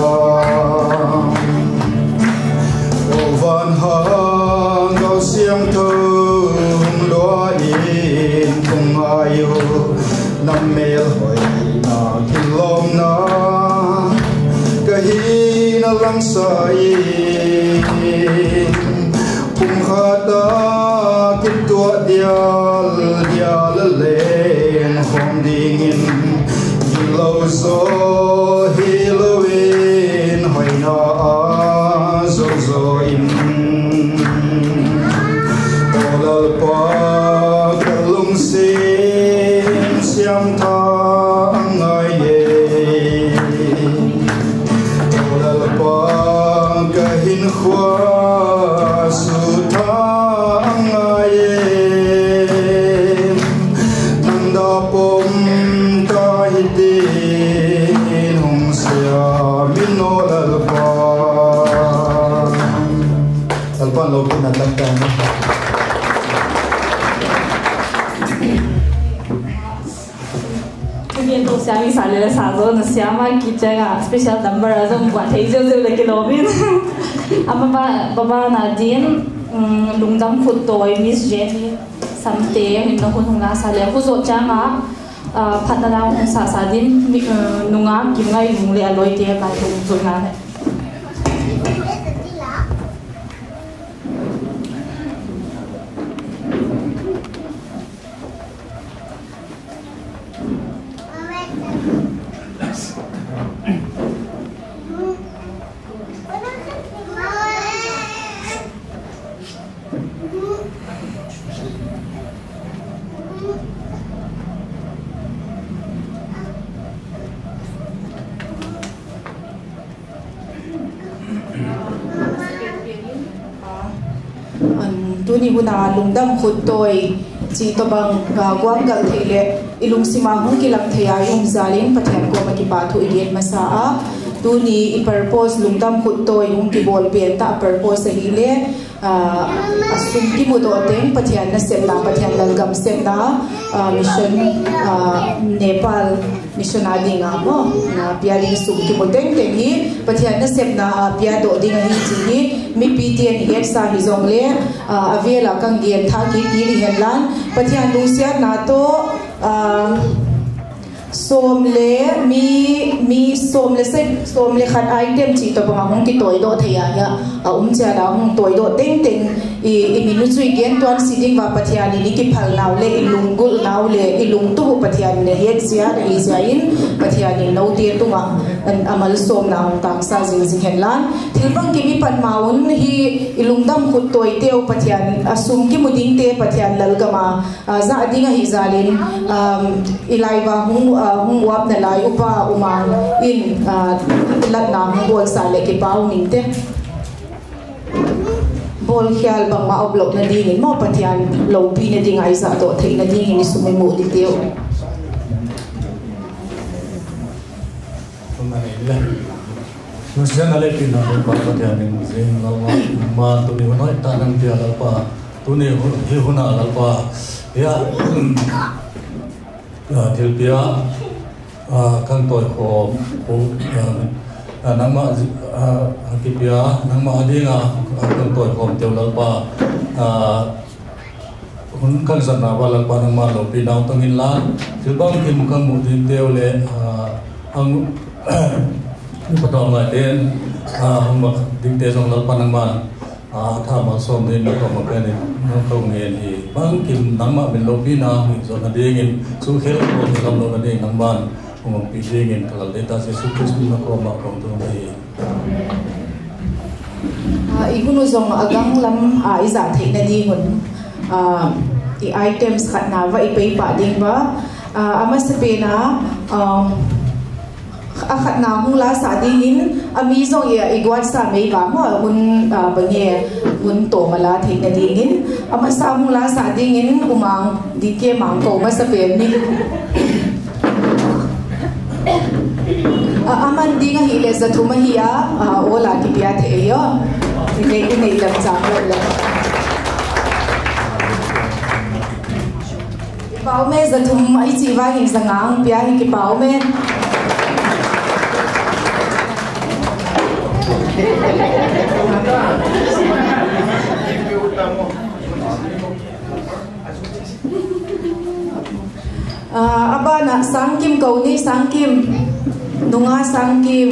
S8: ovan hang gao siang thơ loa in kung ayo nam mel hoi na kilom na kahi na lang sai zo Halloween hoi na zo zo in olal pa kalung sin siam tha angai ye olal pa kahin khwa su tha angai ye nanda pom ta hiti hong sia min olal pa alpan lo pinatagtan
S10: Again, to siya mi sali la sa zo na siya ma kitchen a special number a zo buat thấy zo zo le kilobin. Baba na din lungdam khut toy Miss Jenny samte hin na hun nga sa le khu zo cha nga phat na daw sa din nunga kim ngai lung le aloi te ka thung zo nga ne.
S5: tu ni huna lungdam khut toy chi to bang gwang gal thele ilung sima hung kilam theya yum zalin pathian ko ma ki pa thu igen masa a tu ni I purpose lungdam khut toy hung ki bol pen ta purpose hi le asum ki mu do teng pathian na sem na pathian lalgam sem na mission Nepal mission ading mo na pialing sum ki mo teng teng hi pathian na sem na pia do ding hi chi hi mi ptn hi sa hi zong le avela kang gen tha ki ti ri hen lan pathian lu sia na to som le mi som le khat item chi to bang hong ki toy do theya ya cha da hong toy do teng teng I minu chui gen tuan siding wa pathian ni ki phal naw le ilung gul naw le ilung tu pathian ne het sia ni zain pathian ni no te tu ma an amal som na hong tak sa jing jing hen lan thilbang ki mi pan maun hi ilung dam khut toy teu pathian asum ki muding te pathian lalgama za adinga hi zalin ilai wa hung wap na lai upa umang in lat na hung bol sa le ki pau ning te bol khial bang ma oblok na ding in mo pathian lo pi na ding ai za to thei na ding ni sumai mu di teu
S9: Nusian ale pin na pa pathian ning zeng lawa ma tu ni honoi ta nang dia la pa tu ni hi huna la pa ya tilpia kan toy ko nangma kipia nangma adinga kan toy ko teu la pa hun kan sana wala pa nangma lo pinaw tangin la silbang kim kan mu din teu le ang patong ngai ten hum ding te song lal pa nangma tha ma som din ko ma pen no ko nge ni bang kim nangma min lo pina mi zo na ding in su khel ko lam lo na ding nangman hum pi ding in kala data se su kristu na ko ma kom to ni
S5: igunu zong agang lam iza thei na di hun I items khat na va I pe pa ding ba ama se pe na akhat na hung la sa ding in ami zong ya igwat sa mei ba mo hun bange hun to mala thei na ding in ama sa hung la sa ding in umang di ke mang ko ma sa pe ni aman ding hi le za thuma hi a ola ki pia the yo nei lam chang la pau me za thum ai chi wa hi zangang pia hi ki pau me abana sangkim kau ni sangkim nunga sangkim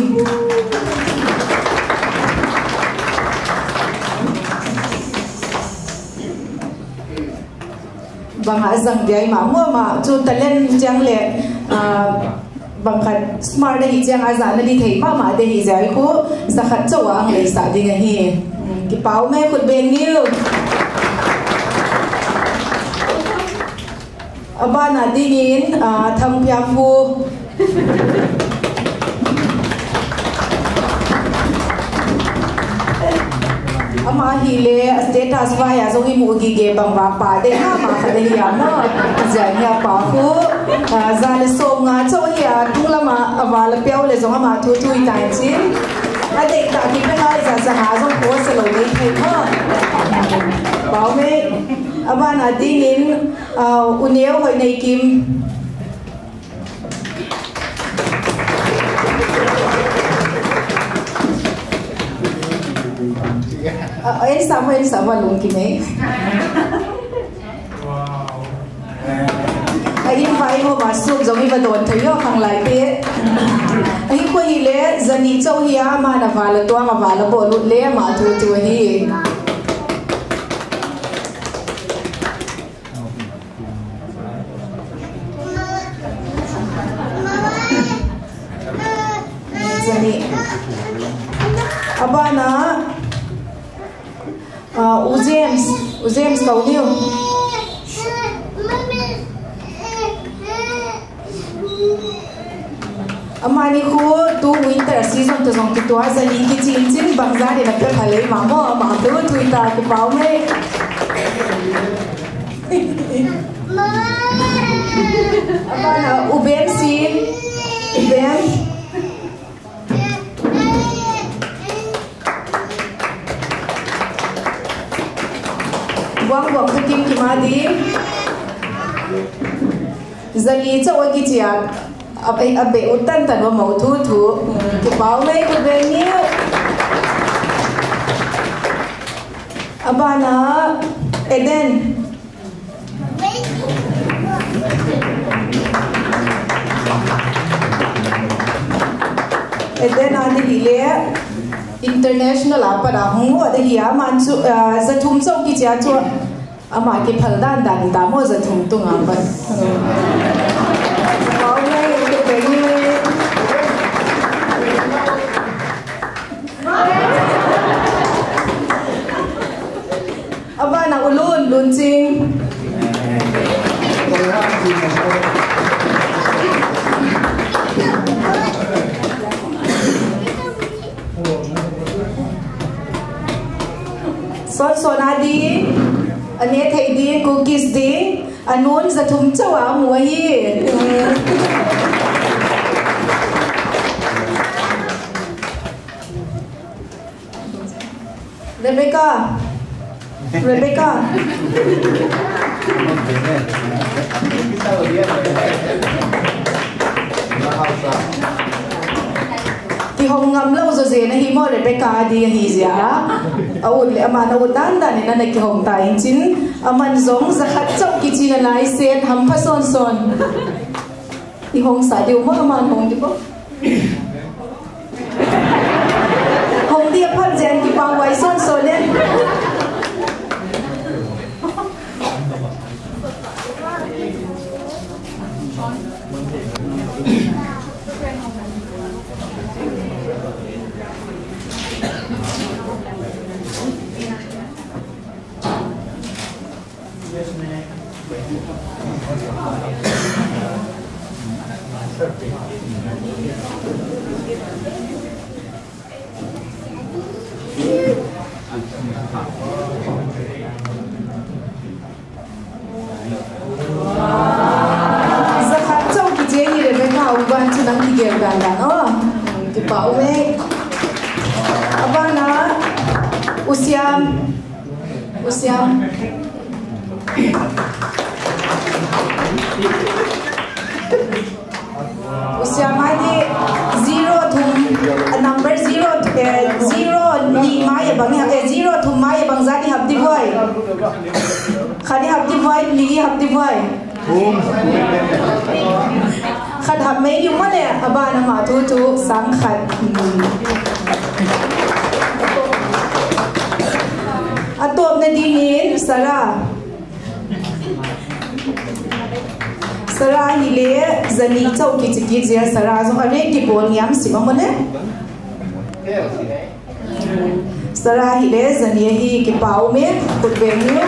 S5: bang azang biai ma mo ma chu talen jang le bang khat smart hi chang aza na di thei ma de hi jai khu zakhat chawang le sa ding hi ki pau me khut ben niu abana dingin tham pyafu ama hile status va ya zo hi mu gi ge bang wa pa de ha ma kha de ya ma ja ya pa khu za le so nga cho ya tu la ma awa la pyao le zo ma thu thu i tai chin a de ta ki pe ngai za ha zo ko se lo ni thei ma bao me aba na dingin uneu hoi nei kim en sama lung ki nei ai vai ho ma su zo mi ba don thei yo khang lai pe ai ko hi le zani chau hi ma na wala to ma wala bo lu le ma tu tu hi zani abana James kau niu amani khu tu winter season to zong tu ai zali ki chin chin bangza de na ka khale ma mo ma tu tuita ki pau me abana uben sin uben wang thakim ki ma di zali chawa ki chia abe utan tan wa mau thu thu ki pau mai ku be ni abana eden adi hile international apa dah hungu ada hiya manchu zathum chau ki chia chu ama ki phaldan dan da mo zathum tu nga ba pau mai ke pe ni aba na ulun lun ching son adi ane thei di cookies di anun zathum chawa mu hi Rebecca thì hồng ngầm lâu rồi gì này hi mo Rebecca đi hi gì á ul le ama na udan dan na ki hồng tai chin aman zong za khat chok ki chin lai sen ham pha son thì hồng sa diu mo aman hồng di ko hồng dia phan jen ki pa wai son le usia mai di zero thum number zero ni mai bang ha zero thum mai bang zani hab di voi khani hab di voi li hab di voi khat hab mai yu ma le abana ma tu sang khat atop na dingin sara Sarah hile zani chau ki chiki zia Sarah zo are ki bol yam simamone Sarah hile zani hi ki pau me kutbeni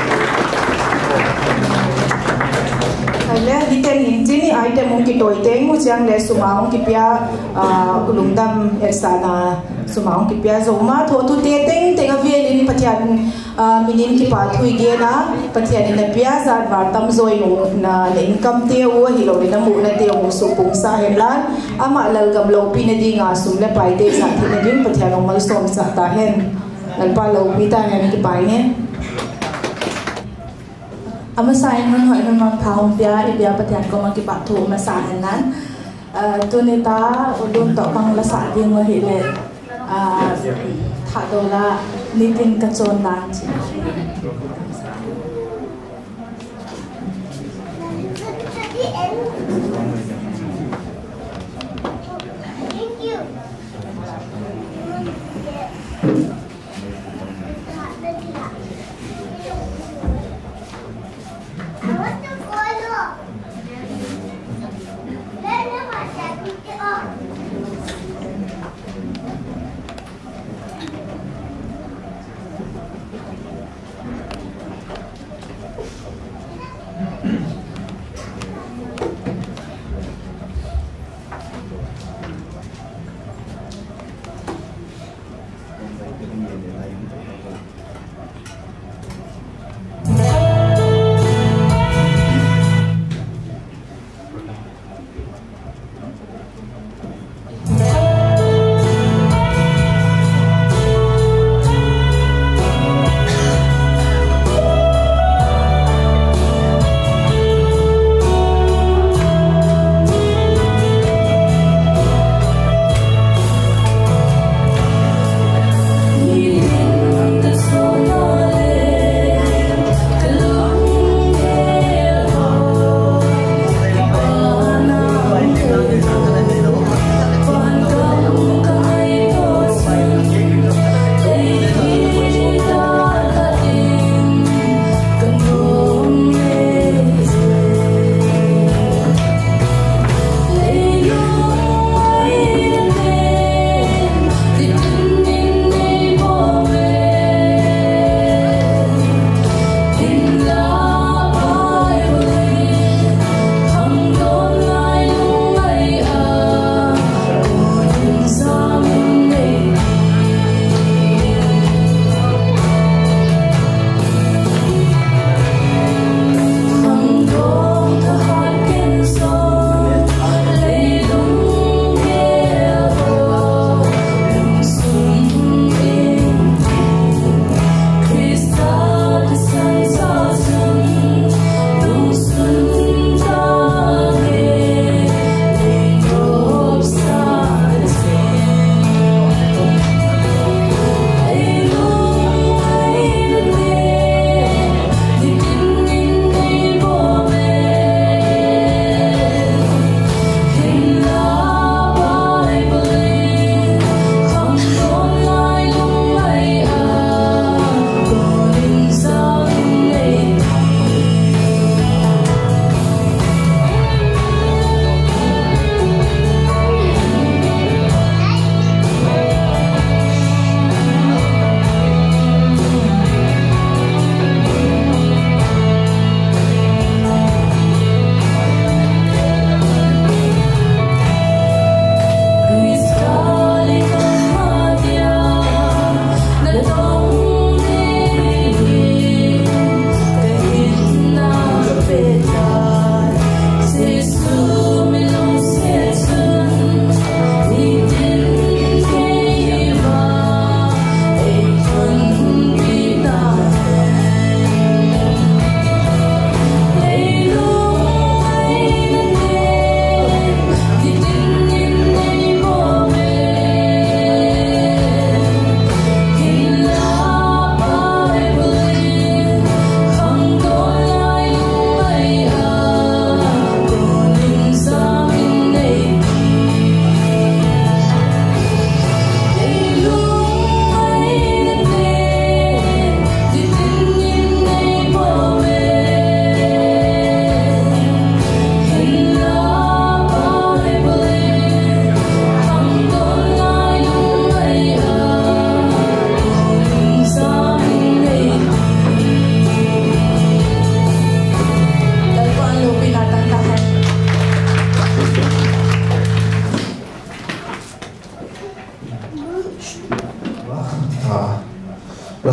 S5: Hile hiten hintini item mong ki toiteng usiang le sumaong ki pia ulungdam ersana sumaong ki pia zoma tho tu teteng tenga vielin patian minin ki pathui ge na patian na pia zat vartam zoi na le income te u hi lo na mu na te u su pung sa henlan ama lal gam lo pi na di nga sum le pai te sa thi na din patian mal som sa ta hen lal pa lo pi ta hen ki pai ne
S10: ama sai man hoi man mang phao pia I pia patian ko mang ki pathu ma sa henlan tu ne ta udun to pang la sa ding wa hi le thả đồ là đi tin cái chôn đàn chị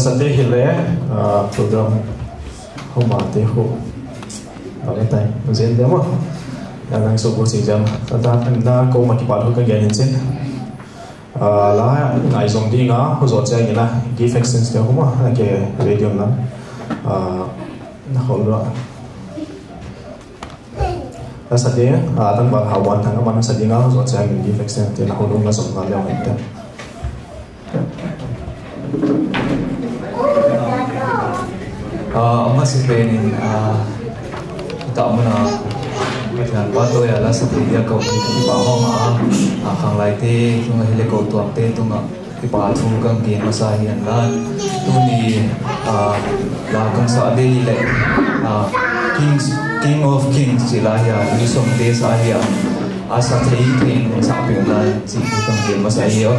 S9: Sunday Hille program Homa Teho. Valentine, Zen demo. Yang so go sejam. Tata na ko makipat ho kan ganin la ngai zong di nga ho zo chang ina gift exchange de homa ke radio na na holra la sadhe tang bal hawan thang man sadhe nga ho zo chang gift exchange de na holung na som na le ta
S13: masih penin tak mana dan waktu ya lah seperti dia kau di bawah mah akan lagi tu ngahile kau tuang te tu ngah di bawah tu kan game masahian lah tu ni lah kan saat ini le King of Kings sila ya ni som te sahia asa tei sampai lah si tu kan game masahian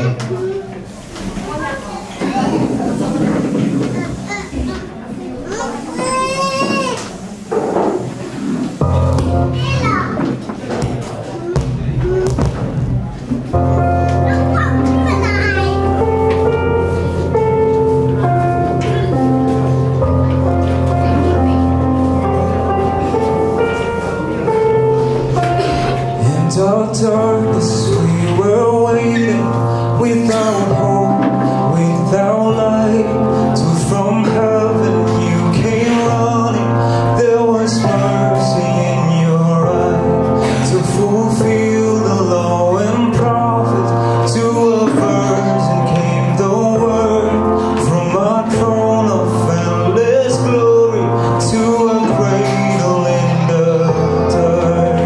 S12: Darkness, we were waiting without hope, without light. Till from heaven you came running. There was mercy in your eyes to fulfill the law and prophets. To a virgin came the word from a throne of endless glory to a cradle in the dark.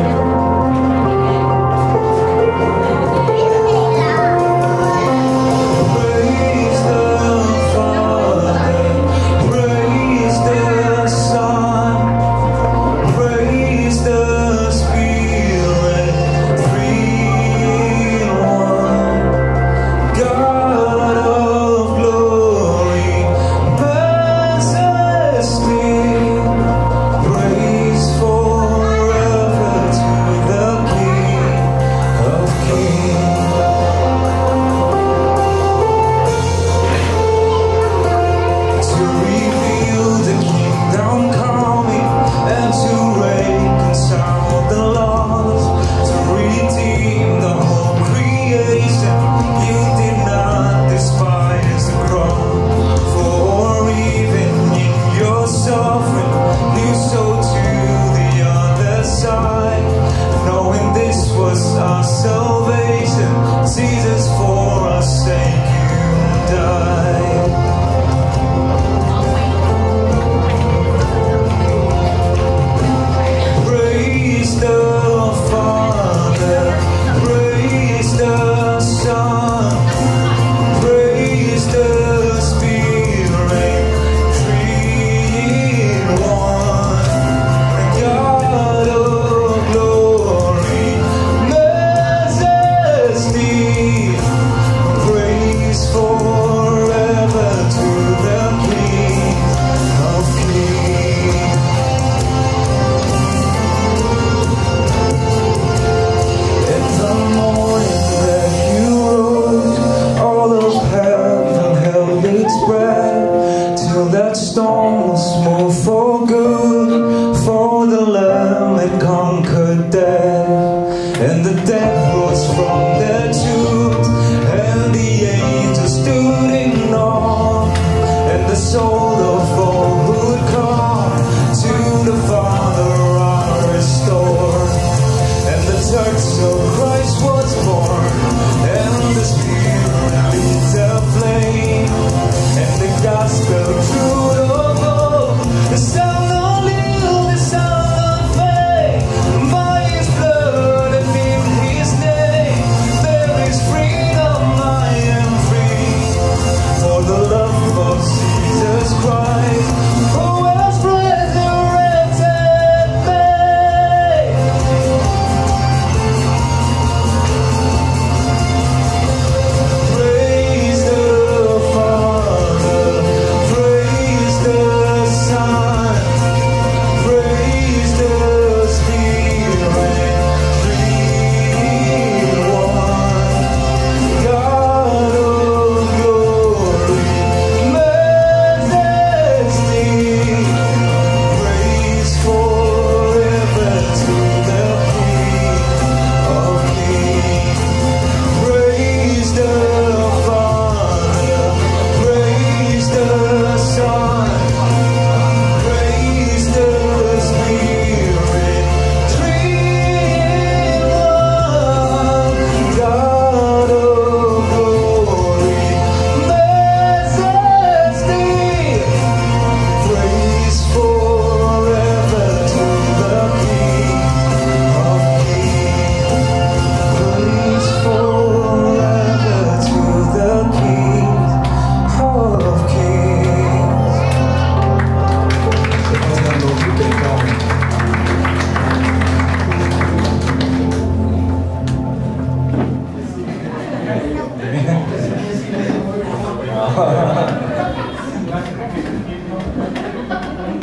S12: The sound of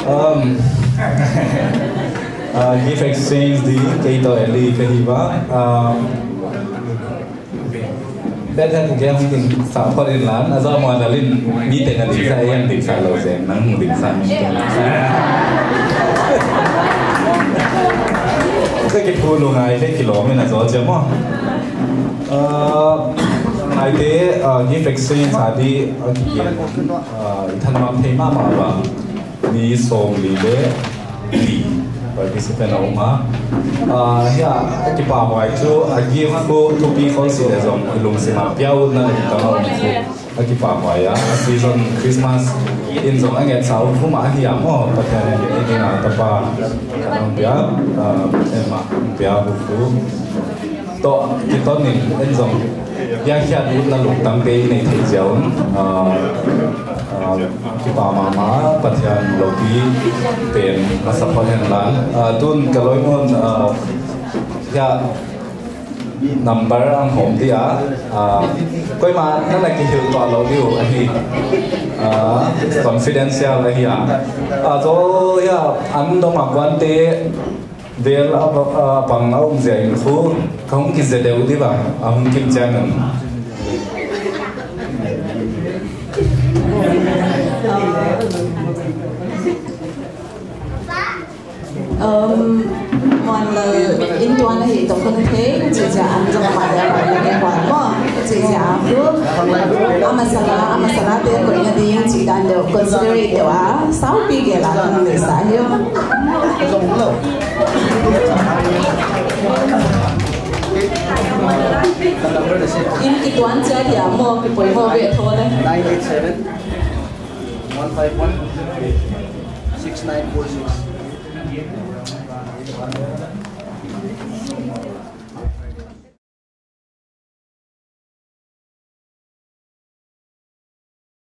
S3: Gift exchange di kaito eli kahiba. Bên thân cái ông tình sao có đến lán, do mọi là lên đi tiền là định sai em định sai lâu rồi nắng định sai. Cái khu luôn này cái kilo mình là rõ chưa mà. Ngày thế gift exchange tadi thân mang thêm mà đi song đi để đi participant ở mà ya cái bà ngoại chú give cô to be considered as lùng xem biểu na cái đó cái bà ngoại á season Christmas in trong anh em sao cũng mà hiểm mà bắt đầu cái nào tập ba ông biểu em mà biểu phụ to cái đó này in trong ya khi anh là lục tăng cái này thấy giàu cái bà mama bắt đầu lâu đi tiền mà sắp hoàn thành lắm tuần cái lối môn ya number ang home đi á coi mà nó là cái hiệu quả lâu điều anh confidential là gì à rồi ya anh đâu mà quan tế để là bằng ông dạy khu không cái gì đều đi vào ông kiểm tra mình
S6: còn là in toàn là hệ thống phân thế chỉ trả ăn trong phải là cái quản mà chỉ trả cứ amasala tên của nhà đi chỉ đàn được consider điều á 6 pi cái là người xã hiếu in cái toán chơi thì mua cái buổi mua về thôi đấy
S14: 987 151 6946